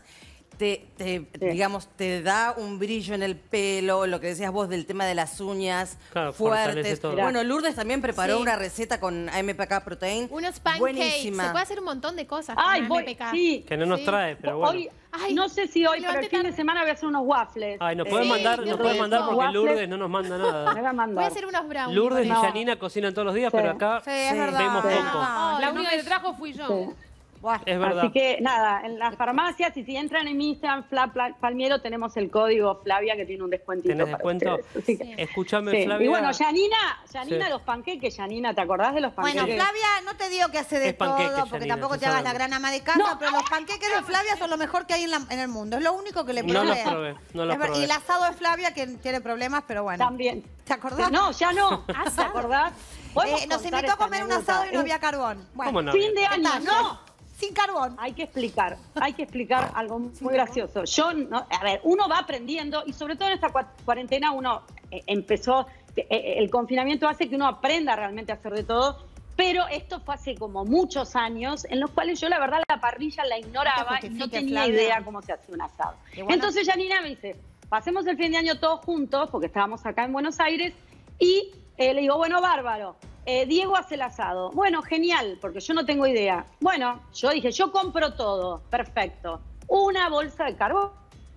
digamos, te da un brillo en el pelo, lo que decías vos del tema de las uñas Claro, fortalece fuertes. todo. Bueno, Lourdes también preparó Sí. una receta con AMPK Protein. Unos pancakes. Buenísima. Se puede hacer un montón de cosas Ay, con voy, MPK. sí. Que no nos Sí. trae, pero bueno. Hoy, Ay, no sé si hoy, pero levanté el fin de tarde. semana voy a hacer unos waffles. Ay, nos pueden Sí, mandar, qué nos pueden mandar rico. porque Waffles. Lourdes no nos manda Me va nada. a Voy a mandar. hacer unos brownies. Lourdes y con eso. Janina cocinan todos los días, Sí. pero acá Sí, es verdad. vemos es poco. verdad. La No única me- que trajo fui yo. Sí. Es verdad. Así que nada, en las farmacias, y si entran en mi Instagram, Palmiero, tenemos el código Flavia que tiene un descuentito. ¿Tenés para descuento? ustedes. Sí. Escúchame, Sí. Flavia. Y bueno, Janina, Sí. los panqueques, Janina, ¿te acordás de los panqueques? Bueno, Flavia, no te digo que hace de Es panqueque, todo, porque Janina, tampoco se te hagas sabe. la gran ama de casa, pero los panqueques de Flavia son lo mejor que hay en el mundo. Es lo único que le No probé. los probé, no los Es ver- probé. Y el asado de Flavia, que tiene problemas, pero bueno. También. ¿Te acordás? No, ya no. ¿Te acordás? ¿Podemos Nos contar invitó a esta comer un anécdota? asado y no había carbón. Bueno, ¿Cómo no? Fin de año, detalles. no. Sin carbón. Hay que explicar algo muy gracioso. Yo, a ver, uno va aprendiendo y sobre todo en esta cuarentena uno empezó, el confinamiento hace que uno aprenda realmente a hacer de todo, pero esto fue hace como muchos años en los cuales yo la verdad la parrilla la ignoraba y no tenía Flavia. idea cómo se hacía un asado. Entonces Janina me dice, pasemos el fin de año todos juntos, porque estábamos acá en Buenos Aires, y le digo, bueno, bárbaro. Diego hace el asado. Bueno, genial, porque yo no tengo idea. Bueno, yo dije, yo compro todo. Perfecto. Una bolsa de carbón.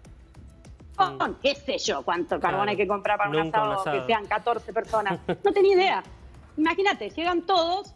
¿Qué sé yo cuánto carbón hay que comprar para un Nunca un asado, asado. que sean 14 personas? No tenía idea. Imagínate, llegan todos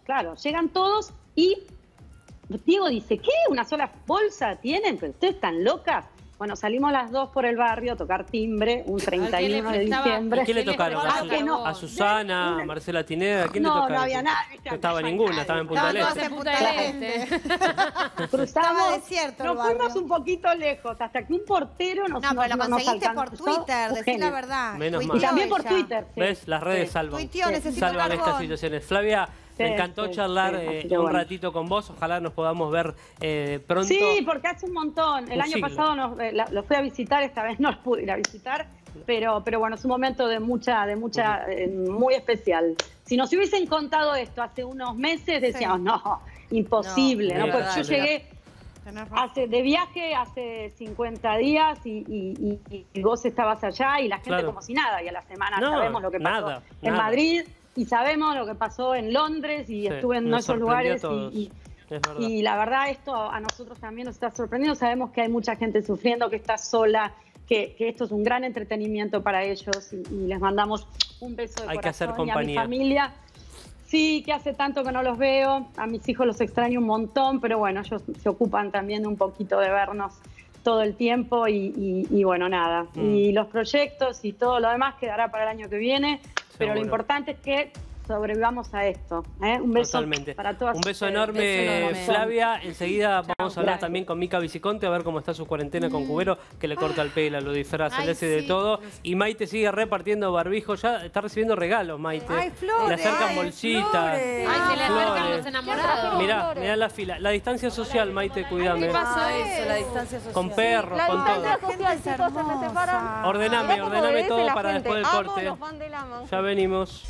y Diego dice, ¿qué? ¿Una sola bolsa tienen? ¿Pero ustedes están locas? Bueno, salimos las dos por el barrio a tocar timbre un 31 de diciembre. ¿A quién le tocaron? ¿A Susana? ¿A Marcela Tinera? ¿A quién le tocaron? No había nadie. No estaba ninguna, estaba en Punta del Este. Cruzamos, desierto el nos barrio. fuimos un poquito lejos, hasta que un portero nos No, pero lo nos conseguiste por alcanzó. Twitter, Un decí genio. la verdad. Menos Tuiteó mal. Y también por ella. Twitter. Sí. ¿Ves? Las redes salvan. Tuiteó, necesito Salvan carbón. estas situaciones. Flavia, Sí, me encantó sí, charlar sí, así que un bueno. ratito con vos. Ojalá nos podamos ver pronto. Sí, porque hace un montón. El Un año siglo. pasado lo fui a visitar, esta vez no los pude ir a visitar, pero bueno, es un momento de mucha muy especial. Si nos hubiesen contado esto hace unos meses, decíamos, no, imposible. No, ¿no? Porque verdad, yo verdad. llegué de viaje hace 50 días y vos estabas allá y la gente Claro. como si nada, y a la semana No, sabemos lo que pasó nada, en nada. Madrid y sabemos lo que pasó en Londres y Sí, estuve en nos esos sorprendió a lugares todos. y Es verdad. y la verdad esto a nosotros también nos está sorprendiendo. Sabemos que hay mucha gente sufriendo, que está sola, que esto es un gran entretenimiento para ellos y les mandamos un beso de Hay que hacer corazón y a mi compañía. familia. Sí, que hace tanto que no los veo. A mis hijos los extraño un montón, pero bueno, ellos se ocupan también un poquito de vernos todo el tiempo y bueno, nada. Y los proyectos y todo lo demás quedará para el año que viene, pero lo Seguro. importante es que sobrevivamos a esto. Un beso Totalmente. para todas Un beso ustedes. enorme, Flavia. Enseguida vamos a hablar también con Mica Viciconte, a ver cómo está su cuarentena con Cubero, que le corta el pelo, lo disfraza, Ay, le hace de sí. todo. Y Maite sigue repartiendo barbijo, ya está recibiendo regalos, Maite. Ay, flores. Le acercan Ay, bolsitas. flores. Ay, se le acercan Flores. los enamorados. Mirá la fila. La distancia social, Maite, cuídame. ¿Qué pasó Eso, la distancia social. Con perros, La con todo. distancia social, chicos, se me separan. Ordename Mirá cómo obedece todo la para gente. después del Amo corte. los fan de la mano. Ya venimos.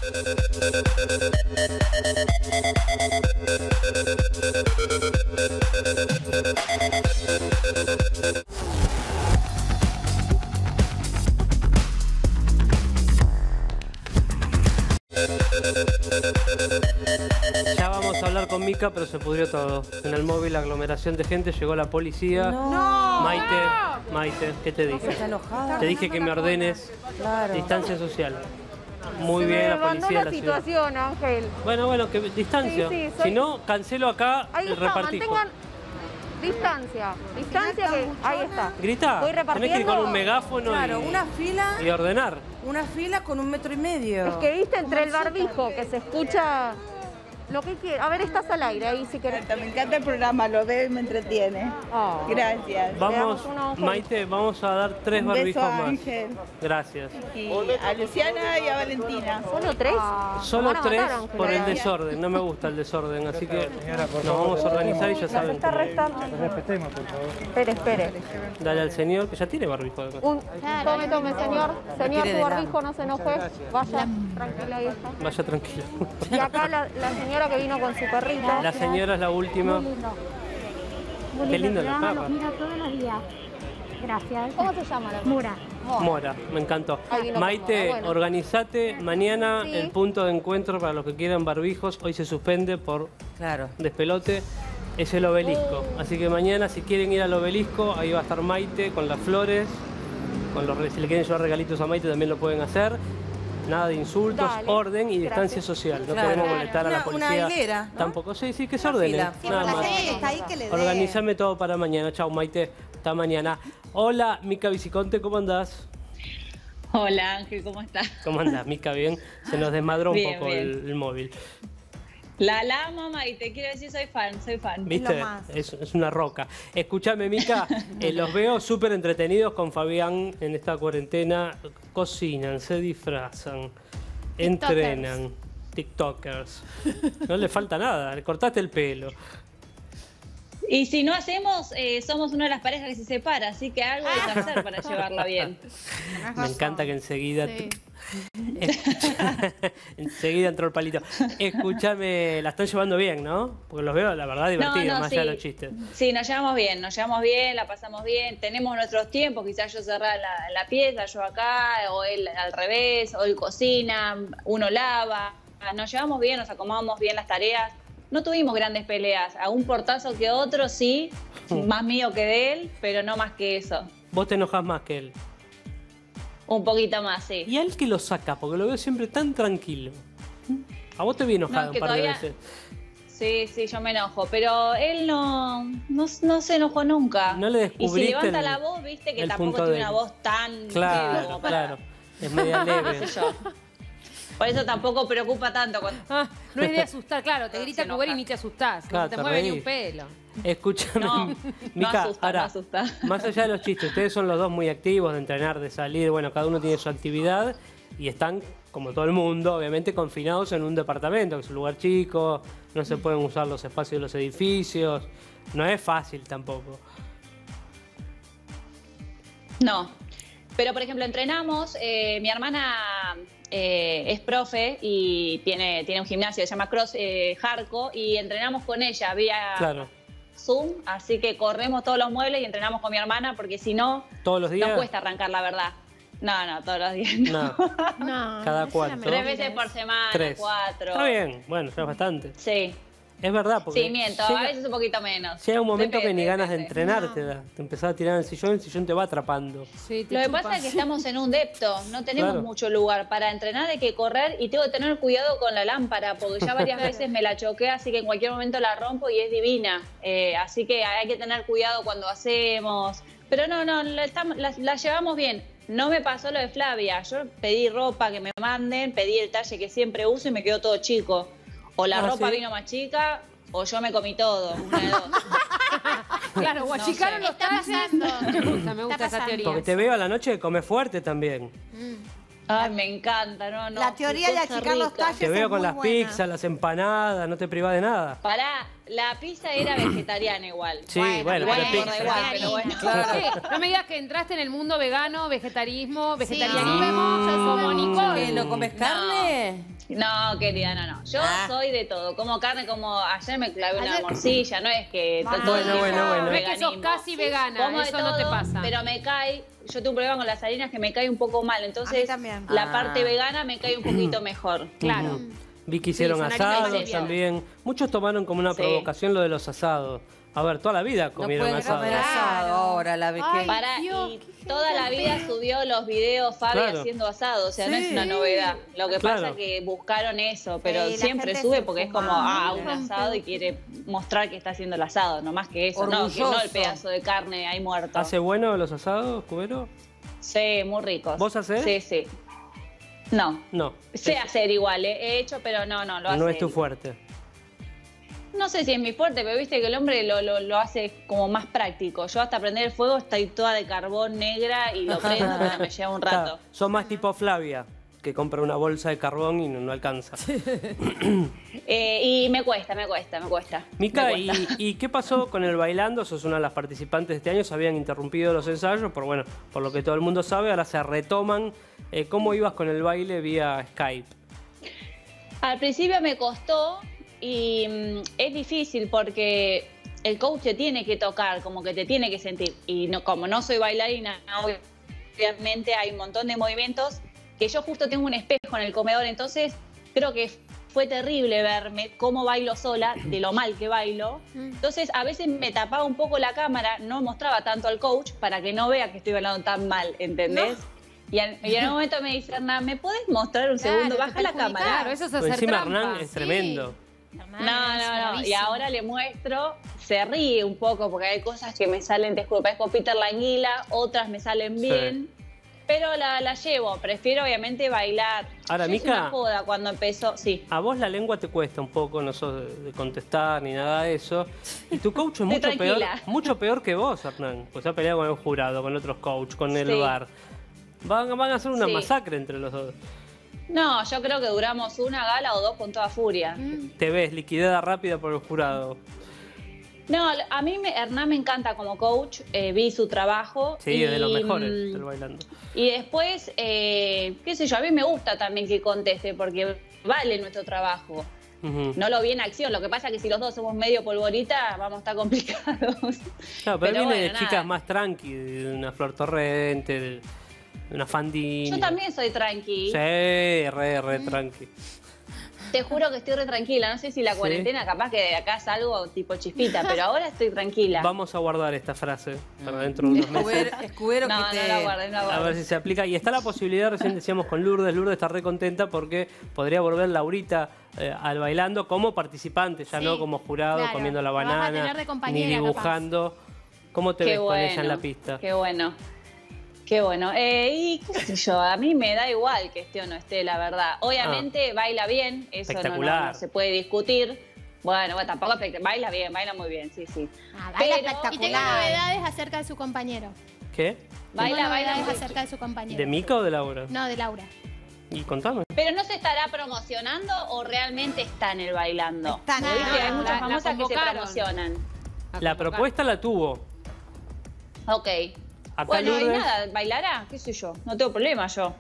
Ya vamos a hablar con Mica, pero se pudrió todo. En el móvil, aglomeración de gente, llegó la policía. No. Maite, ¿qué te dije? Está enojada. Te dije que me ordenes. Claro. Distancia social. Muy Se bien, me la mandó policía de la la ciudad. situación, Ángel. Bueno, que distancia. Sí, soy- Si no, cancelo acá Ahí el está, repartijo. mantengan distancia. Distancia que ahí está. Grita, Voy tenés que ir repartiendo. con un megáfono Claro, una fila, y ordenar. con 1,5 metros. Es que viste entre el barbijo que se escucha lo que quiera. A ver, estás al aire ahí si querés. Me encanta el programa, lo veo y me entretiene. Oh. Gracias. Vamos, damos una hoja. Maite, vamos a dar 3 Un beso barbijos a más. Ángel. Gracias. Y a Luciana y a Valentina. ¿Solo 3? Solo 3 matar, Ángel. por el Gracias. desorden. No me gusta el desorden, así que nos vamos a organizar y ya Nos saben. está cómo. restando. Respetemos, por favor. Espere. Dale al señor, que ya tiene barbijo. Además. Tome, señor. Señor, quiere su de barbijo, no se enoje. Vaya, tranquila, ahí está. Vaya tranquilo. Y acá la señora que vino con su perrita. La señora es la última. Qué lindo la perra. Mira todos los días. Gracias. ¿Cómo se llama la Mura. Mora, me encantó. Ahí vino con Maite, Mora, bueno. organizate. Mañana Sí. el punto de encuentro para los que quieran barbijos. Hoy se suspende por Claro. despelote. Es el obelisco. Así que mañana, si quieren ir al obelisco, ahí va a estar Maite con las flores. Si le quieren llevar regalitos a Maite, también lo pueden hacer. Nada de insultos, Dale, orden y gracias. distancia social. No Claro. podemos molestar a la policía. Una hilera, ¿no? Tampoco, sí, que se ordene. Sí, Nada pero la más. gente que está ahí que le dé. Organízame todo para mañana. Chau, Maite. Hasta mañana. Hola, Mica Viciconte, ¿cómo andás? Hola Ángel, ¿cómo estás? ¿Cómo andás, Mica? ¿Bien? Se nos desmadró un Bien, poco bien. el móvil. La mamá y te quiero decir, soy fan. ¿Viste? Es una roca. Escúchame, Mica, los veo súper entretenidos con Fabián en esta cuarentena. Cocinan, se disfrazan, entrenan. TikTokers. No le falta nada, le cortaste el pelo. Y si no hacemos, somos una de las parejas que se separa, así que algo hay que hacer para llevarla bien. Me encanta que enseguida... enseguida entró el palito. Escúchame, la están llevando bien, ¿no? Porque los veo, la verdad, divertidos, más allá de los chistes. Sí, nos llevamos bien, la pasamos bien, tenemos nuestros tiempos, quizás yo cerraba la pieza, yo acá, o él al revés, o él cocina, uno lava, nos llevamos bien, nos acomodamos bien las tareas. No tuvimos grandes peleas, a un portazo que otro sí, más mío que de él, pero no más que eso. ¿Vos te enojas más que él? Un poquito más, sí. ¿Y a él que lo saca? Porque lo veo siempre tan tranquilo. A vos te vi enojado No, es que un par de todavía- veces. Sí, yo me enojo, pero él no se enojó nunca. No le Y descubriste si levanta el- la voz, viste que el tampoco punto tiene débil. una voz tan Claro, como para... claro. Es media leve. qué sé yo. Por eso tampoco preocupa tanto cuando... No es de asustar, claro, te grita se Cubero y enoja. ni te asustás, Claro, no te te mueve ni reís. un pelo. Escúchame, No Mica, asusta, ahora, no asusta. más allá de los chistes, ustedes son los dos muy activos de entrenar, de salir, bueno, cada uno tiene su actividad y están, como todo el mundo, obviamente confinados en un departamento, que es un lugar chico, no se pueden usar los espacios de los edificios, no es fácil tampoco. No, pero por ejemplo entrenamos, mi hermana es profe y tiene un gimnasio que se llama Cross Jarco y entrenamos con ella vía Claro. Zoom, así que corremos todos los muebles y entrenamos con mi hermana porque si no, ¿Todos los días? nos cuesta arrancar la verdad. No, todos los días. No. No. ¿Cada cuánto? 3 veces por semana, 3. 4. Está bien, bueno, ya es bastante. Sí. Es verdad, porque Sí, miento, llega- a veces un poquito menos. llega un momento que Depende, ni ganas de depende. entrenar te da. Te empezás a tirar en el sillón te va atrapando. Lo que pasa es que estamos en un depto, no tenemos Claro. mucho lugar. Para entrenar hay que correr y tengo que tener cuidado con la lámpara, porque ya varias veces me la choqué, así que en cualquier momento la rompo y es divina. Así que hay que tener cuidado cuando hacemos. Pero no, la llevamos bien. No me pasó lo de Flavia. Yo pedí ropa que me manden, pedí el talle que siempre uso y me quedó todo chico. O la ropa ¿sí? vino más chica o yo me comí todo, una de dos. Claro, guachicaron los talles. Me gusta esa teoría. Porque te veo a la noche que come fuerte también. Ay, me encanta, no. La teoría qué de cosa achicar los rica. talles Te veo es con muy las buena. pizzas, las empanadas, no te privás de nada. Pará, la pizza era vegetariana igual. Sí, bueno, pero igual, pizza. igual, pero bueno. Sí, no me digas que entraste en el mundo vegano, vegetarianismo, vegetarianismo, Sí. como Nicole. ¿Que no comes carne? No, querida, no. Yo soy de todo. Como carne, como ayer me clavé una Ayer- morcilla, no es que todo el Bueno, tiempo bueno. No es que sos veganismo. casi vegana, Como de eso no te todo, pasa. Pero me cae, yo tengo un problema con las harinas que me cae un poco mal, entonces la parte vegana me cae un poquito mejor. Claro. Ujú. Vi que hicieron son harinas asados livianas. también. Muchos tomaron como una Sí. provocación lo de los asados. A ver, toda la vida comieron pueden asado. comer asado ahora, la vez que... Para, y toda la vida subió los videos Fabi Claro. haciendo asado, o sea, no Sí. es una novedad. Lo que Claro. pasa es que buscaron eso, pero Sí, la siempre gente sube se porque es como, fuma. un asado y quiere mostrar que está haciendo el asado, no más que eso, no, que no el Orgulloso. pedazo de carne ahí muerto. ¿Hace bueno los asados, Cubero? Sí, muy ricos. ¿Vos hacés? Sí, sí. No. No. Sé hacer igual, he hecho, pero no, lo hace. No es tu fuerte. No sé si es mi fuerte, pero viste que el hombre lo hace como más práctico. Yo hasta prender el fuego estoy toda de carbón negra y lo prendo, pero me lleva un rato. Claro, sos más tipo Flavia, que compra una bolsa de carbón y no alcanza. Y me cuesta. Mica, Me cuesta. ¿y qué pasó con el bailando? Sos una de las participantes de este año, se habían interrumpido los ensayos, bueno, por lo que todo el mundo sabe, ahora se retoman. ¿Cómo ibas con el baile vía Skype? Al principio me costó y es difícil porque el coach te tiene que tocar, como que te tiene que sentir. Y no, como no soy bailarina, obviamente hay un montón de movimientos que yo justo tengo un espejo en el comedor, entonces creo que fue terrible verme cómo bailo sola, de lo mal que bailo. Entonces a veces me tapaba un poco la cámara, no mostraba tanto al coach para que no vea que estoy bailando tan mal, ¿entendés? Y en un momento me dice, Hernán, ¿me podés mostrar un segundo? Baja la cámara. Claro, eso es hacer Encima trampa. Hernán es tremendo. No. Y ahora le muestro, se ríe un poco porque hay cosas que me salen, te juro, parezco Peter Languila, otras me salen bien. Pero la llevo, prefiero obviamente bailar. Ahora, Yo hice Mica, una joda cuando empezó, sí. a vos la lengua te cuesta un poco, no sos de contestar ni nada de eso. Y tu coach es mucho peor que vos, Hernán. Pues se ha peleado con el jurado, con otros coaches, con el bar. Van a hacer una masacre entre los dos. No, yo creo que duramos una gala o dos con toda furia. Te ves liquidada rápida por el jurado. No, a mí Hernán me encanta como coach, vi su trabajo. Sí, es de los mejores del bailando. Y después, qué sé yo, a mí me gusta también que conteste porque vale nuestro trabajo. No lo vi en acción, lo que pasa es que si los dos somos medio polvorita, vamos a estar complicados. Claro, pero viene de chicas más tranqui, de una Flor Torrente, de una Fandini. Yo también soy tranqui. Sí, re tranqui. Te juro que estoy re tranquila. No sé si la cuarentena, capaz que de acá salgo tipo chispita, pero ahora estoy tranquila. Vamos a guardar esta frase para dentro de unos meses. Escudero no la guardé. A ver si se aplica. Y está la posibilidad, recién decíamos con Lourdes. Lourdes está re contenta porque podría volver Laurita al bailando como participante, ya no como jurado, comiendo la banana, ni dibujando. ¿Cómo te ves con ella en la pista? Qué bueno. Qué bueno. Y qué sé yo, a mí me da igual que esté o no esté, la verdad. Obviamente baila bien, eso no se puede discutir. Bueno, tampoco baila bien, baila muy bien, sí. Baila espectacular. Y tengo novedades acerca de su compañero. ¿Qué? Baila acerca de su compañero. ¿De Mica o de Laura? No, de Laura. Y contame. ¿Pero no se estará promocionando o realmente está en el bailando? Están hay muchas famosas que se promocionan. La propuesta la tuvo. Ok. Acá bueno, Lourdes. y nada, bailará, qué sé yo, no tengo problema yo.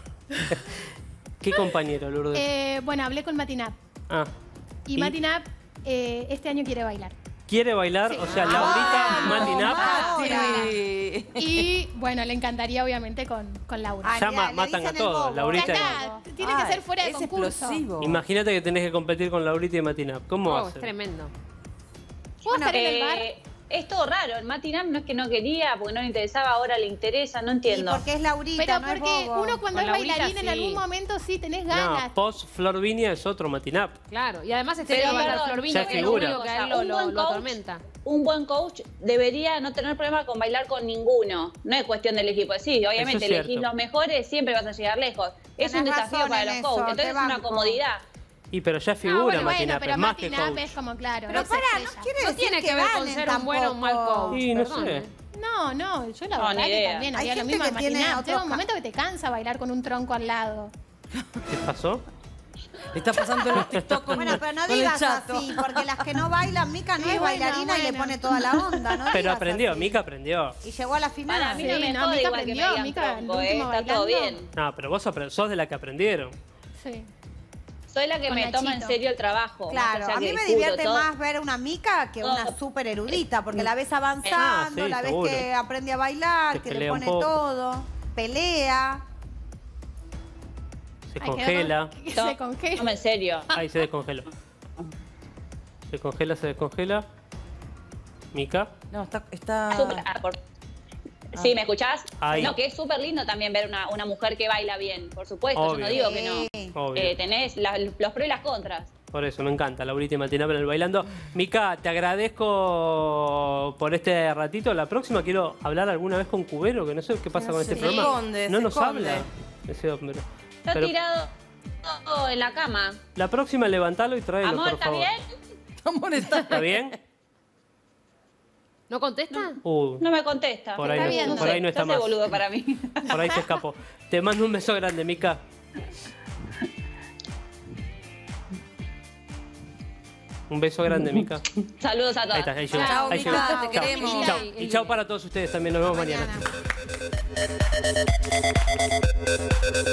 ¿Qué compañero, Lourdes? Bueno, hablé con Matinap. Ah. Y Matinap este año quiere bailar. ¿Quiere bailar? O sea, Laurita, Matinap. Sí. Y bueno, le encantaría obviamente con Laura. Ya matan a todos, Laurita. Tiene que ser fuera de concurso. Explosivo. Imagínate que tenés que competir con Laurita y Matinap. ¿Cómo haces? Es tremendo. ¿Puedo estar en el bar? Es todo raro, el Matinam no es que no quería, porque no le interesaba, ahora le interesa, no entiendo. Y porque es Laurita, pero no porque es bobo. uno cuando Con es Laurita, bailarín en algún momento sí tenés ganas. No, post Flor Viña es otro Matinap. Claro, y además Pero, va a perdón, Flor Viña, ya que es lo figura. único que a él lo atormenta. Un buen coach debería no tener problema con bailar con ninguno. No es cuestión del equipo. Sí, obviamente Eso es elegís cierto. los mejores, siempre vas a llegar lejos. Es un Tenés desafío razón para en los eso, coaches, entonces te es una banco. comodidad. Y pero ya figura Matinap, pero es más que Matinap coach. es como claro. Pero es pará, no estrella. quiere No decir tiene que ver con ganen ser un buen o un mal tampoco. coach. Sí, no perdón, sé. No, yo la No, verdad ni que idea. también Hay haría lo gente mismo que en tiene Matinap. otro Llega un momento que te cansa bailar con un tronco al lado. ¿Qué pasó? Está pasando en los TikTok con Bueno, pero no con el digas chato. así, porque las que no bailan, Mica no Sí, es bueno, bailarina y le bueno. pone toda la onda, ¿no? Pero digas aprendió, así. Mica aprendió. Y llegó a la final. Para mí no Sí, me no, jode Mica igual que me aprendió, digan Mica, el tronco, último está todo bailando. bien. No, pero vos sos de la que aprendieron. Sí. Soy la que Con me toma en Nachito. serio el trabajo. Claro, más allá a mí que me discuto divierte todo. más ver una Mica que una súper erudita, porque la ves avanzando, Ah, sí, la ves seguro. que aprende a bailar, Que que le pelea un pone poco. todo, pelea. Se Ay, congela. Se congela. Toma en serio. Ahí se descongeló. Se congela, se descongela. Mica. No, está... Sí, ¿me escuchás? Ahí. No, que es súper lindo también ver una mujer que baila bien, por supuesto, Obvio. yo no digo que no. Obvio. Tenés los pros y las contras. Por eso, me encanta, Laurita y Matinap en el bailando. Mica, te agradezco por este ratito. La próxima quiero hablar alguna vez con Cubero, que no sé qué pasa con este se programa. esconde, no se nos esconde. habla ese hombre. Está Pero tirado en la cama. la próxima levantalo y tráelo, Amor, por ¿está favor. bien? Amor, ¿Está bien? ¿No contesta? No me contesta. Por ahí Está no, bien. por ahí no está Se hace más. boludo para mí. Por ahí se escapó. Te mando un beso grande, Mica. Un beso grande, Mica. Saludos a todos. Ahí está, ahí llegó. Chao, ahí Mica, llegó. te Chao. queremos. Y chao. Y chao para todos ustedes también. Nos vemos mañana.